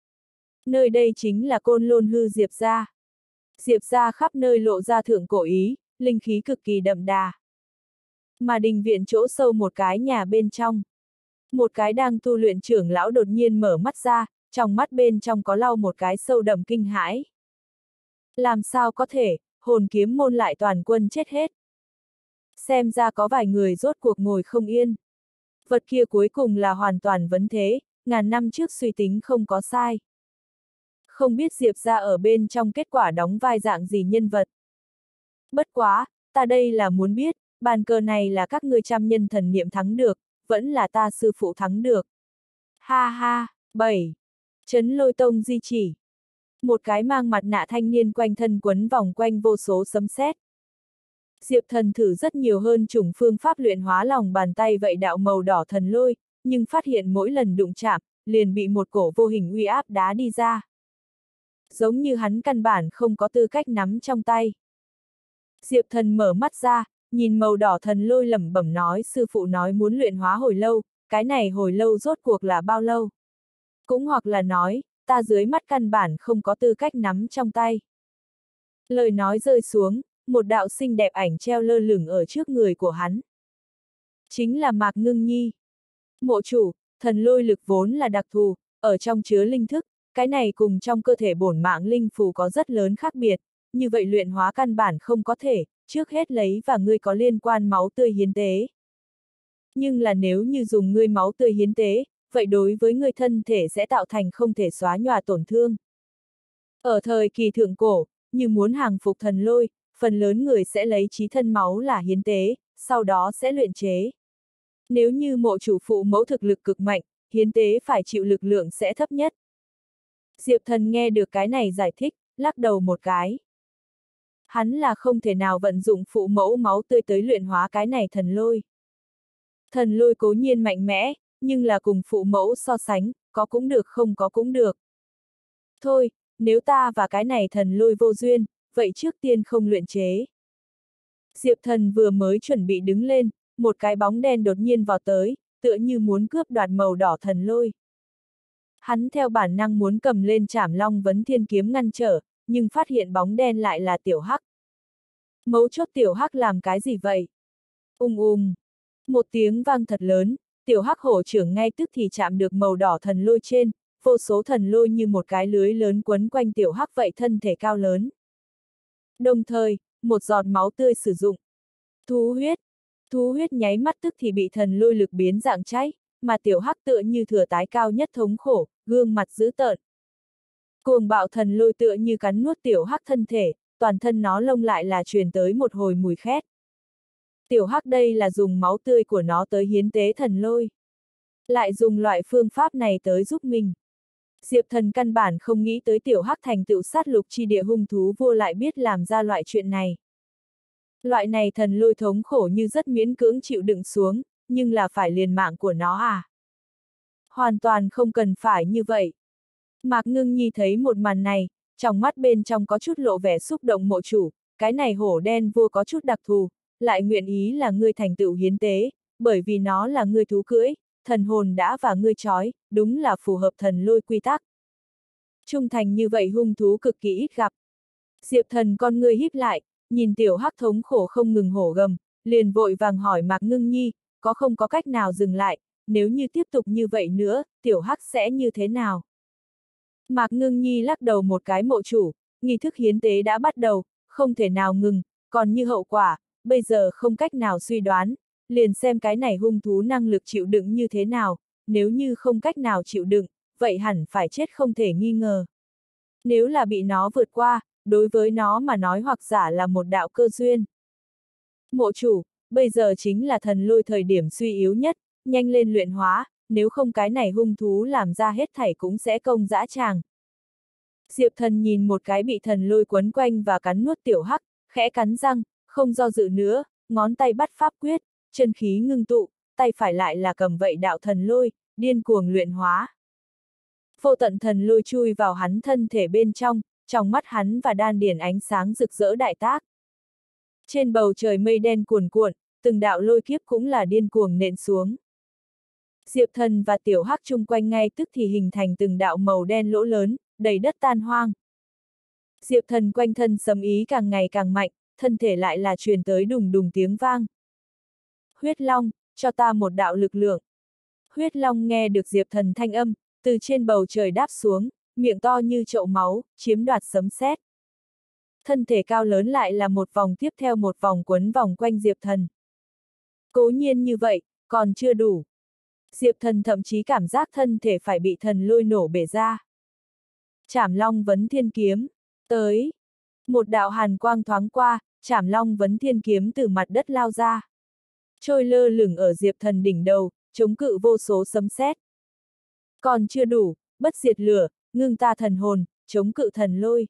Nơi đây chính là Côn Lôn Hư Diệp gia. Diệp gia khắp nơi lộ ra thượng cổ ý, linh khí cực kỳ đậm đà. Mà đình viện chỗ sâu một cái nhà bên trong. Một cái đang tu luyện trưởng lão đột nhiên mở mắt ra, trong mắt bên trong có lau một cái sâu đậm kinh hãi. Làm sao có thể, hồn kiếm môn lại toàn quân chết hết. Xem ra có vài người rốt cuộc ngồi không yên. Vật kia cuối cùng là hoàn toàn vấn thế, ngàn năm trước suy tính không có sai. Không biết Diệp gia ở bên trong kết quả đóng vai dạng gì nhân vật. Bất quá, ta đây là muốn biết, bàn cờ này là các ngươi 100 nhân thần niệm thắng được, vẫn là ta sư phụ thắng được. Ha ha, 7. Trấn Lôi Tông di chỉ. Một cái mang mặt nạ thanh niên quanh thân quấn vòng quanh vô số sấm sét. Diệp Thần thử rất nhiều hơn chủng phương pháp luyện hóa lòng bàn tay vậy đạo màu đỏ thần lôi, nhưng phát hiện mỗi lần đụng chạm, liền bị một cổ vô hình uy áp đá đi ra. Giống như hắn căn bản không có tư cách nắm trong tay. Diệp Thần mở mắt ra, nhìn màu đỏ thần lôi lẩm bẩm nói sư phụ nói muốn luyện hóa hồi lâu, cái này hồi lâu rốt cuộc là bao lâu? Cũng hoặc là nói, ta dưới mắt căn bản không có tư cách nắm trong tay. Lời nói rơi xuống, một đạo xinh đẹp ảnh treo lơ lửng ở trước người của hắn. Chính là Mạc Ngưng Nhi. Mộ chủ, thần lôi lực vốn là đặc thù, ở trong chứa linh thức, cái này cùng trong cơ thể bổn mạng linh phù có rất lớn khác biệt, như vậy luyện hóa căn bản không có thể, trước hết lấy và ngươi có liên quan máu tươi hiến tế. Nhưng là nếu như dùng ngươi máu tươi hiến tế, vậy đối với ngươi thân thể sẽ tạo thành không thể xóa nhòa tổn thương. Ở thời kỳ thượng cổ, như muốn hàng phục thần lôi, phần lớn người sẽ lấy chí thân máu là hiến tế, sau đó sẽ luyện chế. Nếu như mộ chủ phụ mẫu thực lực cực mạnh, hiến tế phải chịu lực lượng sẽ thấp nhất. Diệp Thần nghe được cái này giải thích, lắc đầu một cái. Hắn là không thể nào vận dụng phụ mẫu máu tươi tới luyện hóa cái này thần lôi. Thần lôi cố nhiên mạnh mẽ, nhưng là cùng phụ mẫu so sánh, có cũng được không có cũng được. Thôi, nếu ta và cái này thần lôi vô duyên, vậy trước tiên không luyện chế. Diệp Thần vừa mới chuẩn bị đứng lên, một cái bóng đen đột nhiên vào tới, tựa như muốn cướp đoạt màu đỏ thần lôi. Hắn theo bản năng muốn cầm lên Trảm Long Vấn Thiên kiếm ngăn trở, nhưng phát hiện bóng đen lại là Tiểu Hắc. Mấu chốt Tiểu Hắc làm cái gì vậy? Một tiếng vang thật lớn, Tiểu Hắc hổ trưởng ngay tức thì chạm được màu đỏ thần lôi trên, vô số thần lôi như một cái lưới lớn quấn quanh Tiểu Hắc vậy thân thể cao lớn. Đồng thời, một giọt máu tươi sử dụng. Thú huyết. Thú huyết nháy mắt tức thì bị thần lôi lực biến dạng cháy, mà tiểu hắc tựa như thừa tái cao nhất thống khổ, gương mặt dữ tợn. Cuồng bạo thần lôi tựa như cắn nuốt tiểu hắc thân thể, toàn thân nó lông lại là truyền tới một hồi mùi khét. Tiểu hắc đây là dùng máu tươi của nó tới hiến tế thần lôi. Lại dùng loại phương pháp này tới giúp mình. Diệp Thần căn bản không nghĩ tới tiểu hắc thành tựu sát lục chi địa hung thú vua lại biết làm ra loại chuyện này. Loại này thần lôi thống khổ như rất miễn cưỡng chịu đựng xuống, nhưng là phải liền mạng của nó à? Hoàn toàn không cần phải như vậy. Mạc Ngưng Nhi thấy một màn này, trong mắt bên trong có chút lộ vẻ xúc động mộ chủ, cái này hổ đen vua có chút đặc thù, lại nguyện ý là ngươi thành tựu hiến tế, bởi vì nó là ngươi thú cưỡi, thần hồn đã và ngươi trói, đúng là phù hợp thần lôi quy tắc. Trung thành như vậy hung thú cực kỳ ít gặp. Diệp Thần con ngươi híp lại, nhìn tiểu hắc thống khổ không ngừng hổ gầm, liền vội vàng hỏi Mạc Ngưng Nhi, không có cách nào dừng lại, nếu như tiếp tục như vậy nữa, tiểu hắc sẽ như thế nào? Mạc Ngưng Nhi lắc đầu một cái mộ chủ, nghi thức hiến tế đã bắt đầu, không thể nào ngừng, còn như hậu quả, bây giờ không cách nào suy đoán, liền xem cái này hung thú năng lực chịu đựng như thế nào, nếu như không cách nào chịu đựng, vậy hẳn phải chết không thể nghi ngờ. Nếu là bị nó vượt qua, đối với nó mà nói hoặc giả là một đạo cơ duyên. Mộ chủ, bây giờ chính là thần lôi thời điểm suy yếu nhất, nhanh lên luyện hóa, nếu không cái này hung thú làm ra hết thảy cũng sẽ công dã tràng. Diệp Thần nhìn một cái bị thần lôi quấn quanh và cắn nuốt tiểu hắc, khẽ cắn răng, không do dự nữa, ngón tay bắt pháp quyết, chân khí ngưng tụ, tay phải lại là cầm vậy đạo thần lôi, điên cuồng luyện hóa. Vô tận thần lôi chui vào hắn thân thể bên trong mắt hắn và đan điển ánh sáng rực rỡ đại tác. Trên bầu trời mây đen cuồn cuộn, từng đạo lôi kiếp cũng là điên cuồng nện xuống. Diệp Thần và tiểu hắc chung quanh ngay tức thì hình thành từng đạo màu đen lỗ lớn, đầy đất tan hoang. Diệp Thần quanh thân sấm ý càng ngày càng mạnh, thân thể lại là truyền tới đùng đùng tiếng vang. Huyết Long, cho ta một đạo lực lượng. Huyết Long nghe được Diệp Thần thanh âm, từ trên bầu trời đáp xuống, miệng to như chậu máu, chiếm đoạt sấm sét. Thân thể cao lớn lại là một vòng tiếp theo một vòng quấn vòng quanh Diệp Thần. Cố nhiên như vậy, còn chưa đủ. Diệp Thần thậm chí cảm giác thân thể phải bị thần lôi nổ bể ra. Trảm Long Vấn Thiên Kiếm, tới. Một đạo hàn quang thoáng qua, Trảm Long Vấn Thiên Kiếm từ mặt đất lao ra. Trôi lơ lửng ở Diệp Thần đỉnh đầu, chống cự vô số sấm sét. Còn chưa đủ, bất diệt lửa, ngưng ta thần hồn, chống cự thần lôi.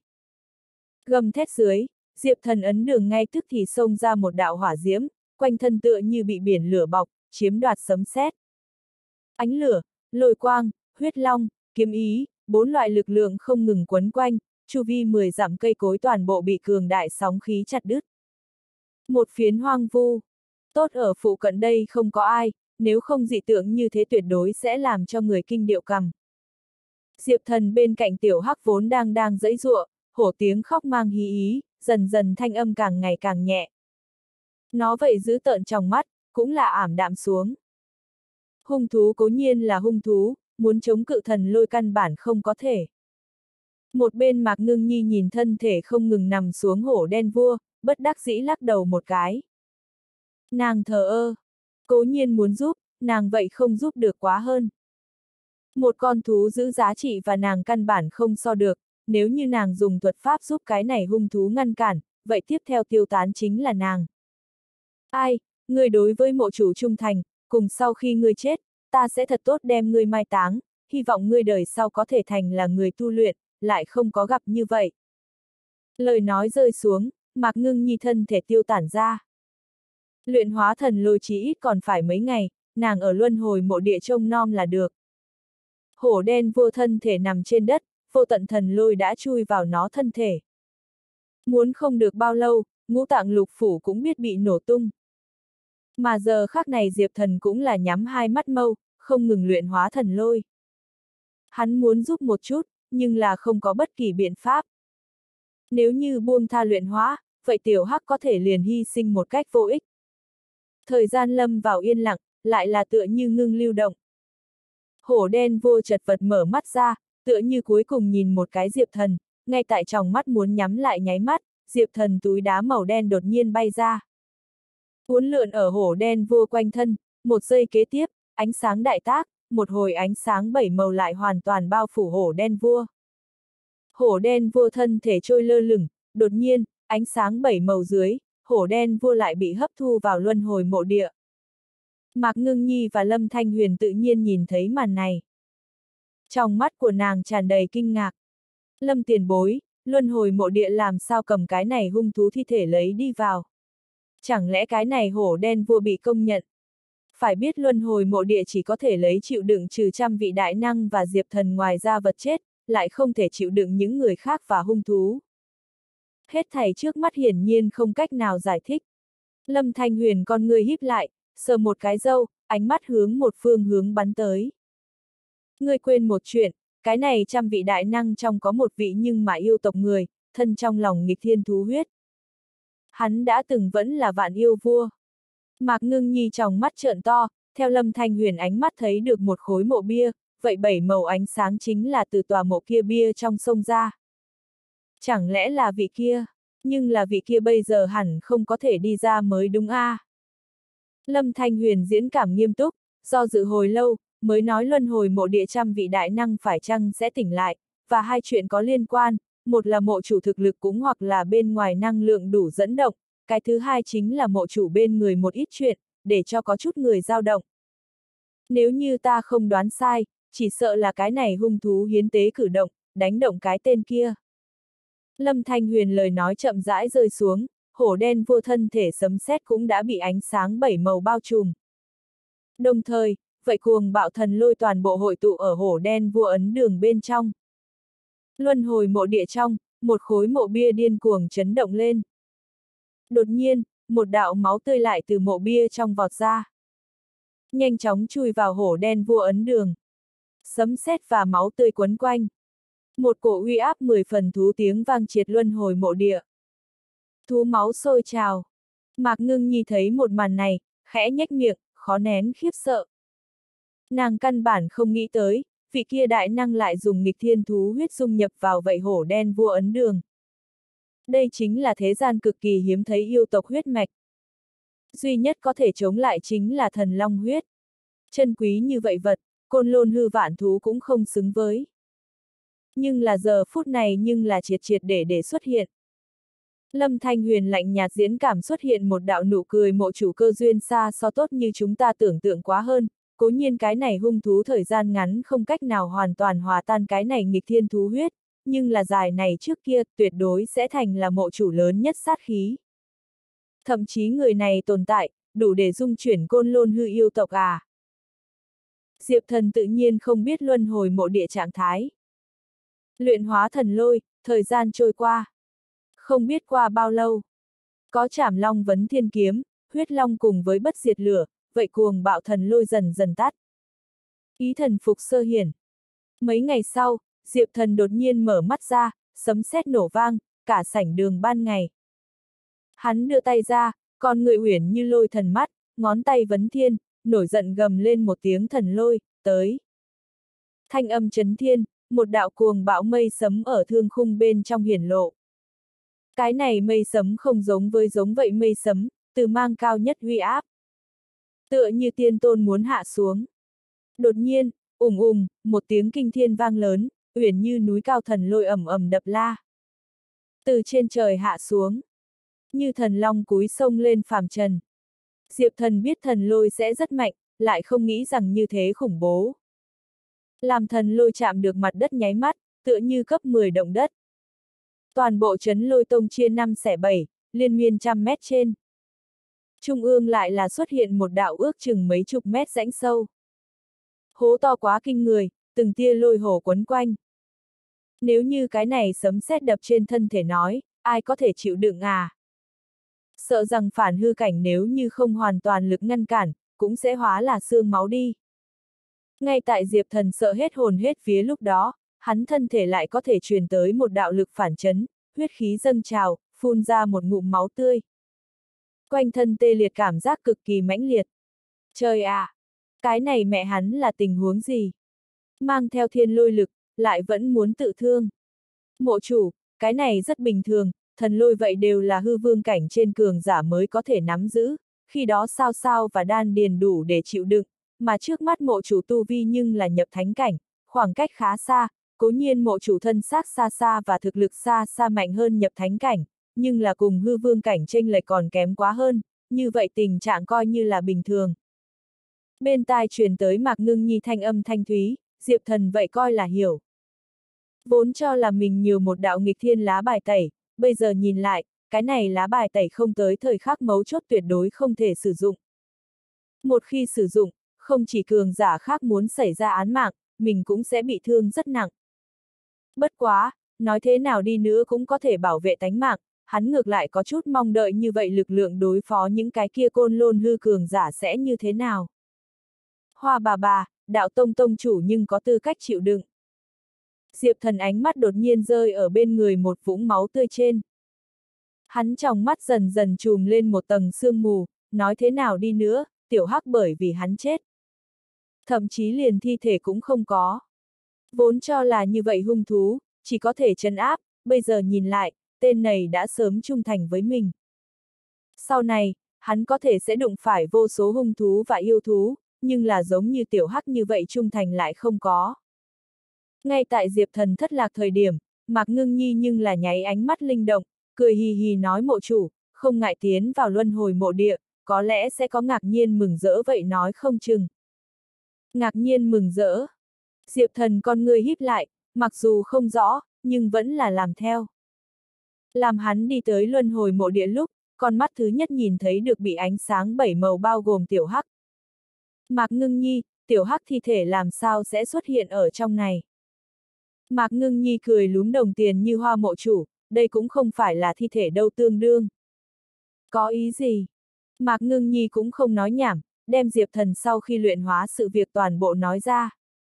Gầm thét dưới, Diệp Thần ấn đường ngay tức thì xông ra một đạo hỏa diễm, quanh thân tựa như bị biển lửa bọc, chiếm đoạt sấm sét. Ánh lửa, lôi quang, huyết long, kiếm ý, 4 loại lực lượng không ngừng quấn quanh, chu vi 10 dặm cây cối toàn bộ bị cường đại sóng khí chặt đứt. Một phiến hoang vu. Tốt ở phụ cận đây không có ai, nếu không dị tượng như thế tuyệt đối sẽ làm cho người kinh điệu cằm. Diệp Thần bên cạnh tiểu hắc vốn đang giãy giụa, hổ tiếng khóc mang hí ý, dần dần thanh âm càng ngày càng nhẹ. Nó vậy giữ tợn trong mắt, cũng là ảm đạm xuống. Hung thú cố nhiên là hung thú, muốn chống cự thần lôi căn bản không có thể. Một bên Mạc Ngưng Nhi nhìn thân thể không ngừng nằm xuống hổ đen vua, bất đắc dĩ lắc đầu một cái. Nàng thờ ơ. Cố nhiên muốn giúp, nàng vậy không giúp được quá hơn. Một con thú giữ giá trị và nàng căn bản không so được, nếu như nàng dùng thuật pháp giúp cái này hung thú ngăn cản, vậy tiếp theo tiêu tán chính là nàng. Ai, ngươi đối với mộ chủ trung thành, cùng sau khi ngươi chết, ta sẽ thật tốt đem ngươi mai táng, hy vọng ngươi đời sau có thể thành là người tu luyện, lại không có gặp như vậy. Lời nói rơi xuống, Mạc Ngưng Nhi thân thể tiêu tản ra. Luyện hóa thần lôi chí ít còn phải mấy ngày, nàng ở luân hồi mộ địa trông nom là được. Hổ đen vô thân thể nằm trên đất, vô tận thần lôi đã chui vào nó thân thể. Muốn không được bao lâu, ngũ tạng lục phủ cũng biết bị nổ tung. Mà giờ khắc này Diệp Thần cũng là nhắm hai mắt mâu, không ngừng luyện hóa thần lôi. Hắn muốn giúp một chút, nhưng là không có bất kỳ biện pháp. Nếu như buông tha luyện hóa, vậy tiểu hắc có thể liền hy sinh một cách vô ích. Thời gian lâm vào yên lặng, lại là tựa như ngưng lưu động. Hổ đen vô chật vật mở mắt ra, tựa như cuối cùng nhìn một cái Diệp Thần, ngay tại tròng mắt muốn nhắm lại nháy mắt, Diệp Thần túi đá màu đen đột nhiên bay ra. Uốn lượn ở hổ đen vua quanh thân, một giây kế tiếp, ánh sáng đại tác, một hồi ánh sáng bảy màu lại hoàn toàn bao phủ hổ đen vua. Hổ đen vua thân thể trôi lơ lửng, đột nhiên, ánh sáng bảy màu dưới, hổ đen vua lại bị hấp thu vào luân hồi mộ địa. Mạc Ngưng Nhi và Lâm Thanh Huyền tự nhiên nhìn thấy màn này. Trong mắt của nàng tràn đầy kinh ngạc. Lâm tiền bối, luân hồi mộ địa làm sao cầm cái này hung thú thi thể lấy đi vào? Chẳng lẽ cái này hổ đen vua bị công nhận? Phải biết luân hồi mộ địa chỉ có thể lấy chịu đựng trừ trăm vị đại năng và diệp thần ngoài ra vật chết, lại không thể chịu đựng những người khác và hung thú. Hết thảy trước mắt hiển nhiên không cách nào giải thích. Lâm Thanh Huyền con người híp lại, sờ một cái râu, ánh mắt hướng một phương hướng bắn tới. Ngươi quên một chuyện, cái này trăm vị đại năng trong có một vị nhưng mà yêu tộc người, thân trong lòng nghịch thiên thú huyết. Hắn đã từng vẫn là vạn yêu vua. Mạc Ngưng Nhi trong mắt trợn to, theo Lâm Thanh Huyền ánh mắt thấy được một khối mộ bia, vậy bảy màu ánh sáng chính là từ tòa mộ kia bia trong sông ra. Chẳng lẽ là vị kia? Nhưng là vị kia bây giờ hẳn không có thể đi ra mới đúng a. Lâm Thanh Huyền diễn cảm nghiêm túc, do dự hồi lâu, mới nói luân hồi mộ địa trăm vị đại năng phải chăng sẽ tỉnh lại, và hai chuyện có liên quan, một là mộ chủ thực lực cũng hoặc là bên ngoài năng lượng đủ dẫn động, cái thứ hai chính là mộ chủ bên người một ít chuyện, để cho có chút người dao động. Nếu như ta không đoán sai, chỉ sợ là cái này hung thú hiến tế cử động, đánh động cái tên kia. Lâm Thanh Huyền lời nói chậm rãi rơi xuống, hổ đen vua thân thể sấm sét cũng đã bị ánh sáng bảy màu bao trùm. Đồng thời, vậy cuồng bạo thần lôi toàn bộ hội tụ ở hổ đen vua ấn đường bên trong. Luân hồi mộ địa trong, một khối mộ bia điên cuồng chấn động lên. Đột nhiên, một đạo máu tươi lại từ mộ bia trong vọt ra. Nhanh chóng chui vào hổ đen vua ấn đường. Sấm sét và máu tươi quấn quanh. Một cổ uy áp 10 phần thú tiếng vang triệt luân hồi mộ địa. Thú máu sôi trào. Mạc Ngưng Nhi thấy một màn này, khẽ nhếch miệng, khó nén khiếp sợ. Nàng căn bản không nghĩ tới, vị kia đại năng lại dùng nghịch thiên thú huyết dung nhập vào vậy hổ đen vua ấn đường. Đây chính là thế gian cực kỳ hiếm thấy yêu tộc huyết mạch. Duy nhất có thể chống lại chính là thần long huyết. Chân quý như vậy vật, côn lôn hư vạn thú cũng không xứng với. Nhưng là giờ phút này nhưng là triệt triệt để xuất hiện. Lâm Thanh Huyền lạnh nhạt diễn cảm xuất hiện một đạo nụ cười mộ chủ cơ duyên xa so tốt như chúng ta tưởng tượng quá hơn, cố nhiên cái này hung thú thời gian ngắn không cách nào hoàn toàn hòa tan cái này nghịch thiên thú huyết, nhưng là dài này trước kia tuyệt đối sẽ thành là mộ chủ lớn nhất sát khí. Thậm chí người này tồn tại, đủ để dung chuyển côn lôn hư yêu tộc à. Diệp Thần tự nhiên không biết luân hồi mộ địa trạng thái. Luyện hóa thần lôi, thời gian trôi qua. Không biết qua bao lâu. Có Trảm Long vấn thiên kiếm, huyết long cùng với bất diệt lửa, vậy cuồng bạo thần lôi dần dần tắt. Ý thần phục sơ hiển. Mấy ngày sau, Diệp Thần đột nhiên mở mắt ra, sấm sét nổ vang, cả sảnh đường ban ngày. Hắn đưa tay ra, con người uyển như lôi thần mắt, ngón tay vấn thiên, nổi giận gầm lên một tiếng thần lôi, tới. Thanh âm chấn thiên, một đạo cuồng bão mây sấm ở thương khung bên trong hiển lộ. Cái này mây sấm không giống vậy mây sấm, từ mang cao nhất uy áp. Tựa như tiên tôn muốn hạ xuống. Đột nhiên, một tiếng kinh thiên vang lớn, uyển như núi cao thần lôi ầm ầm đập la. Từ trên trời hạ xuống. Như thần long cúi sông lên phàm trần. Diệp Thần biết thần lôi sẽ rất mạnh, lại không nghĩ rằng như thế khủng bố. Làm thần lôi chạm được mặt đất nháy mắt, tựa như cấp 10 động đất. Toàn bộ trấn lôi tông chia 5 xẻ 7, liên miên trăm mét trên. Trung ương lại là xuất hiện một đạo ước chừng mấy chục mét rãnh sâu. Hố to quá kinh người, từng tia lôi hổ quấn quanh. Nếu như cái này sấm sét đập trên thân thể nói, ai có thể chịu đựng à? Sợ rằng phản hư cảnh nếu như không hoàn toàn lực ngăn cản, cũng sẽ hóa là xương máu đi. Ngay tại Diệp Thần sợ hết hồn hết vía lúc đó, hắn thân thể lại có thể truyền tới một đạo lực phản chấn, huyết khí dâng trào, phun ra một ngụm máu tươi. Quanh thân tê liệt cảm giác cực kỳ mãnh liệt. Trời ạ! Cái này mẹ hắn là tình huống gì? Mang theo thiên lôi lực, lại vẫn muốn tự thương. Mộ chủ, cái này rất bình thường, thần lôi vậy đều là hư vương cảnh trên cường giả mới có thể nắm giữ, khi đó sao sao và đan điền đủ để chịu đựng, mà trước mắt mộ chủ tu vi nhưng là nhập thánh cảnh, khoảng cách khá xa, cố nhiên mộ chủ thân xác xa xa và thực lực xa xa mạnh hơn nhập thánh cảnh, nhưng là cùng hư vương cảnh chênh lệch còn kém quá hơn, như vậy tình trạng coi như là bình thường. Bên tai truyền tới Mạc Ngưng Nhi thanh âm thanh thúy, Diệp Thần vậy coi là hiểu. Vốn cho là mình nhiều một đạo nghịch thiên lá bài tẩy, bây giờ nhìn lại, cái này lá bài tẩy không tới thời khắc mấu chốt tuyệt đối không thể sử dụng. Một khi sử dụng, không chỉ cường giả khác muốn xảy ra án mạng, mình cũng sẽ bị thương rất nặng. Bất quá, nói thế nào đi nữa cũng có thể bảo vệ tánh mạng, hắn ngược lại có chút mong đợi như vậy lực lượng đối phó những cái kia côn lôn hư cường giả sẽ như thế nào. Hoa bà, đạo tông tông chủ nhưng có tư cách chịu đựng. Diệp Thần ánh mắt đột nhiên rơi ở bên người một vũng máu tươi trên. Hắn trong mắt dần dần trùm lên một tầng sương mù, nói thế nào đi nữa, tiểu hắc bởi vì hắn chết. Thậm chí liền thi thể cũng không có. Vốn cho là như vậy hung thú, chỉ có thể trấn áp, bây giờ nhìn lại, tên này đã sớm trung thành với mình. Sau này, hắn có thể sẽ đụng phải vô số hung thú và yêu thú, nhưng là giống như tiểu hắc như vậy trung thành lại không có. Ngay tại Diệp Thần thất lạc thời điểm, Mạc Ngưng Nhi nhưng là nháy ánh mắt linh động, cười hì hì nói mộ chủ, không ngại tiến vào luân hồi mộ địa, có lẽ sẽ có ngạc nhiên mừng rỡ vậy nói không chừng. Ngạc nhiên mừng rỡ. Diệp Thần con người híp lại, mặc dù không rõ, nhưng vẫn là làm theo. Làm hắn đi tới luân hồi mộ địa lúc, con mắt thứ nhất nhìn thấy được bị ánh sáng bảy màu bao gồm tiểu hắc. Mạc Ngưng Nhi, tiểu hắc thi thể làm sao sẽ xuất hiện ở trong này? Mạc Ngưng Nhi cười lúm đồng tiền như hoa mộ chủ, đây cũng không phải là thi thể đâu tương đương. Có ý gì? Mạc Ngưng Nhi cũng không nói nhảm, đem Diệp Thần sau khi luyện hóa sự việc toàn bộ nói ra.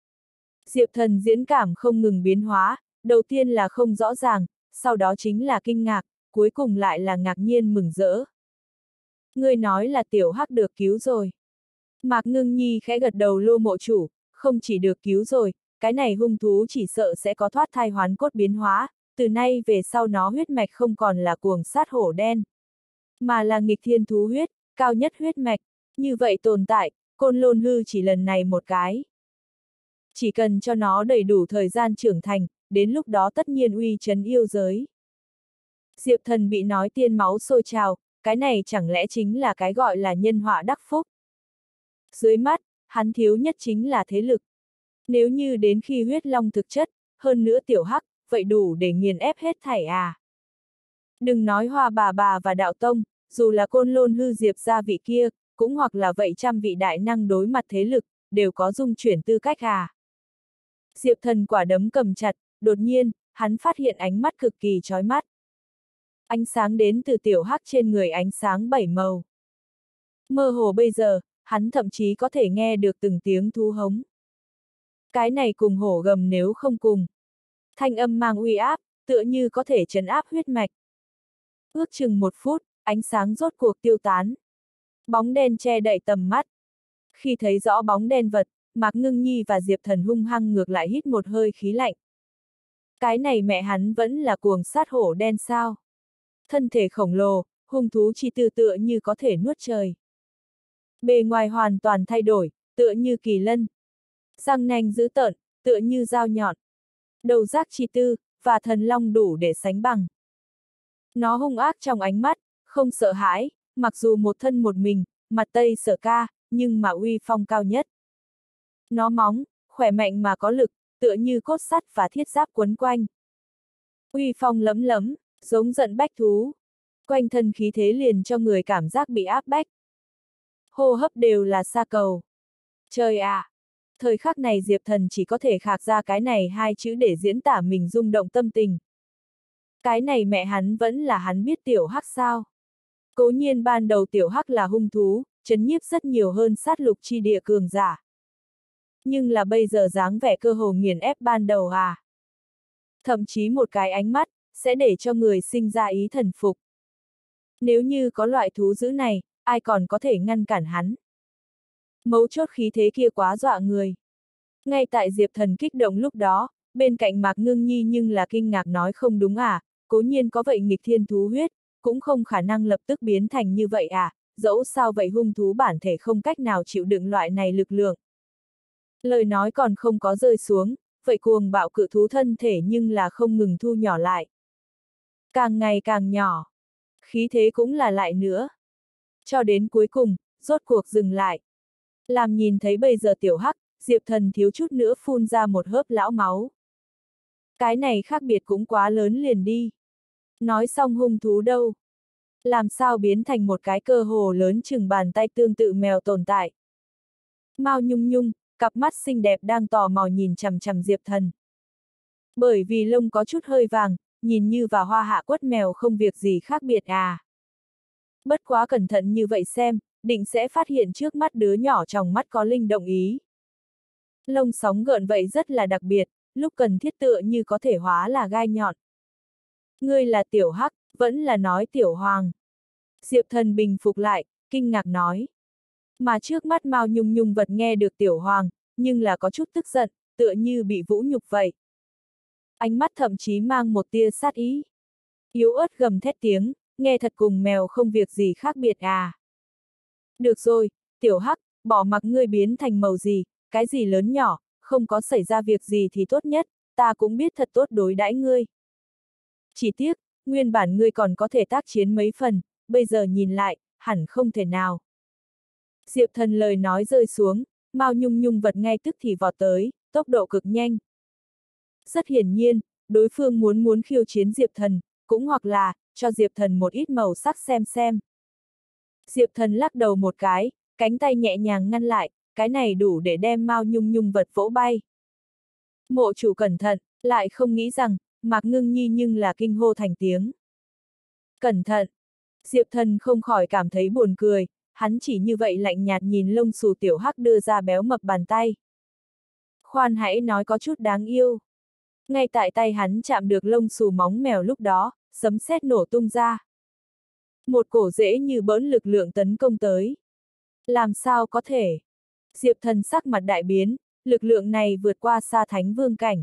Diệp Thần diễn cảm không ngừng biến hóa, đầu tiên là không rõ ràng, sau đó chính là kinh ngạc, cuối cùng lại là ngạc nhiên mừng rỡ. Ngươi nói là tiểu hắc được cứu rồi. Mạc Ngưng Nhi khẽ gật đầu lô mộ chủ, không chỉ được cứu rồi, cái này hung thú chỉ sợ sẽ có thoát thai hoán cốt biến hóa, từ nay về sau nó huyết mạch không còn là cuồng sát hổ đen, mà là nghịch thiên thú huyết, cao nhất huyết mạch, như vậy tồn tại, côn lôn hư chỉ lần này một cái. Chỉ cần cho nó đầy đủ thời gian trưởng thành, đến lúc đó tất nhiên uy chấn yêu giới. Diệp Thần bị nói tiên máu sôi trào, cái này chẳng lẽ chính là cái gọi là nhân họa đắc phúc. Dưới mắt, hắn thiếu nhất chính là thế lực. Nếu như đến khi huyết long thực chất, hơn nữa tiểu hắc, vậy đủ để nghiền ép hết thảy à. Đừng nói hoa bà và đạo tông, dù là côn lôn hư Diệp gia vị kia, cũng hoặc là vậy trăm vị đại năng đối mặt thế lực, đều có dung chuyển tư cách à. Diệp Thần quả đấm cầm chặt, đột nhiên, hắn phát hiện ánh mắt cực kỳ chói mắt. Ánh sáng đến từ tiểu hắc trên người ánh sáng bảy màu. Mơ hồ bây giờ, hắn thậm chí có thể nghe được từng tiếng thú hống. Cái này cùng hổ gầm nếu không cùng. Thanh âm mang uy áp, tựa như có thể trấn áp huyết mạch. Ước chừng 1 phút, ánh sáng rốt cuộc tiêu tán. Bóng đen che đậy tầm mắt. Khi thấy rõ bóng đen vật, Mạc Ngưng Nhi và Diệp Thần hung hăng ngược lại hít một hơi khí lạnh. Cái này mẹ hắn vẫn là cuồng sát hổ đen sao? Thân thể khổng lồ, hung thú chi tư tựa như có thể nuốt trời. Bề ngoài hoàn toàn thay đổi, tựa như kỳ lân. Răng nanh dữ tợn, tựa như dao nhọn. Đầu giác chi tư, và thần long đủ để sánh bằng. Nó hung ác trong ánh mắt, không sợ hãi, mặc dù một thân một mình, mặt Tây Sở Ca, nhưng mà uy phong cao nhất. Nó móng, khỏe mạnh mà có lực, tựa như cốt sắt và thiết giáp quấn quanh. Uy phong lẫm lẫm, giống giận bách thú. Quanh thân khí thế liền cho người cảm giác bị áp bách. Hô hấp đều là sa cầu. Trời ạ! Thời khắc này Diệp Thần chỉ có thể khạc ra cái này 2 chữ để diễn tả mình rung động tâm tình. Cái này mẹ hắn vẫn là hắn biết tiểu hắc sao. Cố nhiên ban đầu tiểu hắc là hung thú, trấn nhiếp rất nhiều hơn sát lục chi địa cường giả. Nhưng là bây giờ dáng vẻ cơ hồ nghiền ép ban đầu à. Thậm chí một cái ánh mắt, sẽ để cho người sinh ra ý thần phục. Nếu như có loại thú dữ này, ai còn có thể ngăn cản hắn. Mấu chốt khí thế kia quá dọa người. Ngay tại Diệp Thần kích động lúc đó, bên cạnh Mạc Ngưng Nhi nhưng là kinh ngạc nói không đúng à, cố nhiên có vậy nghịch thiên thú huyết, cũng không khả năng lập tức biến thành như vậy à, dẫu sao vậy hung thú bản thể không cách nào chịu đựng loại này lực lượng. Lời nói còn không có rơi xuống, vậy cuồng bạo cự thú thân thể nhưng là không ngừng thu nhỏ lại. Càng ngày càng nhỏ. Khí thế cũng là lại nữa. Cho đến cuối cùng, rốt cuộc dừng lại. Làm nhìn thấy bây giờ tiểu hắc, Diệp Thần thiếu chút nữa phun ra một hớp lão máu. Cái này khác biệt cũng quá lớn liền đi. Nói xong hung thú đâu? Làm sao biến thành một cái cơ hồ lớn chừng bàn tay tương tự mèo tồn tại. Mao Nhung Nhung, cặp mắt xinh đẹp đang tò mò nhìn chằm chằm Diệp Thần. Bởi vì lông có chút hơi vàng, nhìn như và hoa hạ quất mèo không việc gì khác biệt à. Bất quá cẩn thận như vậy xem, định sẽ phát hiện trước mắt đứa nhỏ trong mắt có linh động ý. Lông sóng gợn vậy rất là đặc biệt, lúc cần thiết tựa như có thể hóa là gai nhọn. Ngươi là tiểu hắc, vẫn là nói tiểu hoàng. Diệp Thần bình phục lại, kinh ngạc nói. Mà trước mắt Mao Nhung Nhung vật nghe được tiểu hoàng, nhưng là có chút tức giận, tựa như bị vũ nhục vậy. Ánh mắt thậm chí mang một tia sát ý. Yếu ớt gầm thét tiếng, nghe thật cùng mèo không việc gì khác biệt à. Được rồi, tiểu hắc, bỏ mặc ngươi biến thành màu gì, cái gì lớn nhỏ, không có xảy ra việc gì thì tốt nhất, ta cũng biết thật tốt đối đãi ngươi. Chỉ tiếc, nguyên bản ngươi còn có thể tác chiến mấy phần, bây giờ nhìn lại, hẳn không thể nào. Diệp Thần lời nói rơi xuống, Mao Nhung Nhung vật ngay tức thì vọt tới, tốc độ cực nhanh. Rất hiển nhiên, đối phương muốn khiêu chiến Diệp Thần, cũng hoặc là, cho Diệp Thần một ít màu sắc xem. Diệp Thần lắc đầu một cái, cánh tay nhẹ nhàng ngăn lại, cái này đủ để đem Mao Nhung Nhung vật vỗ bay. Mộ chủ cẩn thận, lại không nghĩ rằng, Mạc Ngưng Nhi nhưng là kinh hô thành tiếng. Cẩn thận! Diệp Thần không khỏi cảm thấy buồn cười, hắn chỉ như vậy lạnh nhạt nhìn lông xù tiểu hắc đưa ra béo mập bàn tay. Khoan hãy nói có chút đáng yêu. Ngay tại tay hắn chạm được lông xù móng mèo lúc đó, sấm sét nổ tung ra. Một cổ rễ như bỡn lực lượng tấn công tới. Làm sao có thể? Diệp Thần sắc mặt đại biến, lực lượng này vượt qua xa thánh vương cảnh.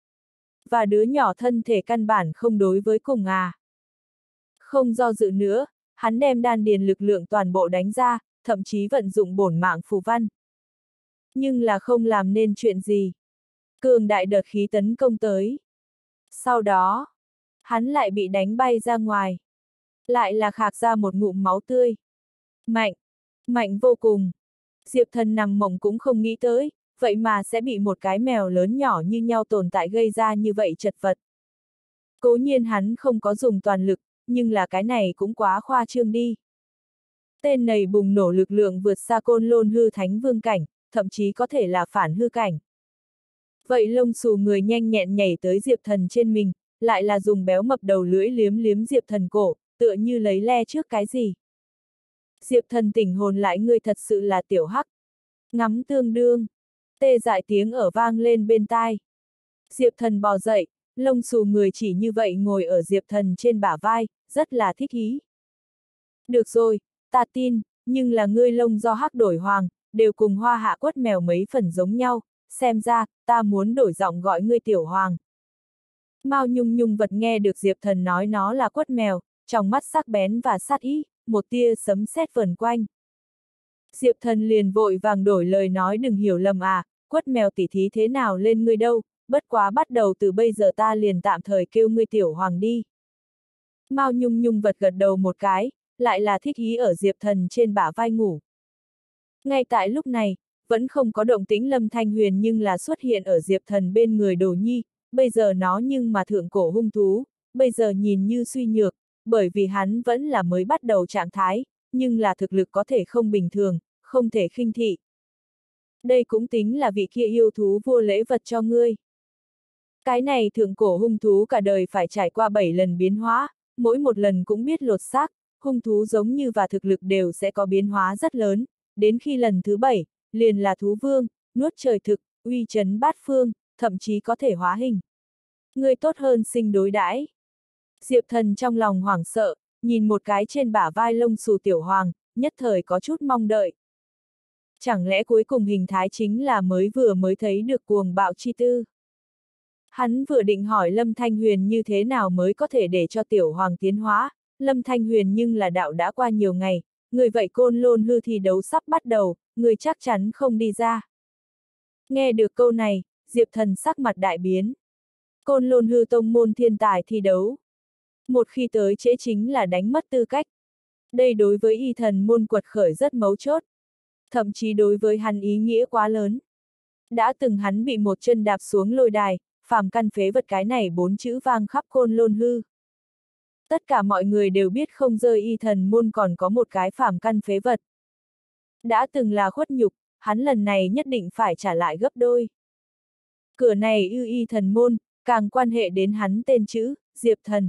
Và đứa nhỏ thân thể căn bản không đối với cùng à. Không do dự nữa, hắn đem đan điền lực lượng toàn bộ đánh ra, thậm chí vận dụng bổn mạng phù văn. Nhưng là không làm nên chuyện gì. Cường đại đợt khí tấn công tới. Sau đó, hắn lại bị đánh bay ra ngoài. Lại là khạc ra một ngụm máu tươi. Mạnh, mạnh vô cùng. Diệp Thần nằm mộng cũng không nghĩ tới, vậy mà sẽ bị một cái mèo lớn nhỏ như nhau tồn tại gây ra như vậy chật vật. Cố nhiên hắn không có dùng toàn lực, nhưng là cái này cũng quá khoa trương đi. Tên này bùng nổ lực lượng vượt xa Côn Lôn hư thánh vương cảnh, thậm chí có thể là phản hư cảnh. Vậy lông xù người nhanh nhẹn nhảy tới Diệp Thần trên mình, lại là dùng béo mập đầu lưỡi liếm liếm Diệp Thần cổ, tựa như lấy le trước cái gì. Diệp Thần tỉnh hồn lại, ngươi thật sự là tiểu hắc. Ngắm tương đương. Tê dại tiếng ở vang lên bên tai. Diệp Thần bò dậy, lông xù người chỉ như vậy ngồi ở Diệp Thần trên bả vai, rất là thích ý. Được rồi, ta tin, nhưng là ngươi lông do hắc đổi hoàng, đều cùng hoa hạ quất mèo mấy phần giống nhau, xem ra, ta muốn đổi giọng gọi ngươi tiểu hoàng. Mao Nhung Nhung vật nghe được Diệp Thần nói nó là quất mèo, trong mắt sắc bén và sát ý, một tia sấm sét vần quanh. Diệp Thần liền vội vàng đổi lời nói, đừng hiểu lầm à, quất mèo tỉ thí thế nào lên ngươi đâu, bất quá bắt đầu từ bây giờ ta liền tạm thời kêu ngươi tiểu hoàng đi. Mao Nhung Nhung vật gật đầu một cái, lại là thích ý ở Diệp Thần trên bả vai ngủ. Ngay tại lúc này, vẫn không có động tĩnh Lâm Thanh Huyền nhưng là xuất hiện ở Diệp Thần bên người Đồ Nhi, bây giờ nó nhưng mà thượng cổ hung thú, bây giờ nhìn như suy nhược, bởi vì hắn vẫn là mới bắt đầu trạng thái, nhưng là thực lực có thể không bình thường, không thể khinh thị. Đây cũng tính là vị kia yêu thú vua lễ vật cho ngươi. Cái này thượng cổ hung thú cả đời phải trải qua 7 lần biến hóa, mỗi một lần cũng biết lột xác, hung thú giống như và thực lực đều sẽ có biến hóa rất lớn, đến khi lần thứ 7, liền là thú vương, nuốt trời thực, uy chấn bát phương, thậm chí có thể hóa hình. Ngươi tốt hơn sinh đối đãi. Diệp Thần trong lòng hoảng sợ, nhìn một cái trên bả vai lông xù tiểu hoàng, nhất thời có chút mong đợi. Chẳng lẽ cuối cùng hình thái chính là mới thấy được cuồng bạo chi tư? Hắn vừa định hỏi Lâm Thanh Huyền như thế nào mới có thể để cho tiểu hoàng tiến hóa, Lâm Thanh Huyền nhưng là đạo đã qua nhiều ngày, người vậy Côn Lôn Hư thi đấu sắp bắt đầu, người chắc chắn không đi ra. Nghe được câu này, Diệp Thần sắc mặt đại biến. Côn Lôn Hư tông môn thiên tài thi đấu. Một khi tới trễ chính là đánh mất tư cách. Đây đối với y thần môn quật khởi rất mấu chốt. Thậm chí đối với hắn ý nghĩa quá lớn. Đã từng hắn bị một chân đạp xuống lôi đài, phàm căn phế vật cái này 4 chữ vang khắp Côn Lôn Hư. Tất cả mọi người đều biết không rơi y thần môn còn có một cái phàm căn phế vật. Đã từng là khuất nhục, hắn lần này nhất định phải trả lại gấp đôi. Cửa này ư y thần môn, càng quan hệ đến hắn tên chữ, Diệp Thần.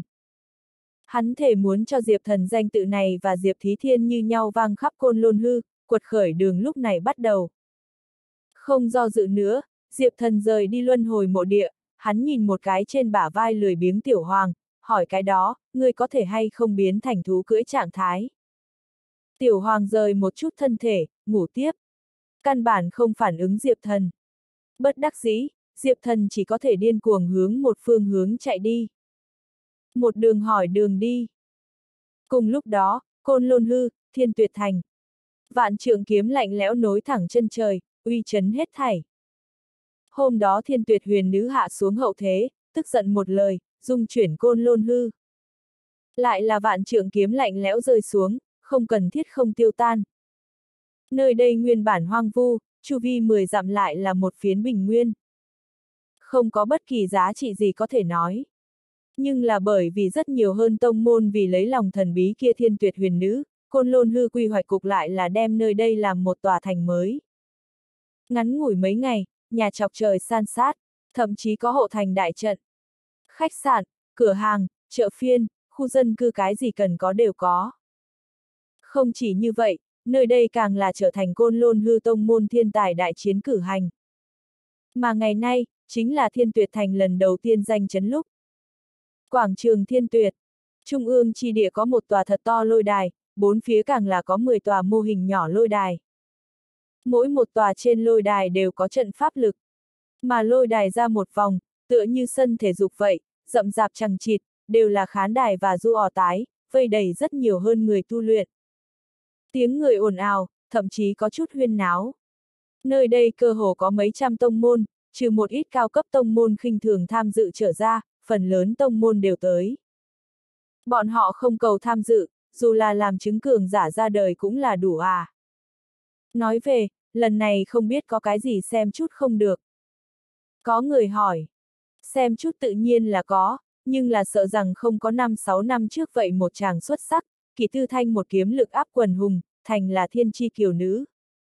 Hắn thể muốn cho Diệp Thần danh tự này và Diệp Thí Thiên như nhau vang khắp Côn Lôn Hư, quật khởi đường lúc này bắt đầu. Không do dự nữa, Diệp Thần rời đi luân hồi mộ địa, hắn nhìn một cái trên bả vai lười biếng Tiểu Hoàng, hỏi cái đó, ngươi có thể hay không biến thành thú cưỡi trạng thái. Tiểu Hoàng rời một chút thân thể, ngủ tiếp. Căn bản không phản ứng Diệp Thần. Bất đắc dĩ, Diệp Thần chỉ có thể điên cuồng hướng một phương hướng chạy đi. Một đường hỏi đường đi. Cùng lúc đó, Côn Lôn Hư, Thiên Tuyệt Thành. Vạn trượng kiếm lạnh lẽo nối thẳng chân trời, uy chấn hết thảy. Hôm đó Thiên Tuyệt huyền nữ hạ xuống hậu thế, tức giận một lời, dung chuyển Côn Lôn Hư. Lại là vạn trượng kiếm lạnh lẽo rơi xuống, không cần thiết không tiêu tan. Nơi đây nguyên bản hoang vu, chu vi 10 dặm lại là một phiến bình nguyên. Không có bất kỳ giá trị gì có thể nói. Nhưng là bởi vì rất nhiều hơn tông môn vì lấy lòng thần bí kia Thiên Tuyệt huyền nữ, Côn Lôn Hư quy hoạch cục lại là đem nơi đây làm một tòa thành mới. Ngắn ngủi mấy ngày, nhà chọc trời san sát, thậm chí có hộ thành đại trận. Khách sạn, cửa hàng, chợ phiên, khu dân cư cái gì cần có đều có. Không chỉ như vậy, nơi đây càng là trở thành Côn Lôn Hư tông môn thiên tài đại chiến cử hành. Mà ngày nay, chính là Thiên Tuyệt Thành lần đầu tiên danh chấn lúc. Quảng trường Thiên Tuyệt, trung ương chi địa có một tòa thật to lôi đài, bốn phía càng là có 10 tòa mô hình nhỏ lôi đài. Mỗi một tòa trên lôi đài đều có trận pháp lực. Mà lôi đài ra một vòng, tựa như sân thể dục vậy, rậm rạp chằng chịt, đều là khán đài và du ò tái, vây đầy rất nhiều hơn người tu luyện. Tiếng người ồn ào, thậm chí có chút huyên náo. Nơi đây cơ hồ có mấy trăm tông môn, trừ một ít cao cấp tông môn khinh thường tham dự trở ra, phần lớn tông môn đều tới. Bọn họ không cầu tham dự, dù là làm chứng cường giả ra đời cũng là đủ à. Nói về, lần này không biết có cái gì xem chút không được. Có người hỏi. Xem chút tự nhiên là có, nhưng là sợ rằng không có 5-6 năm trước vậy một chàng xuất sắc, Kỷ Tư Thanh một kiếm lực áp quần hùng, thành là thiên chi kiều nữ.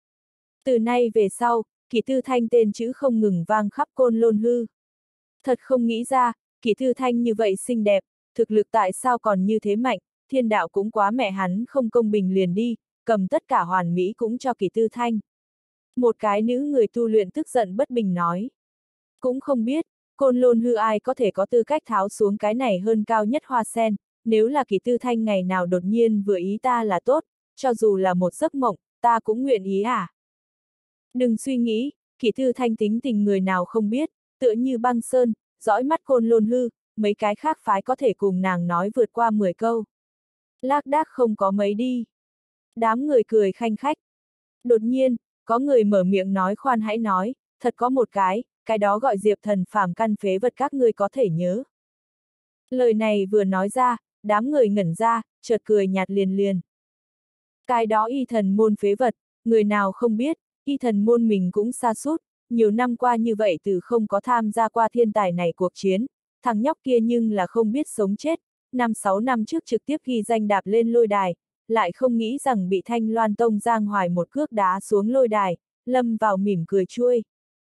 Từ nay về sau, Kỷ Tư Thanh tên chữ không ngừng vang khắp Côn Lôn Hư. Thật không nghĩ ra, Kỷ Tư Thanh như vậy xinh đẹp, thực lực tại sao còn như thế mạnh, thiên đạo cũng quá mẹ hắn không công bình liền đi, cầm tất cả hoàn mỹ cũng cho Kỷ Tư Thanh. Một cái nữ người tu luyện tức giận bất bình nói. Cũng không biết, Côn Lôn Hư ai có thể có tư cách tháo xuống cái này hơn cao nhất hoa sen, nếu là Kỷ Tư Thanh ngày nào đột nhiên vừa ý ta là tốt, cho dù là một giấc mộng, ta cũng nguyện ý à. Đừng suy nghĩ, Kỷ Tư Thanh tính tình người nào không biết, tựa như băng sơn, dõi mắt Côn Lôn Hư, mấy cái khác phái có thể cùng nàng nói vượt qua 10 câu. Lác đác không có mấy đi. Đám người cười khanh khách. Đột nhiên, có người mở miệng nói khoan hãy nói, thật có một cái đó gọi Diệp Thần phàm căn phế vật các ngươi có thể nhớ. Lời này vừa nói ra, đám người ngẩn ra, chợt cười nhạt liền liền. Cái đó y thần môn phế vật, người nào không biết, y thần môn mình cũng sa sút, nhiều năm qua như vậy từ không có tham gia qua thiên tài này cuộc chiến, thằng nhóc kia nhưng là không biết sống chết, 5-6 năm trước trực tiếp ghi danh đạp lên lôi đài, lại không nghĩ rằng bị Thanh Loan Tông Giang Hoài một cước đá xuống lôi đài, lâm vào mỉm cười chuôi.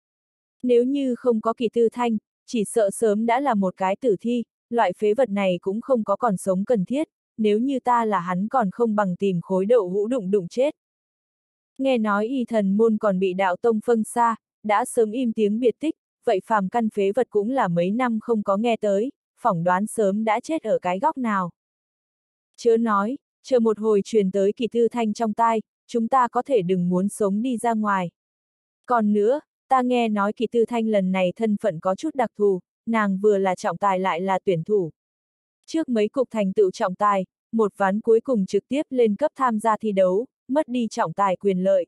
Nếu như không có Kỷ Tư Thanh, chỉ sợ sớm đã là một cái tử thi, loại phế vật này cũng không có còn sống cần thiết, nếu như ta là hắn còn không bằng tìm khối đậu hũ đụng đụng chết. Nghe nói y thần môn còn bị đạo tông phân xa, đã sớm im tiếng biệt tích, vậy phàm căn phế vật cũng là mấy năm không có nghe tới, phỏng đoán sớm đã chết ở cái góc nào. Chớ nói, chờ một hồi truyền tới Kỷ Tư Thanh trong tai, chúng ta có thể đừng muốn sống đi ra ngoài. Còn nữa, ta nghe nói Kỷ Tư Thanh lần này thân phận có chút đặc thù, nàng vừa là trọng tài lại là tuyển thủ. Trước mấy cục thành tựu trọng tài, một ván cuối cùng trực tiếp lên cấp tham gia thi đấu, mất đi trọng tài quyền lợi.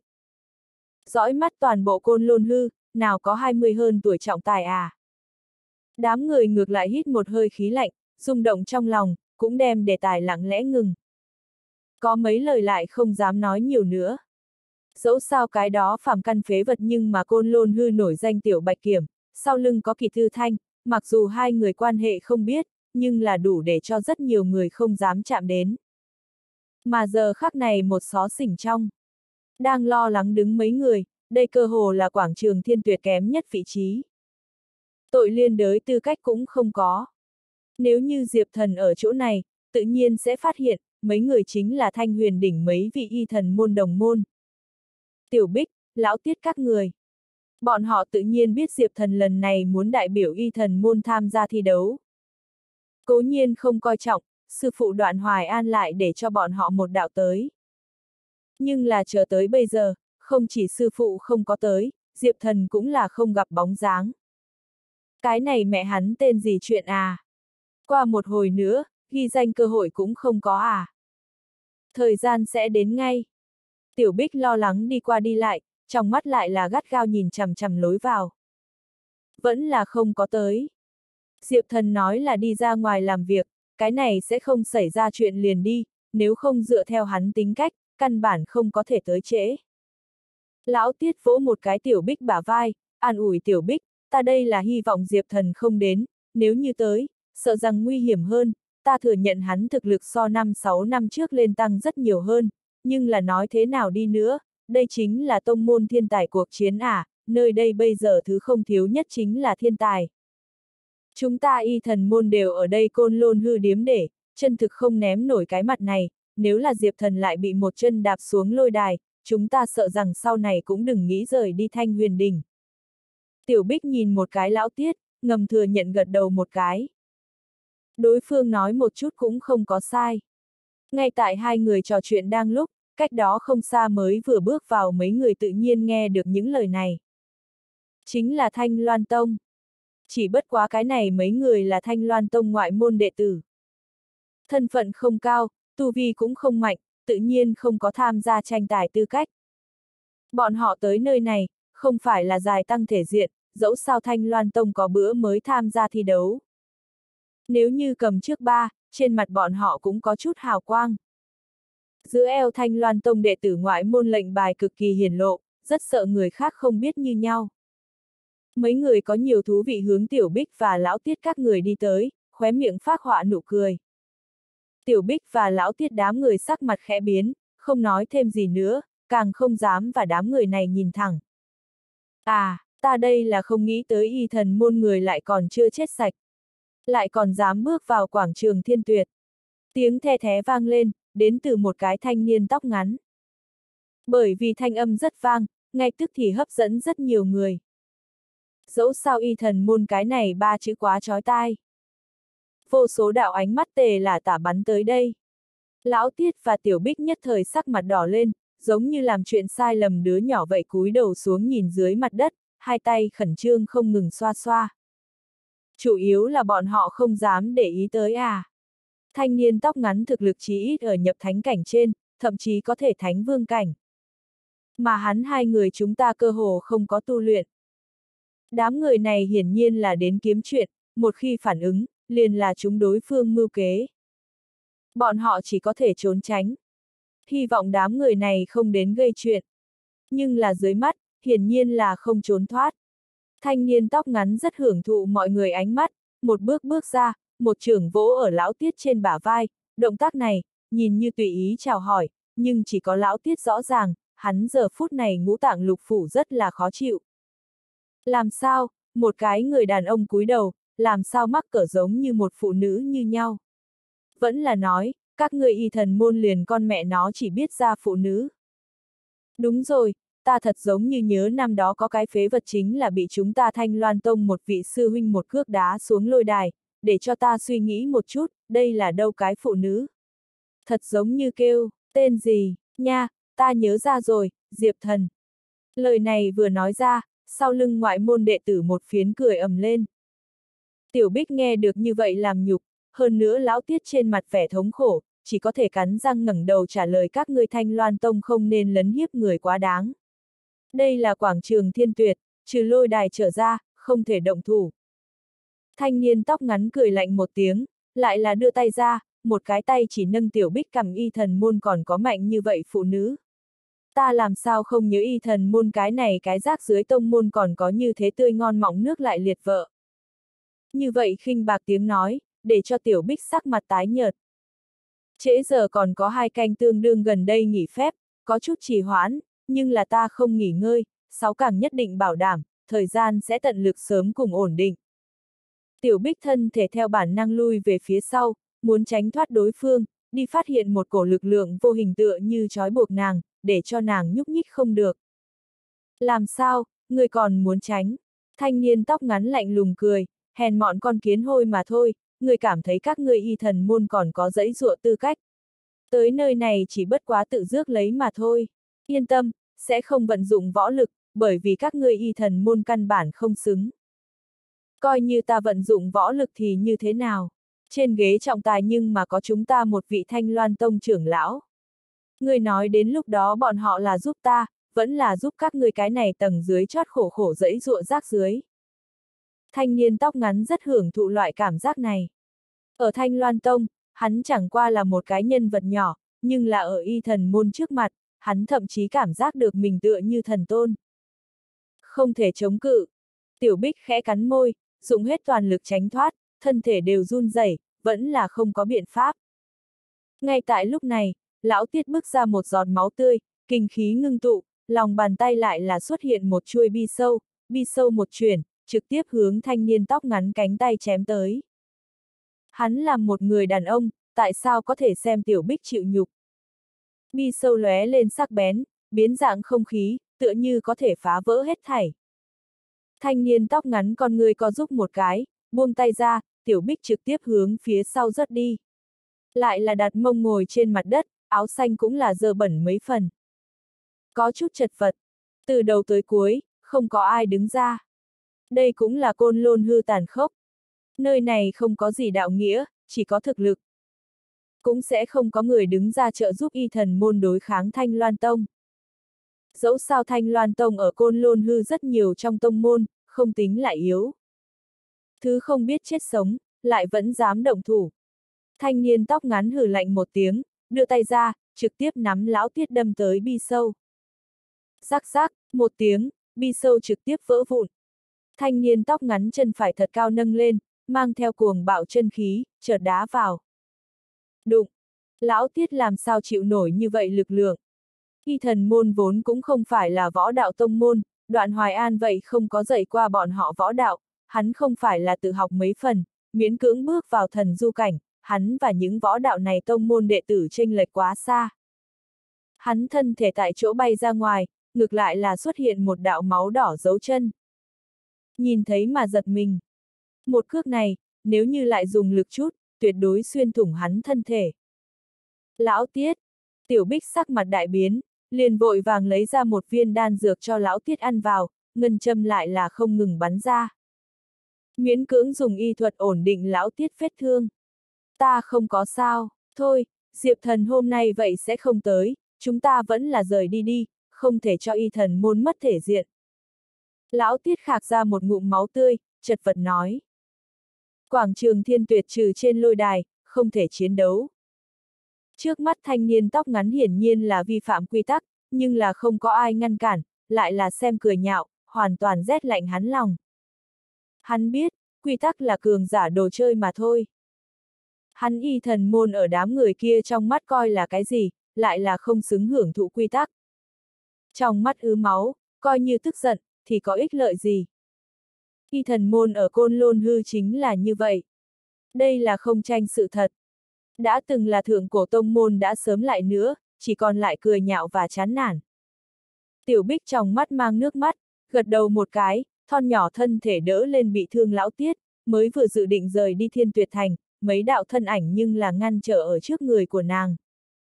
Dõi mắt toàn bộ Côn Lôn Hư, nào có 20 hơn tuổi trọng tài à? Đám người ngược lại hít một hơi khí lạnh, rung động trong lòng, cũng đem đề tài lặng lẽ ngừng. Có mấy lời lại không dám nói nhiều nữa. Dẫu sao cái đó phàm căn phế vật nhưng mà Côn Lôn Hư nổi danh Tiểu Bạch Kiểm, sau lưng có Kỳ Thư Thanh, mặc dù hai người quan hệ không biết, nhưng là đủ để cho rất nhiều người không dám chạm đến. Mà giờ khắc này một xó xỉnh trong. Đang lo lắng đứng mấy người, đây cơ hồ là quảng trường Thiên Tuyệt kém nhất vị trí. Tội liên đới tư cách cũng không có. Nếu như Diệp Thần ở chỗ này, tự nhiên sẽ phát hiện, mấy người chính là Thanh Huyền đỉnh mấy vị y thần môn đồng môn. Tiểu Bích, Lão Tiết các người. Bọn họ tự nhiên biết Diệp Thần lần này muốn đại biểu y thần môn tham gia thi đấu. Cố nhiên không coi trọng, sư phụ Đoạn Hoài An lại để cho bọn họ một đạo tới. Nhưng là chờ tới bây giờ, không chỉ sư phụ không có tới, Diệp Thần cũng là không gặp bóng dáng. Cái này mẹ hắn tên gì chuyện à? Qua một hồi nữa, ghi danh cơ hội cũng không có à? Thời gian sẽ đến ngay. Tiểu Bích lo lắng đi qua đi lại, trong mắt lại là gắt gao nhìn chằm chằm lối vào. Vẫn là không có tới. Diệp Thần nói là đi ra ngoài làm việc, cái này sẽ không xảy ra chuyện liền đi, nếu không dựa theo hắn tính cách, căn bản không có thể tới trễ. Lão Tiết vỗ một cái Tiểu Bích bả vai, an ủi Tiểu Bích, ta đây là hy vọng Diệp Thần không đến, nếu như tới, sợ rằng nguy hiểm hơn, ta thừa nhận hắn thực lực so 5-6 năm trước lên tăng rất nhiều hơn, nhưng là nói thế nào đi nữa, đây chính là tông môn thiên tài cuộc chiến à, nơi đây bây giờ thứ không thiếu nhất chính là thiên tài. Chúng ta y thần môn đều ở đây Côn Lôn Hư điếm để, chân thực không ném nổi cái mặt này, nếu là Diệp Thần lại bị một chân đạp xuống lôi đài, chúng ta sợ rằng sau này cũng đừng nghĩ rời đi Thanh Huyền đỉnh. Tiểu Bích nhìn một cái Lão Tiết, ngầm thừa nhận gật đầu một cái. Đối phương nói một chút cũng không có sai. Ngay tại hai người trò chuyện đang lúc, cách đó không xa mới vừa bước vào mấy người tự nhiên nghe được những lời này. Chính là Thanh Loan Tông. Chỉ bất quá cái này mấy người là Thanh Loan Tông ngoại môn đệ tử. Thân phận không cao, tu vi cũng không mạnh, tự nhiên không có tham gia tranh tài tư cách. Bọn họ tới nơi này, không phải là giải tăng thể diện, dẫu sao Thanh Loan Tông có bữa mới tham gia thi đấu. Nếu như cầm trước ba, trên mặt bọn họ cũng có chút hào quang. Giữa eo Thanh Loan Tông đệ tử ngoại môn lệnh bài cực kỳ hiển lộ, rất sợ người khác không biết như nhau. Mấy người có nhiều thú vị hướng Tiểu Bích và Lão Tiết các người đi tới, khóe miệng phác họa nụ cười. Tiểu Bích và Lão Tiết đám người sắc mặt khẽ biến, không nói thêm gì nữa, càng không dám và đám người này nhìn thẳng. À, ta đây là không nghĩ tới y thần môn người lại còn chưa chết sạch. Lại còn dám bước vào quảng trường Thiên Tuyệt. Tiếng the thé vang lên, đến từ một cái thanh niên tóc ngắn. Bởi vì thanh âm rất vang, ngay tức thì hấp dẫn rất nhiều người. Dẫu sao y thần môn cái này ba chữ quá chói tai. Vô số đạo ánh mắt tề là tả bắn tới đây. Lão Tiết và Tiểu Bích nhất thời sắc mặt đỏ lên, giống như làm chuyện sai lầm đứa nhỏ vậy cúi đầu xuống nhìn dưới mặt đất, hai tay khẩn trương không ngừng xoa xoa. Chủ yếu là bọn họ không dám để ý tới à. Thanh niên tóc ngắn thực lực chí ít ở nhập thánh cảnh trên, thậm chí có thể thánh vương cảnh. Mà hắn hai người chúng ta cơ hồ không có tu luyện. Đám người này hiển nhiên là đến kiếm chuyện, một khi phản ứng, liền là chúng đối phương mưu kế. Bọn họ chỉ có thể trốn tránh. Hy vọng đám người này không đến gây chuyện. Nhưng là dưới mắt, hiển nhiên là không trốn thoát. Thanh niên tóc ngắn rất hưởng thụ mọi người ánh mắt, một bước bước ra, một chưởng vỗ ở Lão Tiết trên bả vai, động tác này, nhìn như tùy ý chào hỏi, nhưng chỉ có Lão Tiết rõ ràng, hắn giờ phút này ngũ tạng lục phủ rất là khó chịu. Làm sao, một cái người đàn ông cúi đầu, làm sao mắc cỡ giống như một phụ nữ như nhau. Vẫn là nói, các người y thần môn liền con mẹ nó chỉ biết ra phụ nữ. Đúng rồi, ta thật giống như nhớ năm đó có cái phế vật chính là bị chúng ta Thanh Loan Tông một vị sư huynh một cước đá xuống lôi đài, để cho ta suy nghĩ một chút, đây là đâu cái phụ nữ. Thật giống như kêu, tên gì, nha, ta nhớ ra rồi, Diệp Thần. Lời này vừa nói ra, sau lưng ngoại môn đệ tử một phiến cười ầm lên. Tiểu Bích nghe được như vậy làm nhục, hơn nữa Lão Tiết trên mặt vẻ thống khổ, chỉ có thể cắn răng ngẩng đầu trả lời các ngươi Thanh Loan Tông không nên lấn hiếp người quá đáng. Đây là quảng trường Thiên Tuyệt, trừ lôi đài trở ra, không thể động thủ. Thanh niên tóc ngắn cười lạnh một tiếng, lại là đưa tay ra, một cái tay chỉ nâng Tiểu Bích cầm y thần môn còn có mạnh như vậy phụ nữ. Ta làm sao không nhớ y thần môn cái này cái rác dưới tông môn còn có như thế tươi ngon mọng nước lại liệt vợ. Như vậy khinh bạc tiếng nói, để cho Tiểu Bích sắc mặt tái nhợt. Trễ giờ còn có 2 canh tương đương gần đây nghỉ phép, có chút trì hoãn, nhưng là ta không nghỉ ngơi, 6 càng nhất định bảo đảm, thời gian sẽ tận lực sớm cùng ổn định. Tiểu Bích thân thể theo bản năng lui về phía sau, muốn tránh thoát đối phương, đi phát hiện một cổ lực lượng vô hình tựa như trói buộc nàng, để cho nàng nhúc nhích không được. Làm sao, người còn muốn tránh? Thanh niên tóc ngắn lạnh lùng cười, hèn mọn con kiến hôi mà thôi, người cảm thấy các ngươi y thần môn còn có dãy dụa tư cách. Tới nơi này chỉ bất quá tự rước lấy mà thôi. Yên tâm, sẽ không vận dụng võ lực, bởi vì các ngươi y thần môn căn bản không xứng. Coi như ta vận dụng võ lực thì như thế nào? Trên ghế trọng tài nhưng mà có chúng ta một vị Thanh Loan Tông trưởng lão. Người nói đến lúc đó bọn họ là giúp ta, vẫn là giúp các ngươi cái này tầng dưới chót khổ khổ dẫy dụa rác dưới. Thanh niên tóc ngắn rất hưởng thụ loại cảm giác này. Ở Thanh Loan Tông, hắn chẳng qua là một cái nhân vật nhỏ, nhưng là ở y thần môn trước mặt, hắn thậm chí cảm giác được mình tựa như thần tôn. Không thể chống cự. Tiểu Bích khẽ cắn môi, dùng hết toàn lực tránh thoát, thân thể đều run rẩy, vẫn là không có biện pháp. Ngay tại lúc này, lão Tiết bước ra một giọt máu tươi, kinh khí ngưng tụ, lòng bàn tay lại là xuất hiện một chuôi bi sâu một chuyển, trực tiếp hướng thanh niên tóc ngắn cánh tay chém tới. Hắn là một người đàn ông, tại sao có thể xem Tiểu Bích chịu nhục? Bi sâu lóe lên sắc bén, biến dạng không khí, tựa như có thể phá vỡ hết thảy. Thanh niên tóc ngắn con người co giúp một cái, buông tay ra, Tiểu Bích trực tiếp hướng phía sau rớt đi. Lại là đặt mông ngồi trên mặt đất, áo xanh cũng là dơ bẩn mấy phần. Có chút chật vật. Từ đầu tới cuối, không có ai đứng ra. Đây cũng là Côn Lôn hư tàn khốc. Nơi này không có gì đạo nghĩa, chỉ có thực lực. Cũng sẽ không có người đứng ra trợ giúp y thần môn đối kháng Thanh Loan Tông. Dẫu sao Thanh Loan Tông ở Côn Lôn hư rất nhiều trong tông môn, không tính lại yếu. Thứ không biết chết sống, lại vẫn dám động thủ. Thanh niên tóc ngắn hừ lạnh một tiếng, đưa tay ra, trực tiếp nắm lão Tiết đâm tới bi sâu. Rắc rắc, một tiếng, bi sâu trực tiếp vỡ vụn. Thanh niên tóc ngắn chân phải thật cao nâng lên, mang theo cuồng bạo chân khí, chợt đá vào. Đụng! Lão Tiết làm sao chịu nổi như vậy lực lượng. Y thần môn vốn cũng không phải là võ đạo tông môn, Đoạn Hoài An vậy không có dạy qua bọn họ võ đạo, hắn không phải là tự học mấy phần, miễn cưỡng bước vào thần du cảnh, hắn và những võ đạo này tông môn đệ tử chênh lệch quá xa. Hắn thân thể tại chỗ bay ra ngoài, ngược lại là xuất hiện một đạo máu đỏ dấu chân. Nhìn thấy mà giật mình. Một cước này, nếu như lại dùng lực chút, tuyệt đối xuyên thủng hắn thân thể. Lão Tiết! Tiểu Bích sắc mặt đại biến, liền vội vàng lấy ra một viên đan dược cho lão Tiết ăn vào, ngân châm lại là không ngừng bắn ra. Miễn cưỡng dùng y thuật ổn định lão Tiết vết thương. Ta không có sao, thôi, Diệp Thần hôm nay vậy sẽ không tới, chúng ta vẫn là rời đi đi, không thể cho y thần môn mất thể diện. Lão Tiết khạc ra một ngụm máu tươi, chật vật nói. Quảng trường Thiên Tuyệt trừ trên lôi đài, không thể chiến đấu. Trước mắt thanh niên tóc ngắn hiển nhiên là vi phạm quy tắc, nhưng là không có ai ngăn cản, lại là xem cười nhạo, hoàn toàn rét lạnh hắn lòng. Hắn biết, quy tắc là cường giả đồ chơi mà thôi. Hắn y thần môn ở đám người kia trong mắt coi là cái gì, lại là không xứng hưởng thụ quy tắc. Trong mắt ứ máu, coi như tức giận, thì có ích lợi gì. Y thần môn ở Côn Lôn hư chính là như vậy. Đây là không tranh sự thật. Đã từng là thượng cổ tông môn đã sớm lại nữa, chỉ còn lại cười nhạo và chán nản. Tiểu Bích trong mắt mang nước mắt, gật đầu một cái, thon nhỏ thân thể đỡ lên bị thương lão Tiết, mới vừa dự định rời đi Thiên Tuyệt Thành, mấy đạo thân ảnh nhưng là ngăn trở ở trước người của nàng.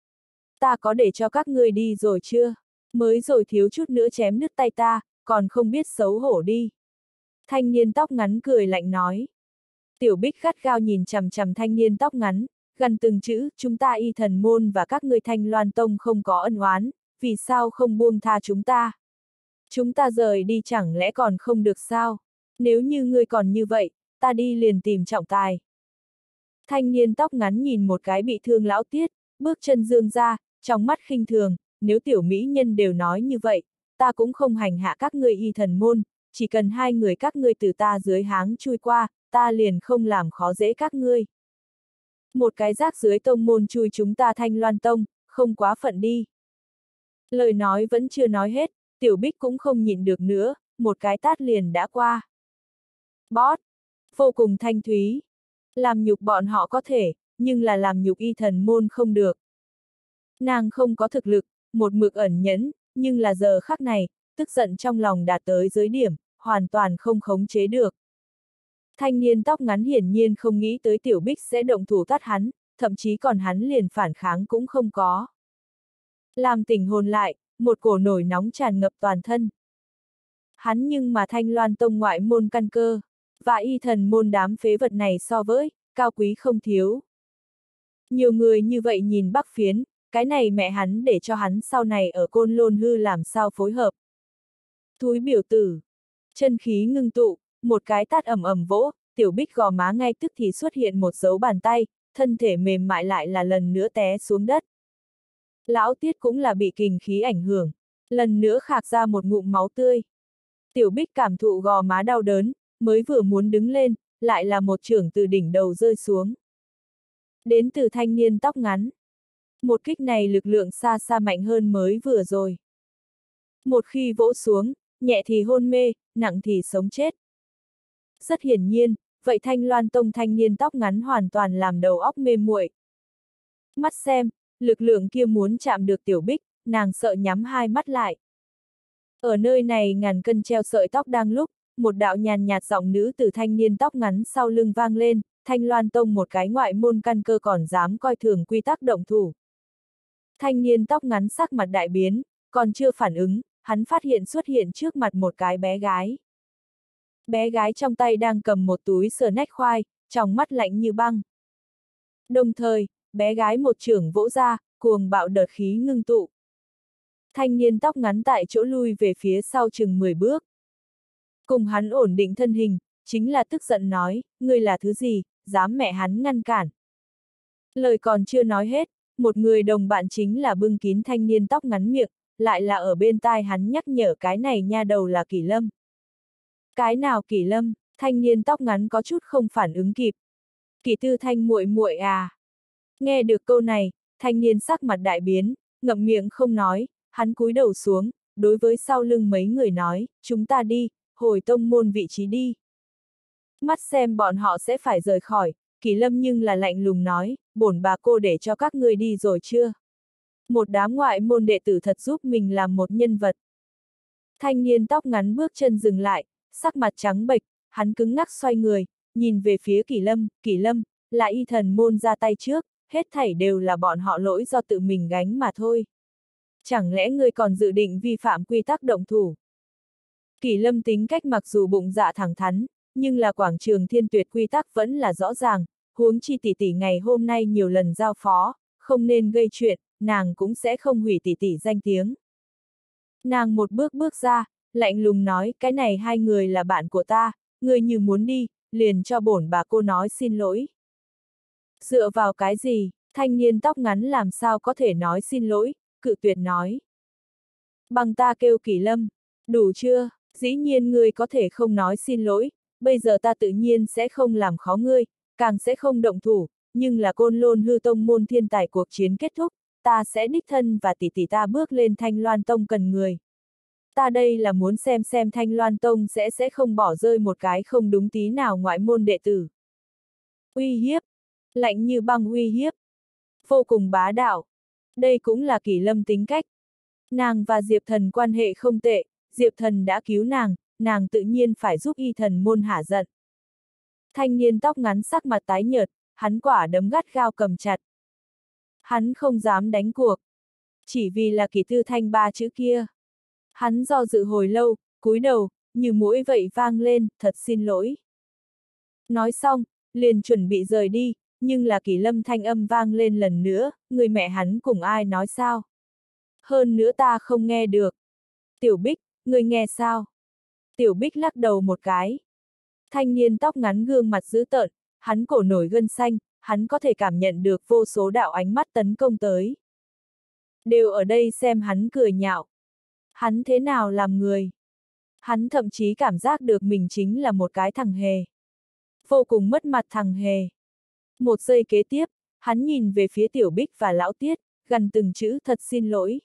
Ta có để cho các ngươi đi rồi chưa? Mới rồi thiếu chút nữa chém đứt tay ta, còn không biết xấu hổ đi. Thanh niên tóc ngắn cười lạnh nói. Tiểu Bích gắt gao nhìn chằm chằm thanh niên tóc ngắn, Gần từng chữ, chúng ta Y Thần Môn và các ngươi Thanh Loan Tông không có ân oán, vì sao không buông tha chúng ta? Chúng ta rời đi chẳng lẽ còn không được sao? Nếu như ngươi còn như vậy, ta đi liền tìm trọng tài. Thanh niên tóc ngắn nhìn một cái bị thương lão Tiết, bước chân dương ra, trong mắt khinh thường, nếu tiểu mỹ nhân đều nói như vậy, ta cũng không hành hạ các ngươi Y Thần Môn, chỉ cần hai người các ngươi từ ta dưới háng chui qua, ta liền không làm khó dễ các ngươi. Một cái rác dưới tông môn chui chúng ta Thanh Loan Tông, không quá phận đi. Lời nói vẫn chưa nói hết, Tiểu Bích cũng không nhịn được nữa, một cái tát liền đã qua. Bót! Vô cùng thanh thúy. Làm nhục bọn họ có thể, nhưng là làm nhục Y Thần Môn không được. Nàng không có thực lực, một mực ẩn nhẫn, nhưng là giờ khắc này, tức giận trong lòng đạt tới giới điểm, hoàn toàn không khống chế được. Thanh niên tóc ngắn hiển nhiên không nghĩ tới Tiểu Bích sẽ động thủ tát hắn, thậm chí còn hắn liền phản kháng cũng không có. Làm tỉnh hồn lại, một cổ nổi nóng tràn ngập toàn thân. Hắn nhưng mà Thanh Loan Tông ngoại môn căn cơ, và Y Thần Môn đám phế vật này so với, cao quý không thiếu. Nhiều người như vậy nhìn Bắc Phiến, cái này mẹ hắn để cho hắn sau này ở Côn Lôn Hư làm sao phối hợp. Thúi biểu tử, chân khí ngưng tụ, một cái tát ầm ầm vỗ, Tiểu Bích gò má ngay tức thì xuất hiện một dấu bàn tay, thân thể mềm mại lại là lần nữa té xuống đất. Lão Tiết cũng là bị kình khí ảnh hưởng, lần nữa khạc ra một ngụm máu tươi. Tiểu Bích cảm thụ gò má đau đớn, mới vừa muốn đứng lên, lại là một chưởng từ đỉnh đầu rơi xuống. Đến từ thanh niên tóc ngắn. Một kích này lực lượng xa xa mạnh hơn mới vừa rồi. Một khi vỗ xuống, nhẹ thì hôn mê, nặng thì sống chết. Rất hiển nhiên, vậy Thanh Loan Tông thanh niên tóc ngắn hoàn toàn làm đầu óc mê muội. Mắt xem, lực lượng kia muốn chạm được Tiểu Bích, nàng sợ nhắm hai mắt lại. Ở nơi này ngàn cân treo sợi tóc đang lúc, một đạo nhàn nhạt giọng nữ từ thanh niên tóc ngắn sau lưng vang lên, Thanh Loan Tông một cái ngoại môn căn cơ còn dám coi thường quy tắc động thủ. Thanh niên tóc ngắn sắc mặt đại biến, còn chưa phản ứng, hắn phát hiện xuất hiện trước mặt một cái bé gái. Bé gái trong tay đang cầm một túi sờ nách khoai, trong mắt lạnh như băng. Đồng thời, bé gái một chưởng vỗ ra, cuồng bạo đợt khí ngưng tụ. Thanh niên tóc ngắn tại chỗ lui về phía sau chừng 10 bước. Cùng hắn ổn định thân hình, chính là tức giận nói, ngươi là thứ gì, dám mẹ hắn ngăn cản. Lời còn chưa nói hết, một người đồng bạn chính là bưng kín thanh niên tóc ngắn miệng, lại là ở bên tai hắn nhắc nhở cái này nha đầu là Kỷ Lâm. Cái nào Kỷ Lâm? Thanh niên tóc ngắn có chút không phản ứng kịp. Kỷ Tư Thanh muội muội à? Nghe được câu này, thanh niên sắc mặt đại biến, ngậm miệng không nói, hắn cúi đầu xuống, đối với sau lưng mấy người nói, chúng ta đi, hồi tông môn vị trí đi. Mắt xem bọn họ sẽ phải rời khỏi, Kỷ Lâm nhưng là lạnh lùng nói, bổn bà cô để cho các ngươi đi rồi chưa? Một đám ngoại môn đệ tử thật giúp mình làm một nhân vật. Thanh niên tóc ngắn bước chân dừng lại, sắc mặt trắng bệch, hắn cứng ngắc xoay người, nhìn về phía Kỷ Lâm, là Y Thần Môn ra tay trước, hết thảy đều là bọn họ lỗi do tự mình gánh mà thôi. Chẳng lẽ ngươi còn dự định vi phạm quy tắc động thủ? Kỷ Lâm tính cách mặc dù bụng dạ thẳng thắn, nhưng là quảng trường Thiên Tuyệt quy tắc vẫn là rõ ràng, huống chi tỷ tỷ ngày hôm nay nhiều lần giao phó, không nên gây chuyện, nàng cũng sẽ không hủy tỷ tỷ danh tiếng. Nàng một bước bước ra, lạnh lùng nói, cái này hai người là bạn của ta, ngươi như muốn đi, liền cho bổn bà cô nói xin lỗi. Dựa vào cái gì, thanh niên tóc ngắn làm sao có thể nói xin lỗi, cự tuyệt nói. Bằng ta kêu Kỷ Lâm, đủ chưa, dĩ nhiên ngươi có thể không nói xin lỗi, bây giờ ta tự nhiên sẽ không làm khó ngươi, càng sẽ không động thủ, nhưng là Côn Lôn Hư Tông môn thiên tài cuộc chiến kết thúc, ta sẽ đích thân và tỷ tỷ ta bước lên Thanh Loan Tông cần người. Ta đây là muốn xem Thanh Loan Tông sẽ không bỏ rơi một cái không đúng tí nào ngoại môn đệ tử. Uy hiếp, lạnh như băng uy hiếp, vô cùng bá đạo. Đây cũng là Kỷ Lâm tính cách. Nàng và Diệp Thần quan hệ không tệ, Diệp Thần đã cứu nàng tự nhiên phải giúp Y Thần Môn hả giận. Thanh niên tóc ngắn sắc mặt tái nhợt, hắn quả đấm gắt gao cầm chặt. Hắn không dám đánh cuộc. Chỉ vì là Kỷ Tư Thanh ba chữ kia. Hắn do dự hồi lâu, cúi đầu, như mũi vậy vang lên, thật xin lỗi. Nói xong, liền chuẩn bị rời đi, nhưng là Kỷ Lâm thanh âm vang lên lần nữa, người mẹ hắn cùng ai nói sao? Hơn nữa ta không nghe được. Tiểu Bích, người nghe sao? Tiểu Bích lắc đầu một cái. Thanh niên tóc ngắn gương mặt dữ tợn, hắn cổ nổi gân xanh, hắn có thể cảm nhận được vô số đạo ánh mắt tấn công tới. Đều ở đây xem hắn cười nhạo. Hắn thế nào làm người? Hắn thậm chí cảm giác được mình chính là một cái thằng hề. Vô cùng mất mặt thằng hề. Một giây kế tiếp, hắn nhìn về phía Tiểu Bích và Lão Tiết, gần từng chữ thật xin lỗi.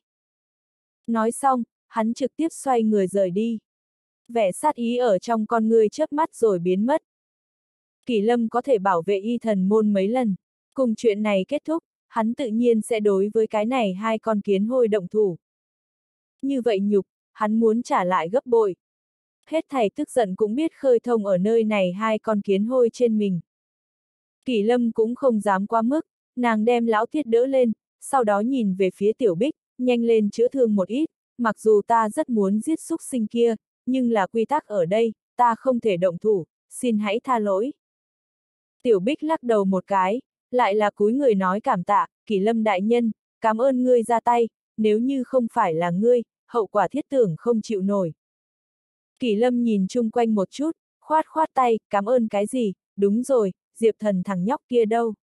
Nói xong, hắn trực tiếp xoay người rời đi. Vẻ sát ý ở trong con ngươi chớp mắt rồi biến mất. Kỷ Lâm có thể bảo vệ y thần môn mấy lần. Cùng chuyện này kết thúc, hắn tự nhiên sẽ đối với cái này hai con kiến hôi động thủ. Như vậy nhục, hắn muốn trả lại gấp bội. Hết thảy tức giận cũng biết khơi thông ở nơi này hai con kiến hôi trên mình. Kỷ Lâm cũng không dám quá mức, nàng đem Lão Tiết đỡ lên, sau đó nhìn về phía Tiểu Bích, nhanh lên chữa thương một ít, mặc dù ta rất muốn giết xúc sinh kia, nhưng là quy tắc ở đây, ta không thể động thủ, xin hãy tha lỗi. Tiểu Bích lắc đầu một cái, lại là cúi người nói cảm tạ, Kỷ Lâm đại nhân, cảm ơn ngươi ra tay, nếu như không phải là ngươi, hậu quả thiết tưởng không chịu nổi. Kỷ Lâm nhìn chung quanh một chút, khoát khoát tay, cảm ơn cái gì, đúng rồi, Diệp Thần thằng nhóc kia đâu?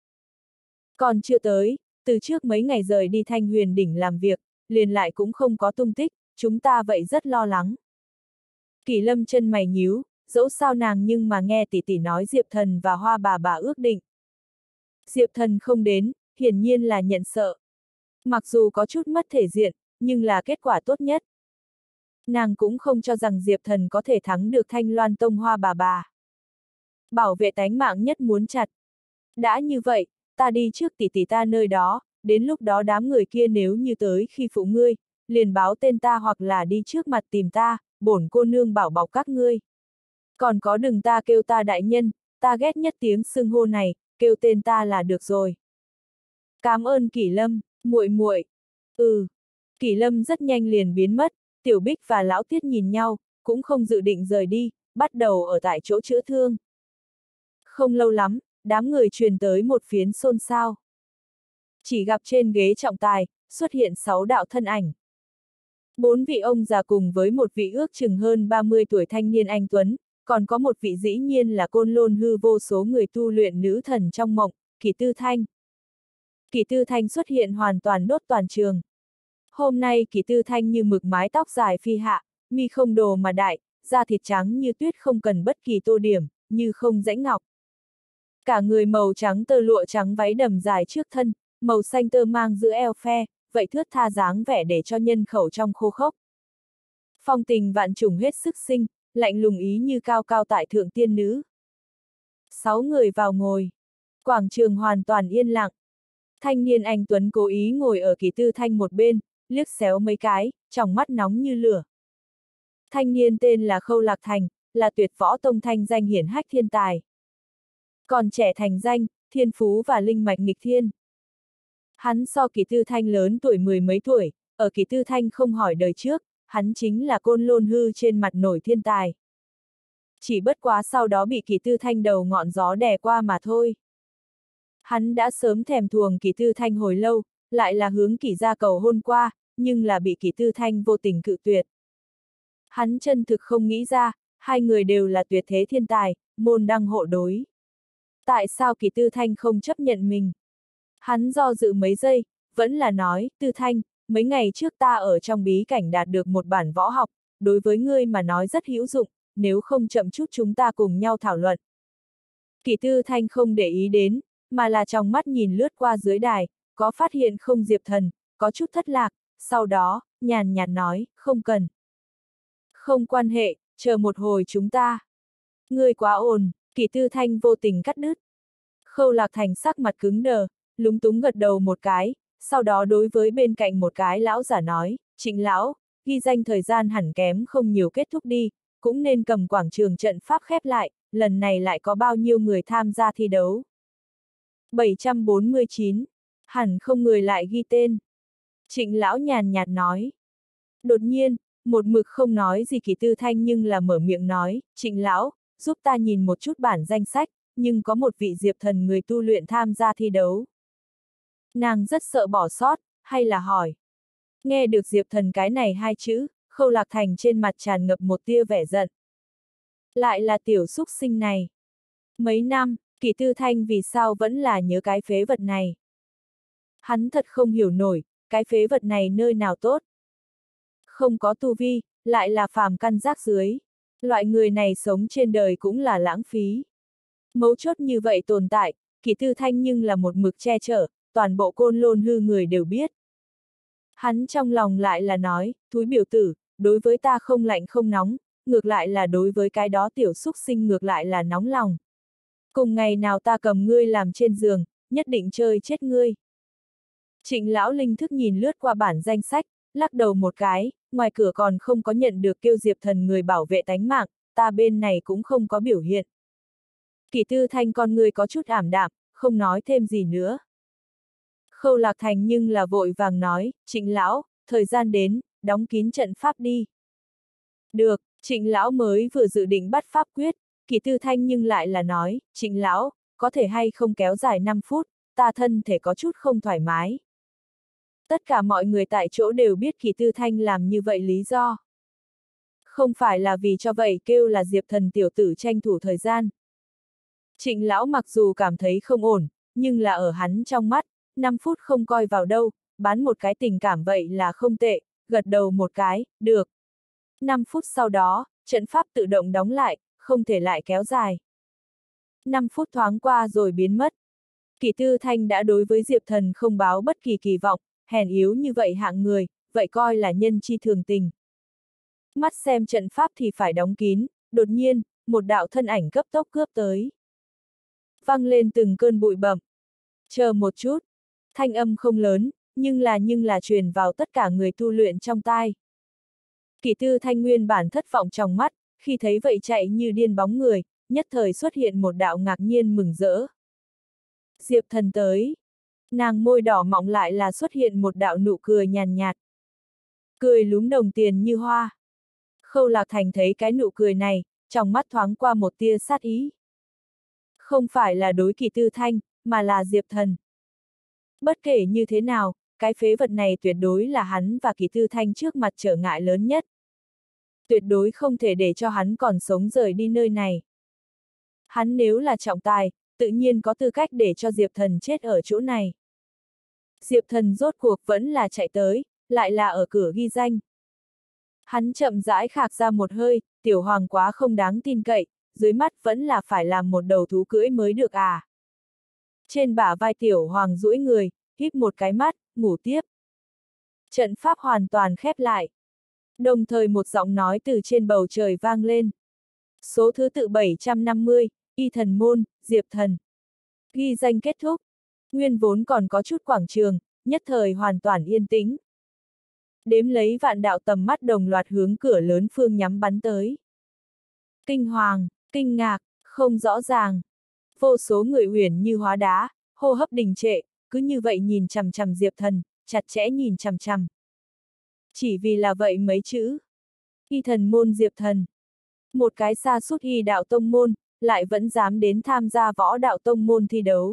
Còn chưa tới, từ trước mấy ngày rời đi Thanh Huyền đỉnh làm việc, liền lại cũng không có tung tích, chúng ta vậy rất lo lắng. Kỷ Lâm chân mày nhíu, dẫu sao nàng nhưng mà nghe tỷ tỷ nói Diệp Thần và Hoa bà ước định. Diệp Thần không đến, hiển nhiên là nhận sợ. Mặc dù có chút mất thể diện, nhưng là kết quả tốt nhất. Nàng cũng không cho rằng Diệp Thần có thể thắng được Thanh Loan Tông Hoa bà. Bảo vệ tánh mạng nhất muốn chặt. Đã như vậy, ta đi trước tỷ tỷ ta nơi đó, đến lúc đó đám người kia nếu như tới khi phụ ngươi, liền báo tên ta hoặc là đi trước mặt tìm ta, bổn cô nương bảo bọc các ngươi. Còn có đừng ta kêu ta đại nhân, ta ghét nhất tiếng xưng hô này, kêu tên ta là được rồi. Cảm ơn Kỷ Lâm, muội muội. Ừ. Kỷ Lâm rất nhanh liền biến mất, Tiểu Bích và Lão Tiết nhìn nhau, cũng không dự định rời đi, bắt đầu ở tại chỗ chữa thương. Không lâu lắm, đám người truyền tới một phiến xôn xao. Chỉ gặp trên ghế trọng tài, xuất hiện 6 đạo thân ảnh. 4 vị ông già cùng với một vị ước chừng hơn 30 tuổi thanh niên anh tuấn, còn có một vị dĩ nhiên là Côn Lôn hư vô số người tu luyện nữ thần trong mộng, Kỷ Tư Thanh. Kỷ Tư Thanh xuất hiện hoàn toàn đốt toàn trường. Hôm nay Kỷ Tư Thanh như mực mái tóc dài phi hạ, mi không đồ mà đại, da thịt trắng như tuyết không cần bất kỳ tô điểm, như không rãnh ngọc. Cả người màu trắng tơ lụa trắng váy đầm dài trước thân, màu xanh tơ mang giữa eo phe, vậy thướt tha dáng vẻ để cho nhân khẩu trong khô khốc. Phong tình vạn trùng hết sức xinh, lạnh lùng ý như cao cao tại thượng tiên nữ. 6 người vào ngồi. Quảng trường hoàn toàn yên lặng. Thanh niên anh tuấn cố ý ngồi ở Kỷ Tư Thanh một bên, liếc xéo mấy cái, tròng mắt nóng như lửa. Thanh niên tên là Khâu Lạc Thành, là Tuyệt Võ Tông thanh danh hiển hách thiên tài. Còn trẻ thành danh, thiên phú và linh mạch nghịch thiên. Hắn so Kỷ Tư Thanh lớn tuổi 10 mấy tuổi, ở Kỷ Tư Thanh không hỏi đời trước, hắn chính là Côn Lôn hư trên mặt nổi thiên tài. Chỉ bất quá sau đó bị Kỷ Tư Thanh đầu ngọn gió đè qua mà thôi. Hắn đã sớm thèm thuồng Kỷ Tư Thanh hồi lâu, lại là hướng Kỷ gia cầu hôn qua, nhưng là bị Kỷ Tư Thanh vô tình cự tuyệt. Hắn chân thực không nghĩ ra, hai người đều là tuyệt thế thiên tài, môn đăng hộ đối. Tại sao Kỷ Tư Thanh không chấp nhận mình? Hắn do dự mấy giây, vẫn là nói, Tư Thanh, mấy ngày trước ta ở trong bí cảnh đạt được một bản võ học, đối với ngươi mà nói rất hữu dụng, nếu không chậm chút chúng ta cùng nhau thảo luận. Kỷ Tư Thanh không để ý đến, mà là trong mắt nhìn lướt qua dưới đài, có phát hiện không Diệp Thần, có chút thất lạc, sau đó, nhàn nhạt nói, không cần. Không quan hệ, chờ một hồi chúng ta. Ngươi quá ồn, Kỷ Tư Thanh vô tình cắt đứt. Khâu Lạc Thành sắc mặt cứng đờ, lúng túng gật đầu một cái, sau đó đối với bên cạnh một cái lão giả nói, Trịnh lão, ghi danh thời gian hẳn kém không nhiều kết thúc đi, cũng nên cầm quảng trường trận pháp khép lại, lần này lại có bao nhiêu người tham gia thi đấu. 749, hẳn không người lại ghi tên. Trịnh lão nhàn nhạt nói. Đột nhiên, một mực không nói gì Kỷ Tư Thanh nhưng là mở miệng nói, Trịnh lão, giúp ta nhìn một chút bản danh sách, nhưng có một vị Diệp Thần người tu luyện tham gia thi đấu. Nàng rất sợ bỏ sót, hay là hỏi. Nghe được Diệp Thần cái này hai chữ, Khâu Lạc Thành trên mặt tràn ngập một tia vẻ giận. Lại là tiểu xúc sinh này. Mấy năm, Kỷ Tư Thanh vì sao vẫn là nhớ cái phế vật này. Hắn thật không hiểu nổi, cái phế vật này nơi nào tốt. Không có tu vi, lại là phàm căn rác dưới. Loại người này sống trên đời cũng là lãng phí. Mấu chốt như vậy tồn tại, Kỷ Tư Thanh nhưng là một mực che chở, toàn bộ Côn Lôn hư người đều biết. Hắn trong lòng lại là nói, thúi biểu tử, đối với ta không lạnh không nóng, ngược lại là đối với cái đó tiểu xúc sinh ngược lại là nóng lòng. Cùng ngày nào ta cầm ngươi làm trên giường, nhất định chơi chết ngươi. Trịnh Lão Linh thức nhìn lướt qua bản danh sách, lắc đầu một cái, ngoài cửa còn không có nhận được kêu Diệp Thần người bảo vệ tánh mạng, ta bên này cũng không có biểu hiện. Kỷ Tư Thanh con người có chút ảm đạm, không nói thêm gì nữa. Khâu Lạc Thành nhưng là vội vàng nói, Trịnh Lão, thời gian đến, đóng kín trận pháp đi. Được, Trịnh Lão mới vừa dự định bắt pháp quyết, Kỷ Tư Thanh nhưng lại là nói, Trịnh Lão, có thể hay không kéo dài 5 phút, ta thân thể có chút không thoải mái. Tất cả mọi người tại chỗ đều biết Kỷ Tư Thanh làm như vậy lý do. Không phải là vì cho vậy kêu là Diệp Thần tiểu tử tranh thủ thời gian. Trịnh Lão mặc dù cảm thấy không ổn, nhưng là ở hắn trong mắt, 5 phút không coi vào đâu, bán một cái tình cảm vậy là không tệ, gật đầu một cái, được. 5 phút sau đó, trận pháp tự động đóng lại, không thể lại kéo dài. 5 phút thoáng qua rồi biến mất. Kỷ Tư Thanh đã đối với Diệp Thần không báo bất kỳ kỳ vọng, hèn yếu như vậy hạng người, vậy coi là nhân chi thường tình. Mắt xem trận pháp thì phải đóng kín, đột nhiên, một đạo thân ảnh cấp tốc cướp tới. Vang lên từng cơn bụi bặm. Chờ một chút. Thanh âm không lớn, nhưng là truyền vào tất cả người tu luyện trong tai. Kỷ Tư Thanh nguyên bản thất vọng trong mắt, khi thấy vậy chạy như điên bóng người, nhất thời xuất hiện một đạo ngạc nhiên mừng rỡ. Diệp Thần tới. Nàng môi đỏ mọng lại là xuất hiện một đạo nụ cười nhàn nhạt. Cười lúm đồng tiền như hoa. Khâu Lạc Thành thấy cái nụ cười này, trong mắt thoáng qua một tia sát ý. Không phải là đối Kỷ Tư Thanh, mà là Diệp Thần. Bất kể như thế nào, cái phế vật này tuyệt đối là hắn và Kỷ Tư Thanh trước mặt trở ngại lớn nhất. Tuyệt đối không thể để cho hắn còn sống rời đi nơi này. Hắn nếu là trọng tài, tự nhiên có tư cách để cho Diệp Thần chết ở chỗ này. Diệp Thần rốt cuộc vẫn là chạy tới, lại là ở cửa ghi danh. Hắn chậm rãi khạc ra một hơi, tiểu hoàng quá không đáng tin cậy, dưới mắt vẫn là phải làm một đầu thú cưỡi mới được à. Trên bả vai tiểu hoàng duỗi người, híp một cái mắt, ngủ tiếp. Trận pháp hoàn toàn khép lại. Đồng thời một giọng nói từ trên bầu trời vang lên. Số thứ tự 750, Y Thần Môn, Diệp Thần. Ghi danh kết thúc. Nguyên vốn còn có chút quảng trường, nhất thời hoàn toàn yên tĩnh. Đếm lấy vạn đạo tầm mắt đồng loạt hướng cửa lớn phương nhắm bắn tới. Kinh hoàng, kinh ngạc, không rõ ràng. Vô số người uyển như hóa đá, hô hấp đình trệ, cứ như vậy nhìn chằm chằm Diệp Thần, chặt chẽ nhìn chằm chằm. Chỉ vì là vậy mấy chữ. Y Thần Môn Diệp Thần. Một cái xa sút y đạo tông môn, lại vẫn dám đến tham gia võ đạo tông môn thi đấu.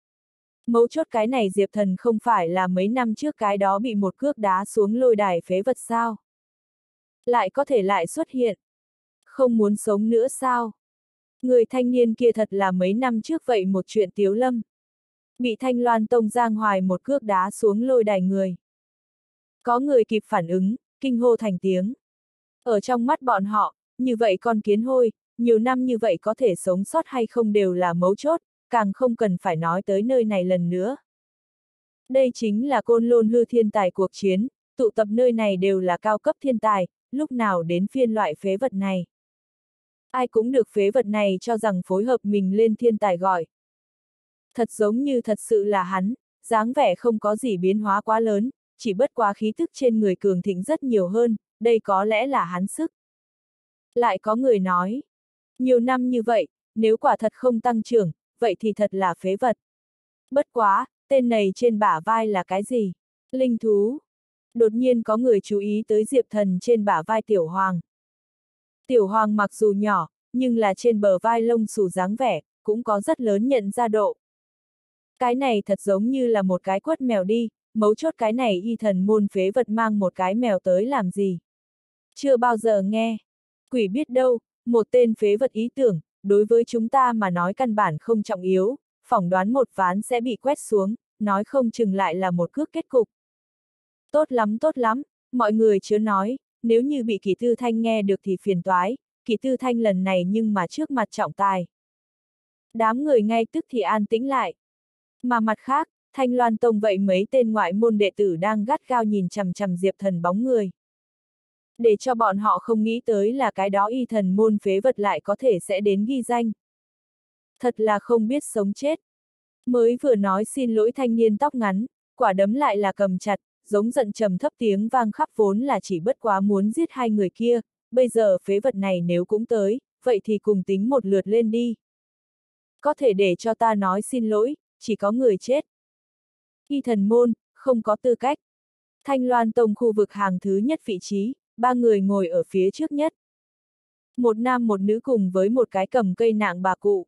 Mấu chốt cái này Diệp Thần không phải là mấy năm trước cái đó bị một cước đá xuống lôi đài phế vật sao? Lại có thể lại xuất hiện. Không muốn sống nữa sao? Người thanh niên kia thật là mấy năm trước vậy một chuyện tiếu lâm. Bị Thanh Loan Tông Giang Hoài một cước đá xuống lôi đài người. Có người kịp phản ứng, kinh hô thành tiếng. Ở trong mắt bọn họ, như vậy con kiến hôi, nhiều năm như vậy có thể sống sót hay không đều là mấu chốt, càng không cần phải nói tới nơi này lần nữa. Đây chính là Côn Lôn hư thiên tài cuộc chiến, tụ tập nơi này đều là cao cấp thiên tài, lúc nào đến phiên loại phế vật này. Ai cũng được phế vật này cho rằng phối hợp mình lên thiên tài gọi. Thật giống như thật sự là hắn, dáng vẻ không có gì biến hóa quá lớn, chỉ bất quá khí thức trên người cường thịnh rất nhiều hơn, đây có lẽ là hắn sức. Lại có người nói, nhiều năm như vậy, nếu quả thật không tăng trưởng, vậy thì thật là phế vật. Bất quá, tên này trên bả vai là cái gì? Linh thú. Đột nhiên có người chú ý tới Diệp Thần trên bả vai Tiểu Hoàng. Tiểu Hoàng mặc dù nhỏ, nhưng là trên bờ vai lông xù dáng vẻ, cũng có rất lớn nhận ra độ. Cái này thật giống như là một cái quất mèo đi, mấu chốt cái này y thần môn phế vật mang một cái mèo tới làm gì. Chưa bao giờ nghe. Quỷ biết đâu, một tên phế vật ý tưởng, đối với chúng ta mà nói căn bản không trọng yếu, phỏng đoán một ván sẽ bị quét xuống, nói không chừng lại là một cước kết cục. Tốt lắm, mọi người chớ nói, nếu như bị Kỷ Tư Thanh nghe được thì phiền toái, Kỷ Tư Thanh lần này nhưng mà trước mặt trọng tài. Đám người ngay tức thì an tĩnh lại. Mà mặt khác, Thanh Loan Tông vậy mấy tên ngoại môn đệ tử đang gắt gao nhìn chằm chằm Diệp Thần bóng người. Để cho bọn họ không nghĩ tới là cái đó y thần môn phế vật lại có thể sẽ đến ghi danh. Thật là không biết sống chết. Mới vừa nói xin lỗi thanh niên tóc ngắn, quả đấm lại là cầm chặt, giống giận trầm thấp tiếng vang khắp vốn là chỉ bất quá muốn giết hai người kia, bây giờ phế vật này nếu cũng tới, vậy thì cùng tính một lượt lên đi. Có thể để cho ta nói xin lỗi, chỉ có người chết. Y thần môn, không có tư cách. Thanh Loan Tông khu vực hàng thứ nhất vị trí, 3 người ngồi ở phía trước nhất. Một nam một nữ cùng với một cái cầm cây nạng bà cụ.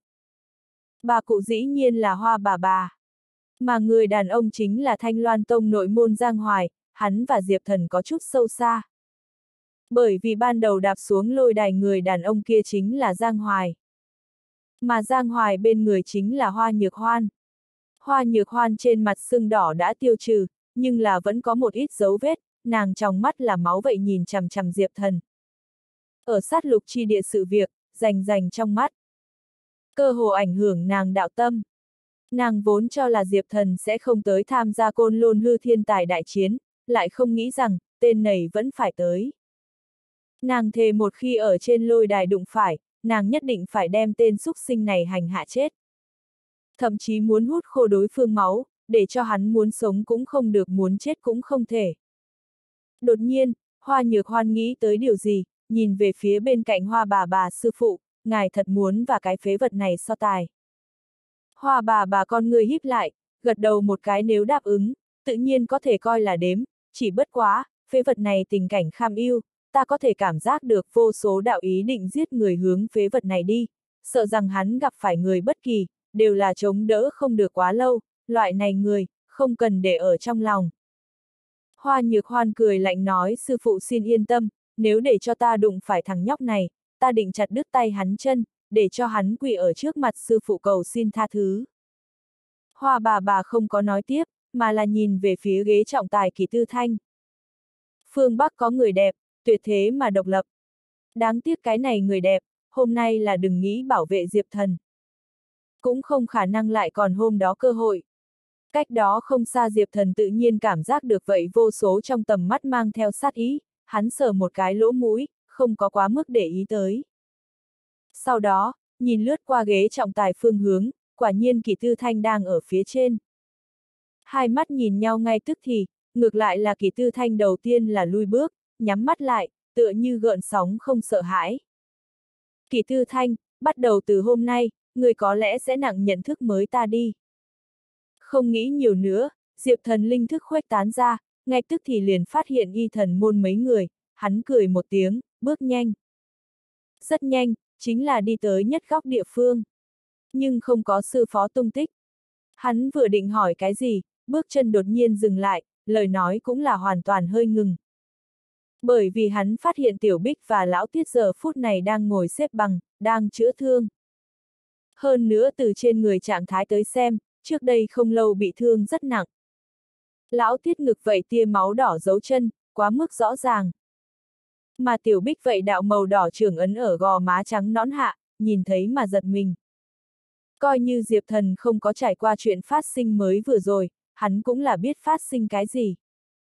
Bà cụ dĩ nhiên là Hoa bà. Mà người đàn ông chính là Thanh Loan Tông nội môn Giang Hoài, hắn và Diệp Thần có chút sâu xa. Bởi vì ban đầu đạp xuống lôi đài người đàn ông kia chính là Giang Hoài. Mà Giang Hoài bên người chính là Hoa Nhược Hoan. Hoa Nhược Hoan trên mặt sưng đỏ đã tiêu trừ, nhưng là vẫn có một ít dấu vết, nàng trong mắt là máu vậy nhìn chằm chằm Diệp Thần. Ở sát lục chi địa sự việc, rành trong mắt. Cơ hồ ảnh hưởng nàng đạo tâm. Nàng vốn cho là Diệp Thần sẽ không tới tham gia Côn Lôn Hư thiên tài đại chiến, lại không nghĩ rằng, tên này vẫn phải tới. Nàng thề một khi ở trên lôi đài đụng phải, nàng nhất định phải đem tên xúc sinh này hành hạ chết. Thậm chí muốn hút khô đối phương máu, để cho hắn muốn sống cũng không được muốn chết cũng không thể. Đột nhiên, Hoa Nhược Hoan nghĩ tới điều gì, nhìn về phía bên cạnh Hoa bà sư phụ, ngài thật muốn và cái phế vật này so tài. Hoa bà con người híp lại, gật đầu một cái nếu đáp ứng, tự nhiên có thể coi là đếm, chỉ bất quá, phế vật này tình cảnh kham ưu, ta có thể cảm giác được vô số đạo ý định giết người hướng phế vật này đi, sợ rằng hắn gặp phải người bất kỳ, đều là chống đỡ không được quá lâu, loại này người, không cần để ở trong lòng. Hoa Nhược Hoan cười lạnh nói sư phụ xin yên tâm, nếu để cho ta đụng phải thằng nhóc này, ta định chặt đứt tay hắn chân, để cho hắn quỳ ở trước mặt sư phụ cầu xin tha thứ. Hoa bà không có nói tiếp, mà là nhìn về phía ghế trọng tài Kỷ Tư Thanh. Phương Bắc có người đẹp, tuyệt thế mà độc lập. Đáng tiếc cái này người đẹp, hôm nay là đừng nghĩ bảo vệ Diệp Thần. Cũng không khả năng lại còn hôm đó cơ hội. Cách đó không xa Diệp Thần tự nhiên cảm giác được vậy vô số trong tầm mắt mang theo sát ý, hắn sờ một cái lỗ mũi, không có quá mức để ý tới. Sau đó, nhìn lướt qua ghế trọng tài phương hướng, quả nhiên Kỷ Tư Thanh đang ở phía trên. Hai mắt nhìn nhau ngay tức thì, ngược lại là Kỷ Tư Thanh đầu tiên là lui bước, nhắm mắt lại, tựa như gợn sóng không sợ hãi. Kỷ Tư Thanh, bắt đầu từ hôm nay, người có lẽ sẽ nặng nhận thức mới ta đi. Không nghĩ nhiều nữa, Diệp Thần linh thức khuếch tán ra, ngay tức thì liền phát hiện y thần môn mấy người, hắn cười một tiếng, bước nhanh. Rất nhanh, chính là đi tới nhất góc địa phương. Nhưng không có sư phó tung tích. Hắn vừa định hỏi cái gì, bước chân đột nhiên dừng lại, lời nói cũng là hoàn toàn hơi ngừng. Bởi vì hắn phát hiện Tiểu Bích và Lão Tiết giờ phút này đang ngồi xếp bằng, đang chữa thương. Hơn nữa từ trên người trạng thái tới xem, trước đây không lâu bị thương rất nặng. Lão Tiết ngực vậy tia máu đỏ dấu chân, quá mức rõ ràng. Mà Tiểu Bích vậy đạo màu đỏ trưởng ấn ở gò má trắng nõn hạ, nhìn thấy mà giật mình. Coi như Diệp Thần không có trải qua chuyện phát sinh mới vừa rồi, hắn cũng là biết phát sinh cái gì.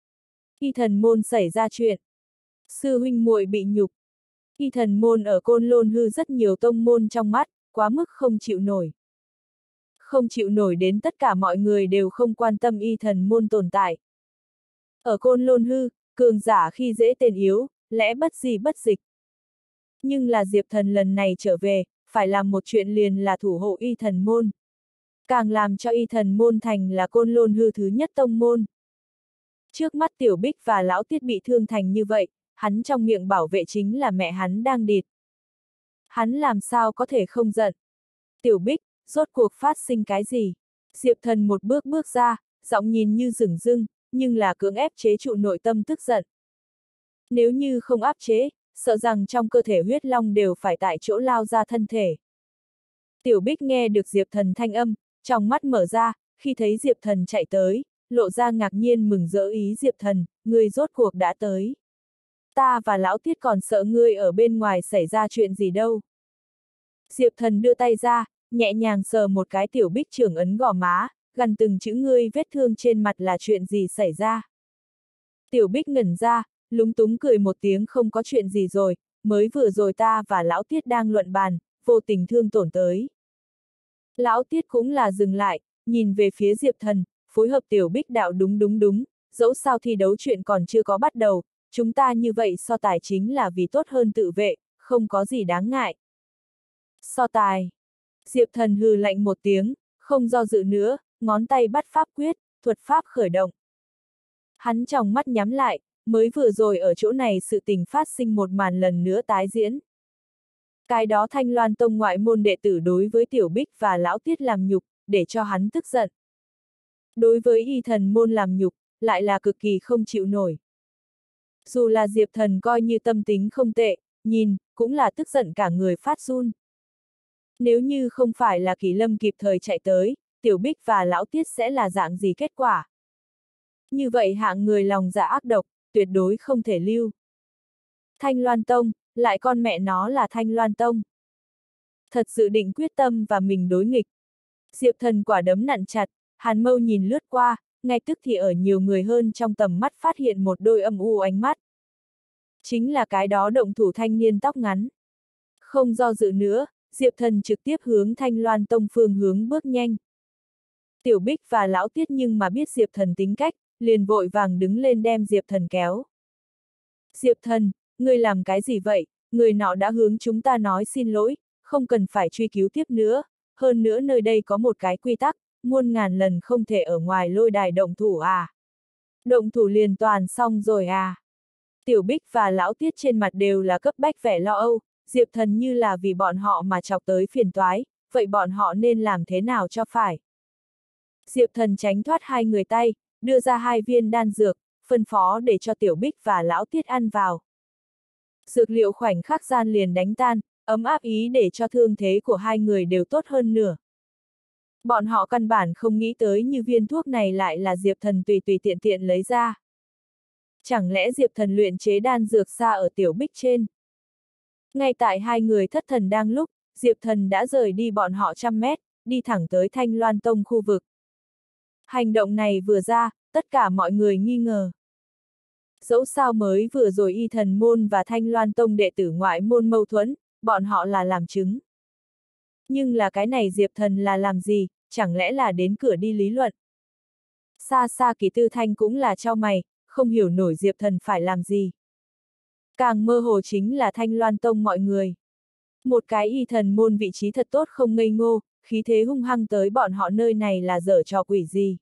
Y thần môn xảy ra chuyện. Sư huynh muội bị nhục. Y thần môn ở Côn Lôn Hư rất nhiều tông môn trong mắt, quá mức không chịu nổi. Không chịu nổi đến tất cả mọi người đều không quan tâm y thần môn tồn tại. Ở Côn Lôn Hư, cường giả khi dễ tên yếu, lẽ bất gì bất dịch. Nhưng là Diệp Thần lần này trở về, phải làm một chuyện liền là thủ hộ y thần môn. Càng làm cho y thần môn thành là Côn Lôn Hư thứ nhất tông môn. Trước mắt Tiểu Bích và Lão Tiết bị thương thành như vậy, hắn trong miệng bảo vệ chính là mẹ hắn đang địt. Hắn làm sao có thể không giận. Tiểu Bích, rốt cuộc phát sinh cái gì? Diệp Thần một bước bước ra, giọng nhìn như dửng dưng, nhưng là cưỡng ép chế trụ nội tâm tức giận. Nếu như không áp chế, sợ rằng trong cơ thể huyết long đều phải tại chỗ lao ra thân thể. Tiểu Bích nghe được Diệp Thần thanh âm, trong mắt mở ra, khi thấy Diệp Thần chạy tới, lộ ra ngạc nhiên mừng rỡ ý Diệp Thần, ngươi rốt cuộc đã tới. Ta và lão Tiết còn sợ ngươi ở bên ngoài xảy ra chuyện gì đâu. Diệp Thần đưa tay ra, nhẹ nhàng sờ một cái Tiểu Bích trưởng ấn gò má, gần từng chữ ngươi vết thương trên mặt là chuyện gì xảy ra. Tiểu Bích ngẩn ra, lúng túng cười một tiếng không có chuyện gì rồi, mới vừa rồi ta và lão Tiết đang luận bàn, vô tình thương tổn tới. Lão Tiết cũng là dừng lại, nhìn về phía Diệp Thần, phối hợp Tiểu Bích đạo đúng, dẫu sao thi đấu chuyện còn chưa có bắt đầu, chúng ta như vậy so tài chính là vì tốt hơn tự vệ, không có gì đáng ngại. So tài. Diệp Thần hừ lạnh một tiếng, không do dự nữa, ngón tay bắt pháp quyết, thuật pháp khởi động. Hắn trong mắt nhắm lại, mới vừa rồi ở chỗ này sự tình phát sinh một màn lần nữa tái diễn. Cái đó Thanh Loan Tông ngoại môn đệ tử đối với Tiểu Bích và Lão Tiết làm nhục, để cho hắn tức giận. Đối với y thần môn làm nhục, lại là cực kỳ không chịu nổi. Dù là Diệp Thần coi như tâm tính không tệ, nhìn, cũng là tức giận cả người phát run. Nếu như không phải là Kỳ Lâm kịp thời chạy tới, Tiểu Bích và Lão Tiết sẽ là dạng gì kết quả? Như vậy hạng người lòng dạ ác độc, tuyệt đối không thể lưu. Thanh Loan Tông, lại con mẹ nó là Thanh Loan Tông. Thật sự định quyết tâm và mình đối nghịch. Diệp Thần quả đấm nặn chặt, hàn mâu nhìn lướt qua, ngay tức thì ở nhiều người hơn trong tầm mắt phát hiện một đôi âm u ánh mắt. Chính là cái đó động thủ thanh niên tóc ngắn. Không do dự nữa, Diệp Thần trực tiếp hướng Thanh Loan Tông phương hướng bước nhanh. Tiểu Bích và Lão Tiết nhưng mà biết Diệp Thần tính cách, liền vội vàng đứng lên đem Diệp Thần kéo. Diệp Thần, ngươi làm cái gì vậy? Người nọ đã hướng chúng ta nói xin lỗi, không cần phải truy cứu tiếp nữa, hơn nữa nơi đây có một cái quy tắc, muôn ngàn lần không thể ở ngoài lôi đài động thủ à. Động thủ liền toàn xong rồi à. Tiểu Bích và Lão Tiết trên mặt đều là cấp bách vẻ lo âu, Diệp Thần như là vì bọn họ mà chọc tới phiền toái, vậy bọn họ nên làm thế nào cho phải? Diệp Thần tránh thoát hai người tay, đưa ra 2 viên đan dược, phân phó để cho Tiểu Bích và Lão Tiết ăn vào. Dược liệu khoảnh khắc gian liền đánh tan, ấm áp ý để cho thương thế của hai người đều tốt hơn nửa. Bọn họ căn bản không nghĩ tới như viên thuốc này lại là Diệp Thần tùy tiện lấy ra. Chẳng lẽ Diệp Thần luyện chế đan dược xa ở Tiểu Bích trên? Ngay tại hai người thất thần đang lúc, Diệp Thần đã rời đi bọn họ 100 mét, đi thẳng tới Thanh Loan Tông khu vực. Hành động này vừa ra, tất cả mọi người nghi ngờ. Dẫu sao mới vừa rồi y thần môn và Thanh Loan Tông đệ tử ngoại môn mâu thuẫn, bọn họ là làm chứng. Nhưng là cái này Diệp Thần là làm gì, chẳng lẽ là đến cửa đi lý luận? Xa xa Kỳ Tư Thanh cũng là chau mày, không hiểu nổi Diệp Thần phải làm gì. Càng mơ hồ chính là Thanh Loan Tông mọi người. Một cái y thần môn vị trí thật tốt không ngây ngô, khí thế hung hăng tới bọn họ nơi này là dở trò quỷ gì.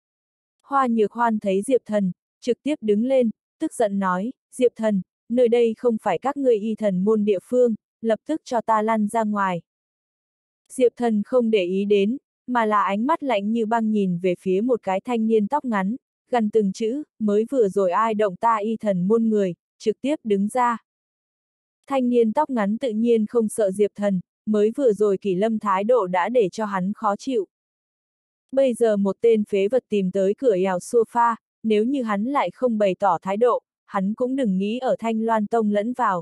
Hoa Nhược Hoan thấy Diệp Thần, trực tiếp đứng lên, tức giận nói, Diệp Thần, nơi đây không phải các ngươi y thần môn địa phương, lập tức cho ta lăn ra ngoài. Diệp Thần không để ý đến, mà là ánh mắt lạnh như băng nhìn về phía một cái thanh niên tóc ngắn, gần từng chữ, mới vừa rồi ai động ta y thần môn người, trực tiếp đứng ra. Thanh niên tóc ngắn tự nhiên không sợ Diệp Thần, mới vừa rồi Kỳ Lâm thái độ đã để cho hắn khó chịu. Bây giờ một tên phế vật tìm tới cửa ẻo sofa, nếu như hắn lại không bày tỏ thái độ, hắn cũng đừng nghĩ ở Thanh Loan Tông lẫn vào.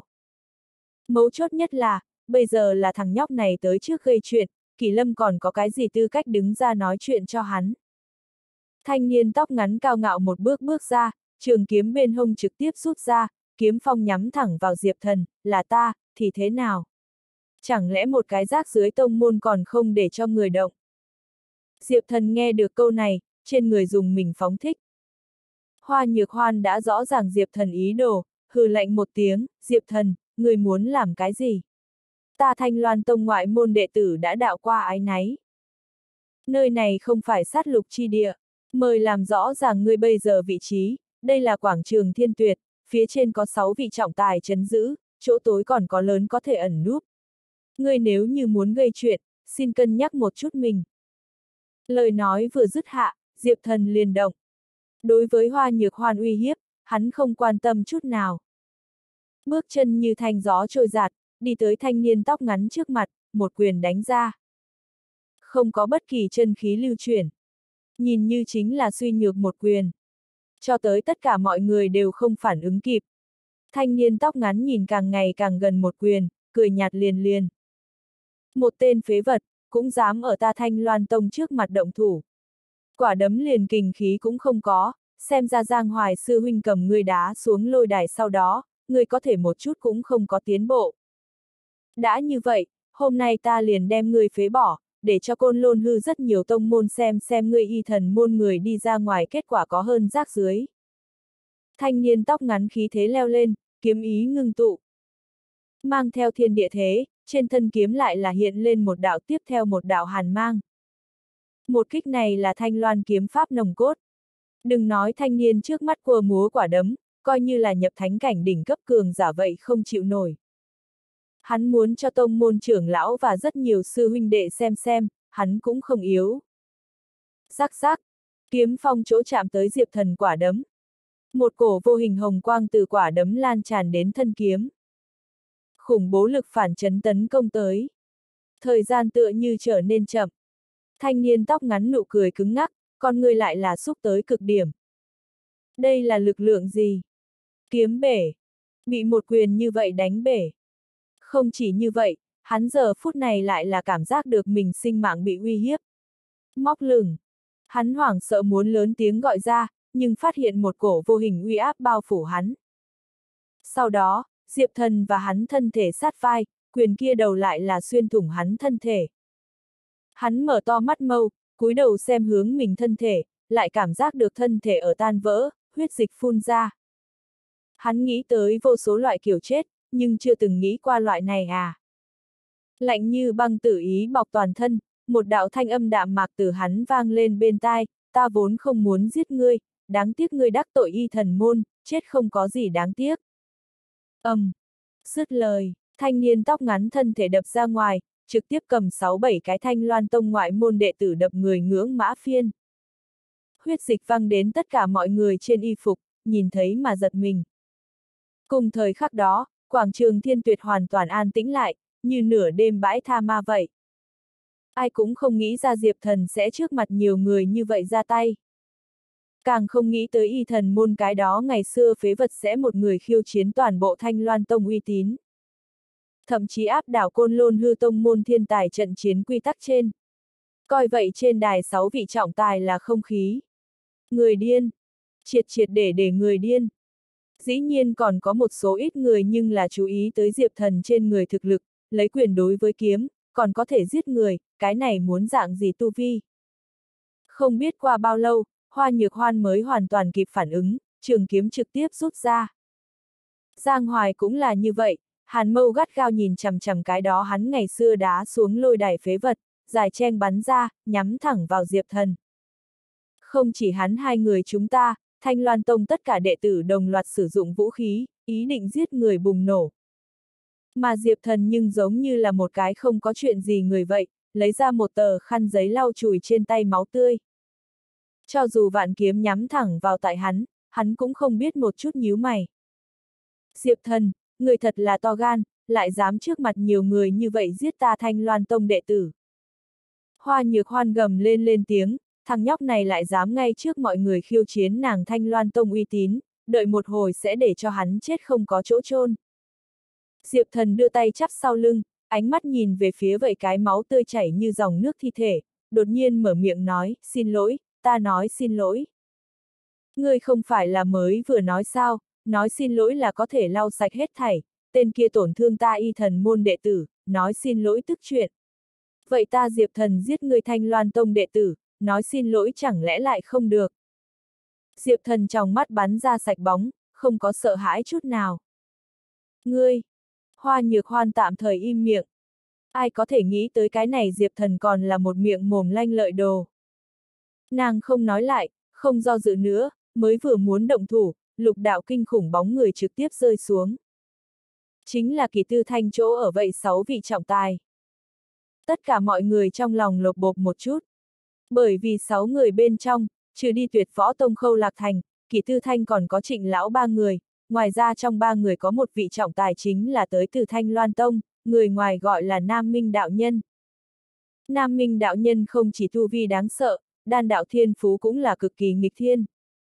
Mấu chốt nhất là, bây giờ là thằng nhóc này tới trước gây chuyện, Kỳ Lâm còn có cái gì tư cách đứng ra nói chuyện cho hắn. Thanh niên tóc ngắn cao ngạo một bước bước ra, trường kiếm bên hông trực tiếp rút ra, kiếm phong nhắm thẳng vào Diệp Thần, là ta, thì thế nào? Chẳng lẽ một cái rác dưới tông môn còn không để cho người động? Diệp Thần nghe được câu này, trên người dùng mình phóng thích. Hoa Nhược Hoan đã rõ ràng Diệp Thần ý đồ, hừ lạnh một tiếng, Diệp Thần, người muốn làm cái gì? Ta Thanh Loan Tông ngoại môn đệ tử đã đạo qua ái náy. Nơi này không phải sát lục chi địa, mời làm rõ ràng ngươi bây giờ vị trí, đây là quảng trường Thiên Tuyệt, phía trên có 6 vị trọng tài trấn giữ, chỗ tối còn có lớn có thể ẩn núp. Ngươi nếu như muốn gây chuyện, xin cân nhắc một chút mình. Lời nói vừa dứt hạ, Diệp Thần liền động. Đối với Hoa Nhược Hoan uy hiếp, hắn không quan tâm chút nào. Bước chân như thanh gió trôi dạt, đi tới thanh niên tóc ngắn trước mặt, một quyền đánh ra. Không có bất kỳ chân khí lưu chuyển. Nhìn như chính là suy nhược một quyền. Cho tới tất cả mọi người đều không phản ứng kịp. Thanh niên tóc ngắn nhìn càng ngày càng gần một quyền, cười nhạt liền liền. Một tên phế vật, cũng dám ở ta Thanh Loan Tông trước mặt động thủ. Quả đấm liền kình khí cũng không có, xem ra Giang Hoài sư huynh cầm ngươi đá xuống lôi đài sau đó, ngươi có thể một chút cũng không có tiến bộ. Đã như vậy, hôm nay ta liền đem ngươi phế bỏ, để cho Côn Lôn hư rất nhiều tông môn xem ngươi y thần môn người đi ra ngoài kết quả có hơn rác dưới. Thanh niên tóc ngắn khí thế leo lên, kiếm ý ngưng tụ. Mang theo thiên địa thế, trên thân kiếm lại là hiện lên một đạo tiếp theo một đạo hàn mang. Một kích này là Thanh Loan kiếm pháp nồng cốt. Đừng nói thanh niên trước mắt cua múa quả đấm, coi như là nhập thánh cảnh đỉnh cấp cường giả vậy không chịu nổi. Hắn muốn cho tông môn trưởng lão và rất nhiều sư huynh đệ xem, hắn cũng không yếu. Rắc rắc, kiếm phong chỗ chạm tới Diệp Thần quả đấm. Một cổ vô hình hồng quang từ quả đấm lan tràn đến thân kiếm. Khủng bố lực phản chấn tấn công tới. Thời gian tựa như trở nên chậm. Thanh niên tóc ngắn nụ cười cứng ngắc, con người lại là xúc tới cực điểm. Đây là lực lượng gì? Kiếm bể. Bị một quyền như vậy đánh bể. Không chỉ như vậy, hắn giờ phút này lại là cảm giác được mình sinh mạng bị uy hiếp. Móc lửng. Hắn hoảng sợ muốn lớn tiếng gọi ra, nhưng phát hiện một cổ vô hình uy áp bao phủ hắn. Sau đó, Diệp Thần và hắn thân thể sát vai, quyền kia đầu lại là xuyên thủng hắn thân thể. Hắn mở to mắt mâu, cúi đầu xem hướng mình thân thể, lại cảm giác được thân thể ở tan vỡ, huyết dịch phun ra. Hắn nghĩ tới vô số loại kiểu chết, nhưng chưa từng nghĩ qua loại này à. Lạnh như băng tử ý bọc toàn thân, một đạo thanh âm đạm mạc từ hắn vang lên bên tai, ta vốn không muốn giết ngươi, đáng tiếc ngươi đắc tội y thần môn, chết không có gì đáng tiếc. Dứt lời, thanh niên tóc ngắn thân thể đập ra ngoài, trực tiếp cầm 6-7 cái Thanh Loan Tông ngoại môn đệ tử đập người ngưỡng mã phiên. Huyết dịch văng đến tất cả mọi người trên y phục, nhìn thấy mà giật mình. Cùng thời khắc đó, quảng trường Thiên Tuyệt hoàn toàn an tĩnh lại, như nửa đêm bãi tha ma vậy. Ai cũng không nghĩ ra Diệp Thần sẽ trước mặt nhiều người như vậy ra tay. Càng không nghĩ tới y thần môn cái đó ngày xưa phế vật sẽ một người khiêu chiến toàn bộ Thanh Loan Tông uy tín. Thậm chí áp đảo Côn Lôn hư tông môn thiên tài trận chiến quy tắc trên. Coi vậy trên đài 6 vị trọng tài là không khí. Người điên. Triệt để người điên. Dĩ nhiên còn có một số ít người nhưng là chú ý tới Diệp Thần trên người thực lực, lấy quyền đối với kiếm, còn có thể giết người, cái này muốn dạng gì tu vi. Không biết qua bao lâu, Hoa Nhược Hoan mới hoàn toàn kịp phản ứng, trường kiếm trực tiếp rút ra. Giang Hoài cũng là như vậy, hàn mâu gắt gao nhìn chằm chằm cái đó hắn ngày xưa đá xuống lôi đài phế vật, dài cheng bắn ra, nhắm thẳng vào Diệp Thần. Không chỉ hắn hai người chúng ta, Thanh Loan Tông tất cả đệ tử đồng loạt sử dụng vũ khí, ý định giết người bùng nổ. Mà Diệp Thần nhưng giống như là một cái không có chuyện gì người vậy, lấy ra một tờ khăn giấy lau chùi trên tay máu tươi. Cho dù vạn kiếm nhắm thẳng vào tại hắn cũng không biết một chút nhíu mày. Diệp Thần, người thật là to gan, lại dám trước mặt nhiều người như vậy giết ta Thanh Loan Tông đệ tử. Hoa Nhược Hoan gầm lên tiếng, thằng nhóc này lại dám ngay trước mọi người khiêu chiến nàng Thanh Loan Tông uy tín, đợi một hồi sẽ để cho hắn chết không có chỗ chôn. Diệp Thần đưa tay chắp sau lưng, ánh mắt nhìn về phía vậy cái máu tươi chảy như dòng nước thi thể, đột nhiên mở miệng nói, xin lỗi, ta nói xin lỗi. Ngươi không phải là mới vừa nói sao, nói xin lỗi là có thể lau sạch hết thảy, tên kia tổn thương ta y thần môn đệ tử, nói xin lỗi tức chuyện. Vậy ta Diệp Thần giết người Thanh Loan Tông đệ tử, nói xin lỗi chẳng lẽ lại không được. Diệp Thần trong mắt bắn ra sạch bóng, không có sợ hãi chút nào. Ngươi! Hoa Nhược Hoan tạm thời im miệng. Ai có thể nghĩ tới cái này Diệp Thần còn là một miệng mồm lanh lợi đồ. Nàng không nói lại, không do dự nữa, mới vừa muốn động thủ, lục đạo kinh khủng bóng người trực tiếp rơi xuống. Chính là Kỳ Tư Thanh chỗ ở vậy 6 vị trọng tài. Tất cả mọi người trong lòng lột bột một chút. Bởi vì 6 người bên trong, trừ đi Tuyệt Võ Tông Khâu Lạc Thành, Kỷ Tư Thanh còn có Trịnh lão 3 người, ngoài ra trong 3 người có một vị trọng tài chính là tới từ Thanh Loan Tông, người ngoài gọi là Nam Minh đạo nhân. Nam Minh đạo nhân không chỉ tu vi đáng sợ, đan đạo thiên phú cũng là cực kỳ nghịch thiên.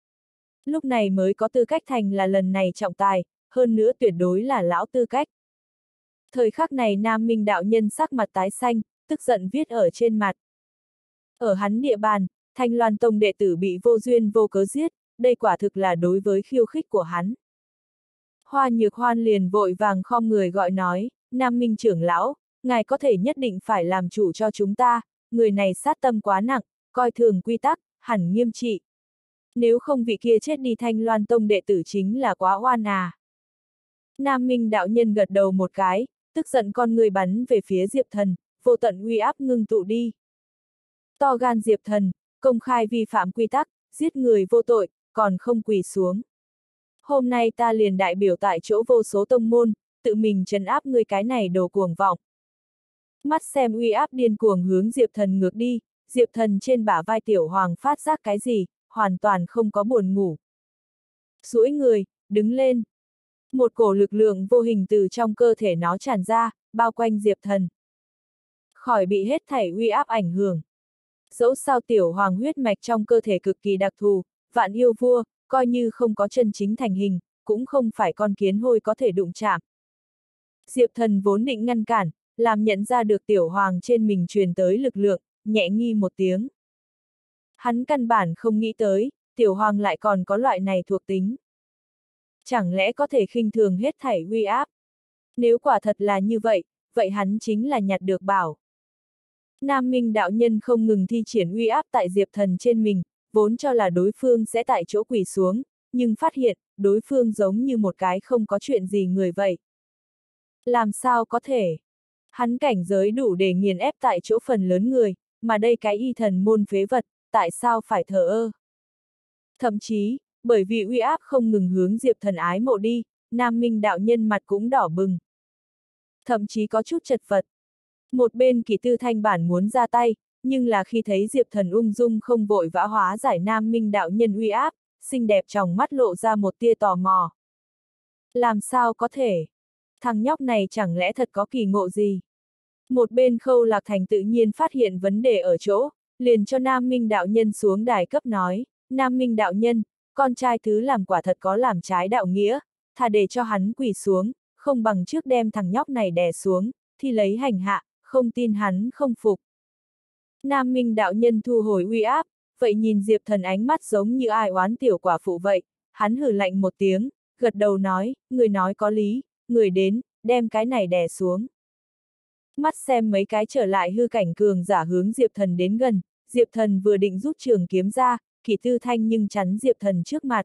Lúc này mới có tư cách thành là lần này trọng tài, hơn nữa tuyệt đối là lão tư cách. Thời khắc này Nam Minh đạo nhân sắc mặt tái xanh, tức giận viết ở trên mặt. Ở hắn địa bàn, Thanh Loan Tông đệ tử bị vô duyên vô cớ giết, đây quả thực là đối với khiêu khích của hắn. Hoa Nhược Hoan liền vội vàng khom người gọi nói, Nam Minh trưởng lão, ngài có thể nhất định phải làm chủ cho chúng ta, người này sát tâm quá nặng, coi thường quy tắc, hẳn nghiêm trị. Nếu không vị kia chết đi Thanh Loan Tông đệ tử chính là quá oan à. Nam Minh đạo nhân gật đầu một cái, tức giận con người bắn về phía Diệp Thần, vô tận uy áp ngưng tụ đi. To gan Diệp Thần, công khai vi phạm quy tắc, giết người vô tội, còn không quỳ xuống. Hôm nay ta liền đại biểu tại chỗ vô số tông môn, tự mình trấn áp ngươi cái này đồ cuồng vọng. Mắt xem uy áp điên cuồng hướng Diệp Thần ngược đi, Diệp Thần trên bả vai Tiểu Hoàng phát giác cái gì, hoàn toàn không có buồn ngủ. Duỗi người, đứng lên. Một cổ lực lượng vô hình từ trong cơ thể nó tràn ra, bao quanh Diệp Thần. Khỏi bị hết thảy uy áp ảnh hưởng. Dẫu sao Tiểu Hoàng huyết mạch trong cơ thể cực kỳ đặc thù, Vạn Yêu Vua, coi như không có chân chính thành hình, cũng không phải con kiến hôi có thể đụng chạm. Diệp Thần vốn định ngăn cản, làm nhận ra được Tiểu Hoàng trên mình truyền tới lực lượng, nhẹ nghi một tiếng. Hắn căn bản không nghĩ tới, Tiểu Hoàng lại còn có loại này thuộc tính. Chẳng lẽ có thể khinh thường hết thảy uy áp? Nếu quả thật là như vậy, vậy hắn chính là nhặt được bảo. Nam Minh đạo nhân không ngừng thi triển uy áp tại Diệp Thần trên mình, vốn cho là đối phương sẽ tại chỗ quỳ xuống, nhưng phát hiện, đối phương giống như một cái không có chuyện gì người vậy. Làm sao có thể? Hắn cảnh giới đủ để nghiền ép tại chỗ phần lớn người, mà đây cái y thần môn phế vật, tại sao phải thờ ơ? Thậm chí, bởi vì uy áp không ngừng hướng Diệp Thần ái mộ đi, Nam Minh đạo nhân mặt cũng đỏ bừng. Thậm chí có chút chật vật. Một bên Kỷ Tư Thanh bản muốn ra tay, nhưng là khi thấy Diệp Thần ung dung không vội vã hóa giải Nam Minh đạo nhân uy áp, xinh đẹp trong mắt lộ ra một tia tò mò. Làm sao có thể? Thằng nhóc này chẳng lẽ thật có kỳ ngộ gì? Một bên Khâu Lạc Thành tự nhiên phát hiện vấn đề ở chỗ, liền cho Nam Minh đạo nhân xuống đài cấp nói, Nam Minh đạo nhân, con trai thứ làm quả thật có làm trái đạo nghĩa, thà để cho hắn quỳ xuống, không bằng trước đem thằng nhóc này đè xuống, thì lấy hành hạ, không tin hắn không phục. Nam Minh đạo nhân thu hồi uy áp, vậy nhìn Diệp Thần ánh mắt giống như ai oán tiểu quả phụ vậy, hắn hừ lạnh một tiếng, gật đầu nói, người nói có lý, người đến, đem cái này đè xuống. Mắt xem mấy cái trở lại hư cảnh cường giả hướng Diệp Thần đến gần, Diệp Thần vừa định rút trường kiếm ra, Kỷ Tư Thanh nhưng chắn Diệp Thần trước mặt.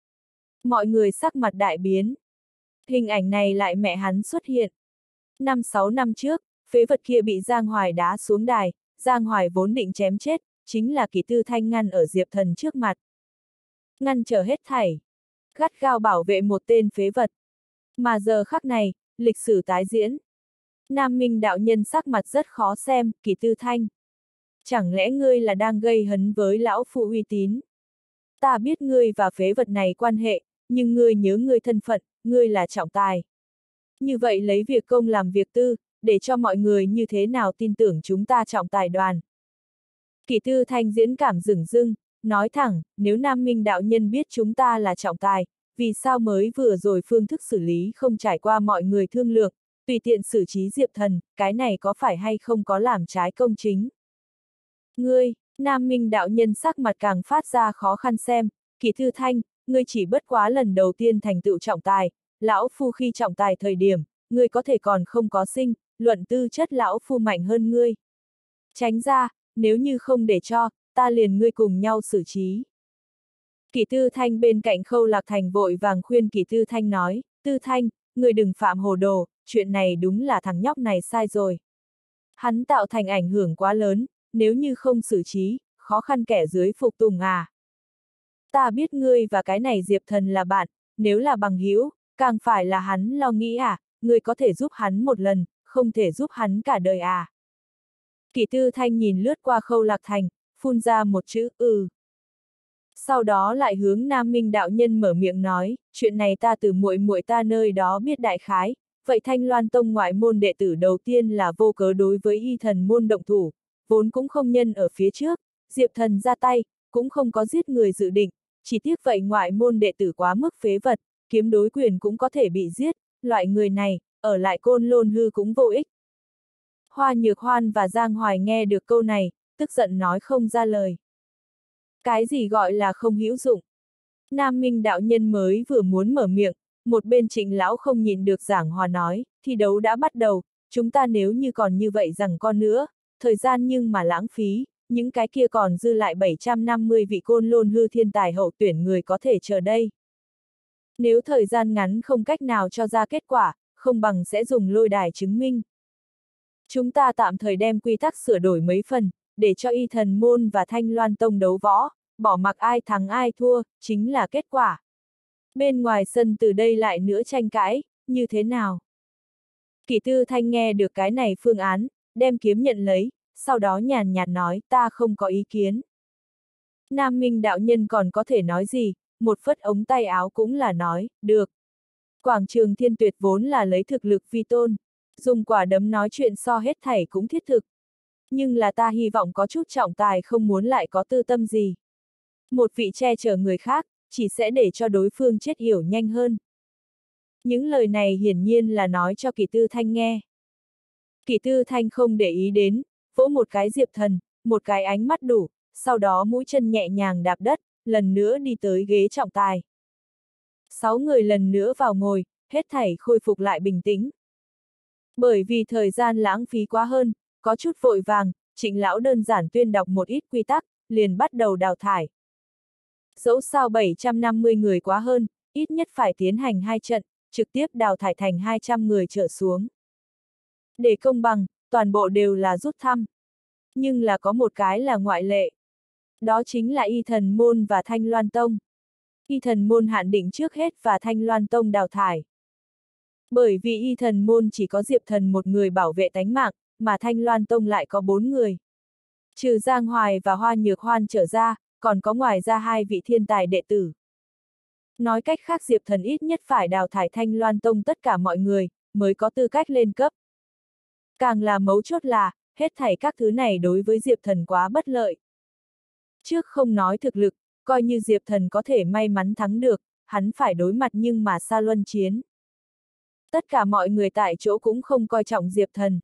Mọi người sắc mặt đại biến. Hình ảnh này lại mẹ hắn xuất hiện. 5-6 năm trước, phế vật kia bị Giang Hoài đá xuống đài, Giang Hoài vốn định chém chết, chính là Kỷ Tư Thanh ngăn ở Diệp Thần trước mặt. Ngăn trở hết thảy. Gắt gao bảo vệ một tên phế vật. Mà giờ khắc này, lịch sử tái diễn. Nam Minh đạo nhân sắc mặt rất khó xem, Kỷ Tư Thanh. Chẳng lẽ ngươi là đang gây hấn với lão phu uy tín? Ta biết ngươi và phế vật này quan hệ, nhưng ngươi nhớ ngươi thân phận, ngươi là trọng tài. Như vậy lấy việc công làm việc tư, để cho mọi người như thế nào tin tưởng chúng ta trọng tài đoàn. Kỷ Tư Thanh diễn cảm dửng dưng, nói thẳng, nếu Nam Minh đạo nhân biết chúng ta là trọng tài, vì sao mới vừa rồi phương thức xử lý không trải qua mọi người thương lượng, tùy tiện xử trí Diệp Thần, cái này có phải hay không có làm trái công chính? Ngươi, Nam Minh đạo nhân sắc mặt càng phát ra khó khăn xem, Kỷ Tư Thanh, ngươi chỉ bất quá lần đầu tiên thành tựu trọng tài, lão phu khi trọng tài thời điểm, ngươi có thể còn không có sinh, luận tư chất lão phu mạnh hơn ngươi. Tránh ra, nếu như không để cho, ta liền ngươi cùng nhau xử trí. Kỷ Tư Thanh bên cạnh Khâu Lạc Thành vội vàng khuyên Kỷ Tư Thanh nói, Tư Thanh, ngươi đừng phạm hồ đồ, chuyện này đúng là thằng nhóc này sai rồi. Hắn tạo thành ảnh hưởng quá lớn, nếu như không xử trí, khó khăn kẻ dưới phục tùng à. Ta biết ngươi và cái này Diệp Thần là bạn, nếu là bằng hữu, càng phải là hắn lo nghĩ à, ngươi có thể giúp hắn một lần, không thể giúp hắn cả đời à. Kỷ Tư Thanh nhìn lướt qua Khâu Lạc Thành, phun ra một chữ ừ. Sau đó lại hướng Nam Minh đạo nhân mở miệng nói, chuyện này ta từ muội muội ta nơi đó biết đại khái, vậy Thanh Loan Tông ngoại môn đệ tử đầu tiên là vô cớ đối với y thần môn động thủ, vốn cũng không nhân ở phía trước, Diệp Thần ra tay, cũng không có giết người dự định, chỉ tiếc vậy ngoại môn đệ tử quá mức phế vật, kiếm đối quyền cũng có thể bị giết, loại người này, ở lại Côn Lôn hư cũng vô ích. Hoa Nhược Hoan và Giang Hoài nghe được câu này, tức giận nói không ra lời. Cái gì gọi là không hữu dụng? Nam Minh đạo nhân mới vừa muốn mở miệng, một bên Trịnh lão không nhịn được giảng hòa nói, thi đấu đã bắt đầu, chúng ta nếu như còn như vậy rằng con nữa, thời gian nhưng mà lãng phí, những cái kia còn dư lại 750 vị Côn Lôn hư thiên tài hậu tuyển người có thể chờ đây. Nếu thời gian ngắn không cách nào cho ra kết quả, không bằng sẽ dùng lôi đài chứng minh. Chúng ta tạm thời đem quy tắc sửa đổi mấy phần, để cho y thần môn và Thanh Loan Tông đấu võ, bỏ mặc ai thắng ai thua, chính là kết quả. Bên ngoài sân từ đây lại nữa tranh cãi, như thế nào? Kỷ Tư Thanh nghe được cái này phương án, đem kiếm nhận lấy, sau đó nhàn nhạt nói ta không có ý kiến. Nam Minh đạo nhân còn có thể nói gì, một phất ống tay áo cũng là nói, được. Quảng trường Thiên Tuyệt vốn là lấy thực lực vi tôn, dùng quả đấm nói chuyện so hết thảy cũng thiết thực. Nhưng là ta hy vọng có chút trọng tài không muốn lại có tư tâm gì. Một vị che chở người khác, chỉ sẽ để cho đối phương chết hiểu nhanh hơn. Những lời này hiển nhiên là nói cho Kỷ Tư Thanh nghe. Kỷ Tư Thanh không để ý đến, vỗ một cái Diệp Thần, một cái ánh mắt đủ, sau đó mũi chân nhẹ nhàng đạp đất, lần nữa đi tới ghế trọng tài. 6 người lần nữa vào ngồi, hết thảy khôi phục lại bình tĩnh. Bởi vì thời gian lãng phí quá hơn, có chút vội vàng, Trịnh lão đơn giản tuyên đọc một ít quy tắc, liền bắt đầu đào thải. Dẫu sao 750 người quá hơn, ít nhất phải tiến hành 2 trận, trực tiếp đào thải thành 200 người trở xuống. Để công bằng, toàn bộ đều là rút thăm. Nhưng là có một cái là ngoại lệ. Đó chính là y thần môn và Thanh Loan Tông. Y thần môn hạn định trước hết và Thanh Loan Tông đào thải. Bởi vì y thần môn chỉ có Diệp Thần một người bảo vệ tánh mạng, mà Thanh Loan Tông lại có 4 người. Trừ Giang Hoài và Hoa Nhược Hoan trở ra, còn có ngoài ra 2 vị thiên tài đệ tử. Nói cách khác Diệp Thần ít nhất phải đào thải Thanh Loan Tông tất cả mọi người, mới có tư cách lên cấp. Càng là mấu chốt là, hết thảy các thứ này đối với Diệp Thần quá bất lợi. Trước không nói thực lực, coi như Diệp Thần có thể may mắn thắng được, hắn phải đối mặt nhưng mà xa luân chiến. Tất cả mọi người tại chỗ cũng không coi trọng Diệp Thần.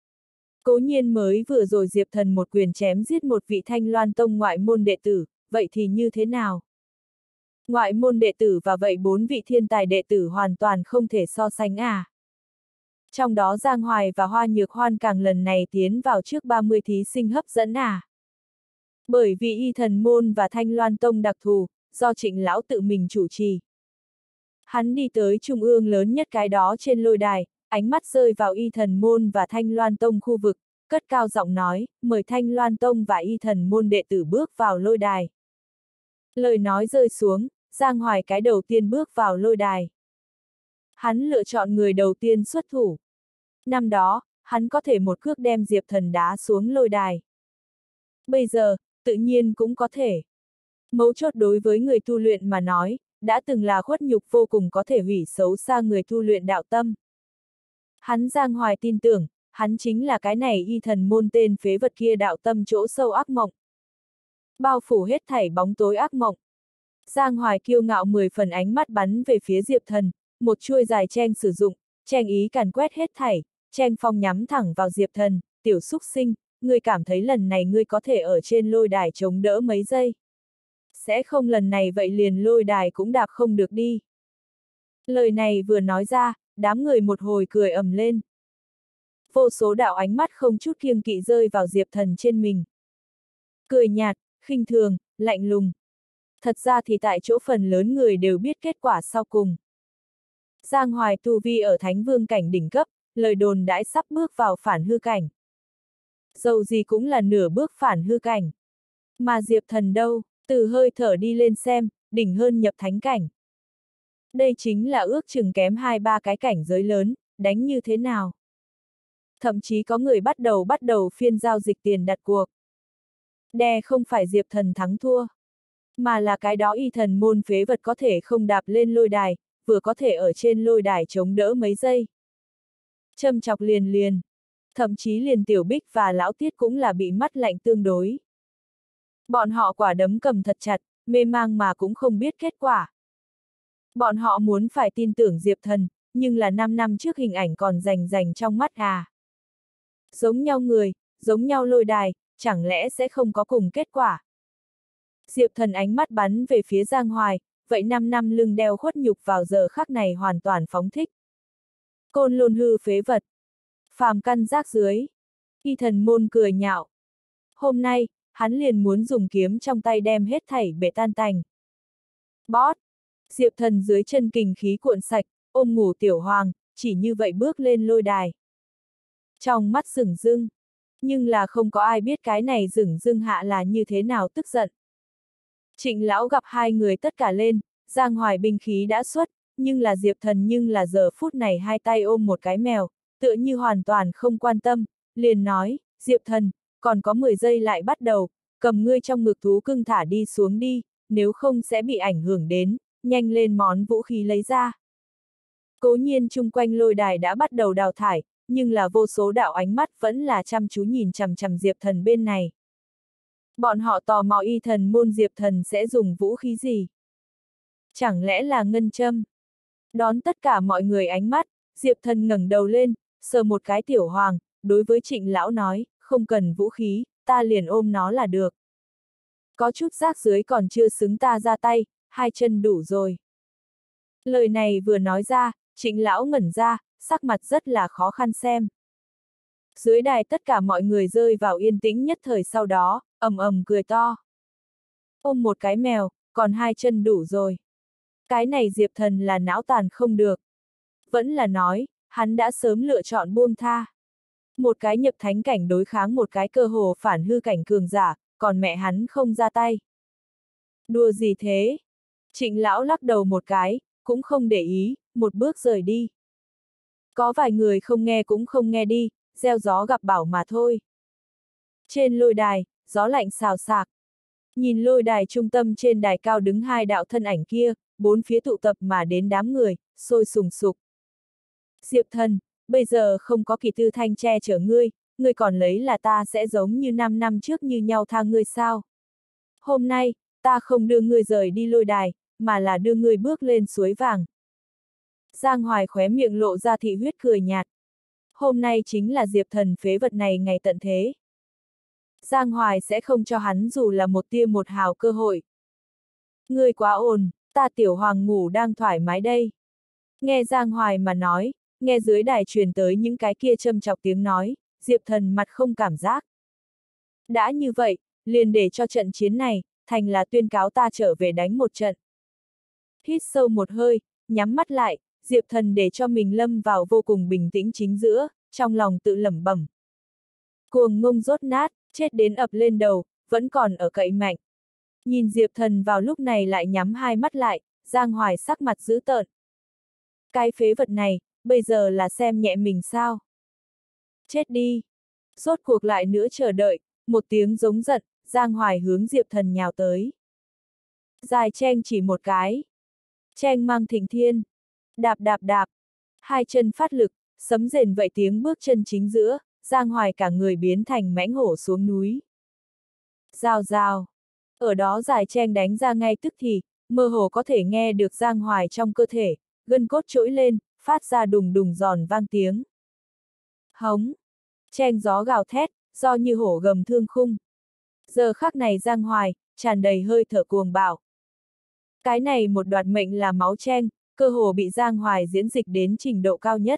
Cố nhiên mới vừa rồi Diệp Thần một quyền chém giết một vị Thanh Loan Tông ngoại môn đệ tử, vậy thì như thế nào? Ngoại môn đệ tử và vậy 4 vị thiên tài đệ tử hoàn toàn không thể so sánh à? Trong đó Giang Hoài và Hoa Nhược Hoan càng lần này tiến vào trước 30 thí sinh hấp dẫn à? Bởi vì y thần môn và Thanh Loan Tông đặc thù, do Trịnh lão tự mình chủ trì. Hắn đi tới trung ương lớn nhất cái đó trên lôi đài, ánh mắt rơi vào y thần môn và Thanh Loan Tông khu vực, cất cao giọng nói, mời Thanh Loan Tông và y thần môn đệ tử bước vào lôi đài. Lời nói rơi xuống, Giang Hoài cái đầu tiên bước vào lôi đài. Hắn lựa chọn người đầu tiên xuất thủ. Năm đó, hắn có thể một cước đem Diệp Thần đá xuống lôi đài. Bây giờ, tự nhiên cũng có thể. Mấu chốt đối với người tu luyện mà nói, đã từng là khuất nhục vô cùng có thể hủy xấu xa người tu luyện đạo tâm. Hắn Giang Hoài tin tưởng, hắn chính là cái này y thần môn tên phế vật kia đạo tâm chỗ sâu ác mộng. Bao phủ hết thảy bóng tối ác mộng. Giang Hoài kiêu ngạo 10 phần ánh mắt bắn về phía Diệp Thần, một chuôi dài cheng sử dụng, cheng ý càn quét hết thảy, cheng phong nhắm thẳng vào Diệp Thần, tiểu xúc sinh, ngươi cảm thấy lần này ngươi có thể ở trên lôi đài chống đỡ mấy giây. Sẽ không lần này vậy liền lôi đài cũng đạp không được đi. Lời này vừa nói ra, đám người một hồi cười ầm lên. Vô số đạo ánh mắt không chút kiêng kỵ rơi vào Diệp Thần trên mình. Cười nhạt, khinh thường, lạnh lùng. Thật ra thì tại chỗ phần lớn người đều biết kết quả sau cùng. Giang Hoài tu vi ở Thánh Vương cảnh đỉnh cấp, lời đồn đãi sắp bước vào phản hư cảnh. Dầu gì cũng là nửa bước phản hư cảnh. Mà Diệp Thần đâu, từ hơi thở đi lên xem, đỉnh hơn nhập thánh cảnh. Đây chính là ước chừng kém 2-3 cái cảnh giới lớn, đánh như thế nào? thậm chí có người bắt đầu phiên giao dịch tiền đặt cuộc. Đè không phải Diệp Thần thắng thua, mà là cái đó y thần môn phế vật có thể không đạp lên lôi đài, vừa có thể ở trên lôi đài chống đỡ mấy giây. Châm chọc liền, thậm chí liền Tiểu Bích và Lão Tiết cũng là bị mắt lạnh tương đối. Bọn họ quả đấm cầm thật chặt, mê mang mà cũng không biết kết quả. Bọn họ muốn phải tin tưởng Diệp Thần, nhưng là 5 năm trước hình ảnh còn rành trong mắt à. Giống nhau người, giống nhau lôi đài, chẳng lẽ sẽ không có cùng kết quả. Diệp Thần ánh mắt bắn về phía Giang Hoài, vậy 5 năm lưng đeo khuất nhục vào giờ khắc này hoàn toàn phóng thích. Côn Lôn hư phế vật. Phàm căn rác dưới. Y thần môn cười nhạo. Hôm nay, hắn liền muốn dùng kiếm trong tay đem hết thảy bể tan tành. Bót! Diệp Thần dưới chân kình khí cuộn sạch, ôm ngủ Tiểu Hoàng, chỉ như vậy bước lên lôi đài. Trong mắt rửng rưng, nhưng là không có ai biết cái này rửng rưng hạ là như thế nào tức giận. Trịnh lão gặp hai người tất cả lên, Giang Hoài binh khí đã xuất, nhưng là Diệp Thần nhưng là giờ phút này hai tay ôm một cái mèo, tựa như hoàn toàn không quan tâm, liền nói, Diệp Thần, còn có 10 giây lại bắt đầu, cầm ngươi trong ngực thú cưng thả đi xuống đi, nếu không sẽ bị ảnh hưởng đến, nhanh lên món vũ khí lấy ra. Cố nhiên chung quanh lôi đài đã bắt đầu đào thải, nhưng là vô số đạo ánh mắt vẫn là chăm chú nhìn chằm chằm Diệp Thần bên này. Bọn họ tò mò y thần môn Diệp Thần sẽ dùng vũ khí gì? Chẳng lẽ là ngân châm? Đón tất cả mọi người ánh mắt, Diệp Thần ngẩng đầu lên, sờ một cái Tiểu Hoàng, đối với Trịnh lão nói, không cần vũ khí, ta liền ôm nó là được. Có chút rác dưới còn chưa xứng ta ra tay, hai chân đủ rồi. Lời này vừa nói ra, Trịnh lão ngẩn ra, sắc mặt rất là khó khăn xem. Dưới đài tất cả mọi người rơi vào yên tĩnh nhất thời sau đó, ầm ầm cười to. Ôm một cái mèo, còn hai chân đủ rồi. Cái này Diệp Thần là não tàn không được. Vẫn là nói, hắn đã sớm lựa chọn buông tha. Một cái nhập thánh cảnh đối kháng một cái cơ hồ phản hư cảnh cường giả, còn mẹ hắn không ra tay. Đùa gì thế? Trịnh lão lắc đầu một cái, cũng không để ý, một bước rời đi. Có vài người không nghe cũng không nghe đi, gieo gió gặp bão mà thôi. Trên lôi đài, gió lạnh xào xạc. Nhìn lôi đài trung tâm trên đài cao đứng hai đạo thân ảnh kia, bốn phía tụ tập mà đến đám người, sôi sùng sục. Diệp Thần, bây giờ không có Kỳ Tư Thanh che chở ngươi, ngươi còn lấy là ta sẽ giống như 5 năm trước như nhau tha ngươi sao? Hôm nay, ta không đưa ngươi rời đi lôi đài, mà là đưa ngươi bước lên suối vàng. Giang Hoài khóe miệng lộ ra thị huyết cười nhạt. Hôm nay chính là Diệp Thần phế vật này ngày tận thế. Giang Hoài sẽ không cho hắn dù là một tia một hào cơ hội. Ngươi quá ồn, ta Tiểu Hoàng ngủ đang thoải mái đây. Nghe Giang Hoài mà nói, nghe dưới đài truyền tới những cái kia châm chọc tiếng nói, Diệp Thần mặt không cảm giác. Đã như vậy, liền để cho trận chiến này, thành là tuyên cáo ta trở về đánh một trận. Hít sâu một hơi, nhắm mắt lại, Diệp Thần để cho mình lâm vào vô cùng bình tĩnh chính giữa, trong lòng tự lẩm bẩm. Cuồng ngông rốt nát, chết đến ập lên đầu, vẫn còn ở cậy mạnh. Nhìn Diệp Thần vào lúc này lại nhắm hai mắt lại, Giang Hoài sắc mặt dữ tợn. Cái phế vật này, bây giờ là xem nhẹ mình sao? Chết đi! Rốt cuộc lại nữa chờ đợi, một tiếng giống giận, Giang Hoài hướng Diệp Thần nhào tới. Dài cheng chỉ một cái. Cheng mang thịnh thiên. Đạp đạp đạp. Hai chân phát lực, sấm rền vậy tiếng bước chân chính giữa, Giang Hoài cả người biến thành mãnh hổ xuống núi. Rào rào. Ở đó dài cheng đánh ra ngay tức thì, mơ hồ có thể nghe được Giang Hoài trong cơ thể, gân cốt trỗi lên, phát ra đùng đùng giòn vang tiếng. Hống. Cheng gió gào thét, do như hổ gầm thương khung. Giờ khắc này Giang Hoài, tràn đầy hơi thở cuồng bạo. Cái này một đoạt mệnh là máu cheng, cơ hồ bị Giang Hoài diễn dịch đến trình độ cao nhất.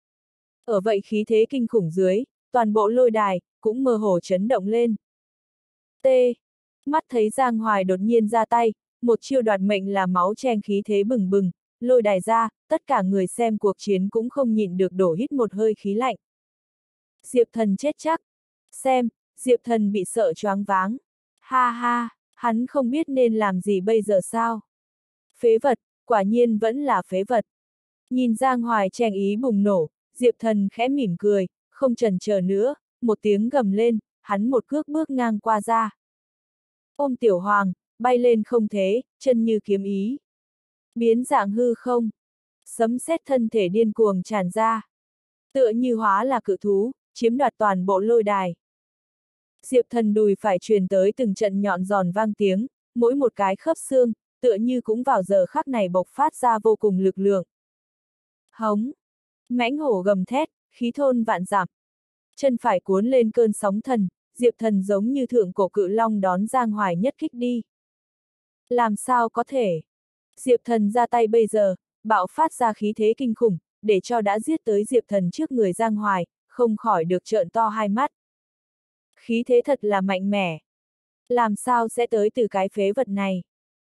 Ở vậy khí thế kinh khủng dưới, toàn bộ lôi đài, cũng mơ hồ chấn động lên. T. Mắt thấy Giang Hoài đột nhiên ra tay, một chiêu đoạt mệnh là máu cheng khí thế bừng bừng, lôi đài ra, tất cả người xem cuộc chiến cũng không nhịn được đổ hít một hơi khí lạnh. Diệp Thần chết chắc. Xem, Diệp Thần bị sợ choáng váng. Ha ha, hắn không biết nên làm gì bây giờ sao. Phế vật, quả nhiên vẫn là phế vật. Nhìn Giang Hoài cheng ý bùng nổ, Diệp Thần khẽ mỉm cười, không chần chờ nữa, một tiếng gầm lên, hắn một cước bước ngang qua ra. Ôm Tiểu Hoàng, bay lên không thế, chân như kiếm ý. Biến dạng hư không. Sấm sét thân thể điên cuồng tràn ra. Tựa như hóa là cự thú, chiếm đoạt toàn bộ lôi đài. Diệp Thần đùi phải truyền tới từng trận nhọn giòn vang tiếng, mỗi một cái khớp xương, tựa như cũng vào giờ khắc này bộc phát ra vô cùng lực lượng. Hống! Mãnh hổ gầm thét, khí thôn vạn dặm. Chân phải cuốn lên cơn sóng thần, Diệp Thần giống như thượng cổ cự long đón Giang Hoài nhất kích đi. Làm sao có thể? Diệp Thần ra tay bây giờ, bạo phát ra khí thế kinh khủng, để cho đã giết tới Diệp Thần trước người Giang Hoài, không khỏi được trợn to hai mắt. Khí thế thật là mạnh mẽ. Làm sao sẽ tới từ cái phế vật này?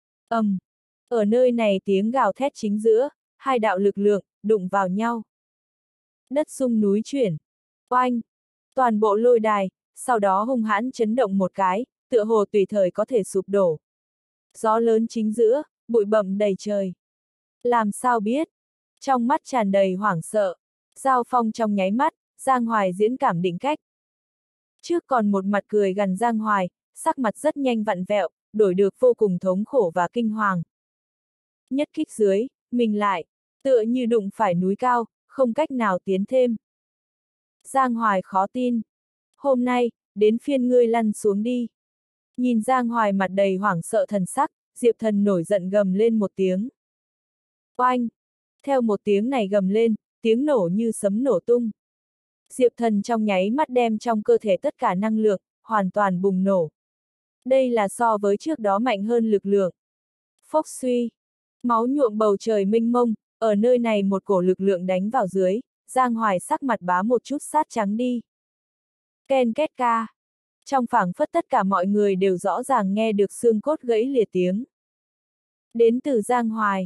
Ở nơi này tiếng gào thét chính giữa, hai đạo lực lượng, đụng vào nhau. Đất rung núi chuyển. Oanh! Toàn bộ lôi đài, sau đó hung hãn chấn động một cái, tựa hồ tùy thời có thể sụp đổ. Gió lớn chính giữa, bụi bặm đầy trời. Làm sao biết? Trong mắt tràn đầy hoảng sợ. Giao phong trong nháy mắt, Giang Hoài diễn cảm định cách. Trước còn một mặt cười gằn Giang Hoài, sắc mặt rất nhanh vặn vẹo, đổi được vô cùng thống khổ và kinh hoàng. Nhất kích dưới, mình lại, tựa như đụng phải núi cao, không cách nào tiến thêm. Giang Hoài khó tin. Hôm nay, đến phiên ngươi lăn xuống đi. Nhìn Giang Hoài mặt đầy hoảng sợ thần sắc, Diệp Thần nổi giận gầm lên một tiếng. Oanh! Theo một tiếng này gầm lên, tiếng nổ như sấm nổ tung. Diệp Thần trong nháy mắt đem trong cơ thể tất cả năng lượng, hoàn toàn bùng nổ. Đây là so với trước đó mạnh hơn lực lượng. Phốc suy! Máu nhuộm bầu trời mênh mông, ở nơi này một cổ lực lượng đánh vào dưới, Giang Hoài sắc mặt bá một chút sát trắng đi. Ken két ca! Trong phảng phất tất cả mọi người đều rõ ràng nghe được xương cốt gãy lìa tiếng. Đến từ Giang Hoài.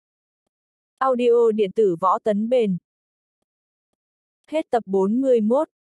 Audio điện tử Võ Tấn Bền. Hết tập 41.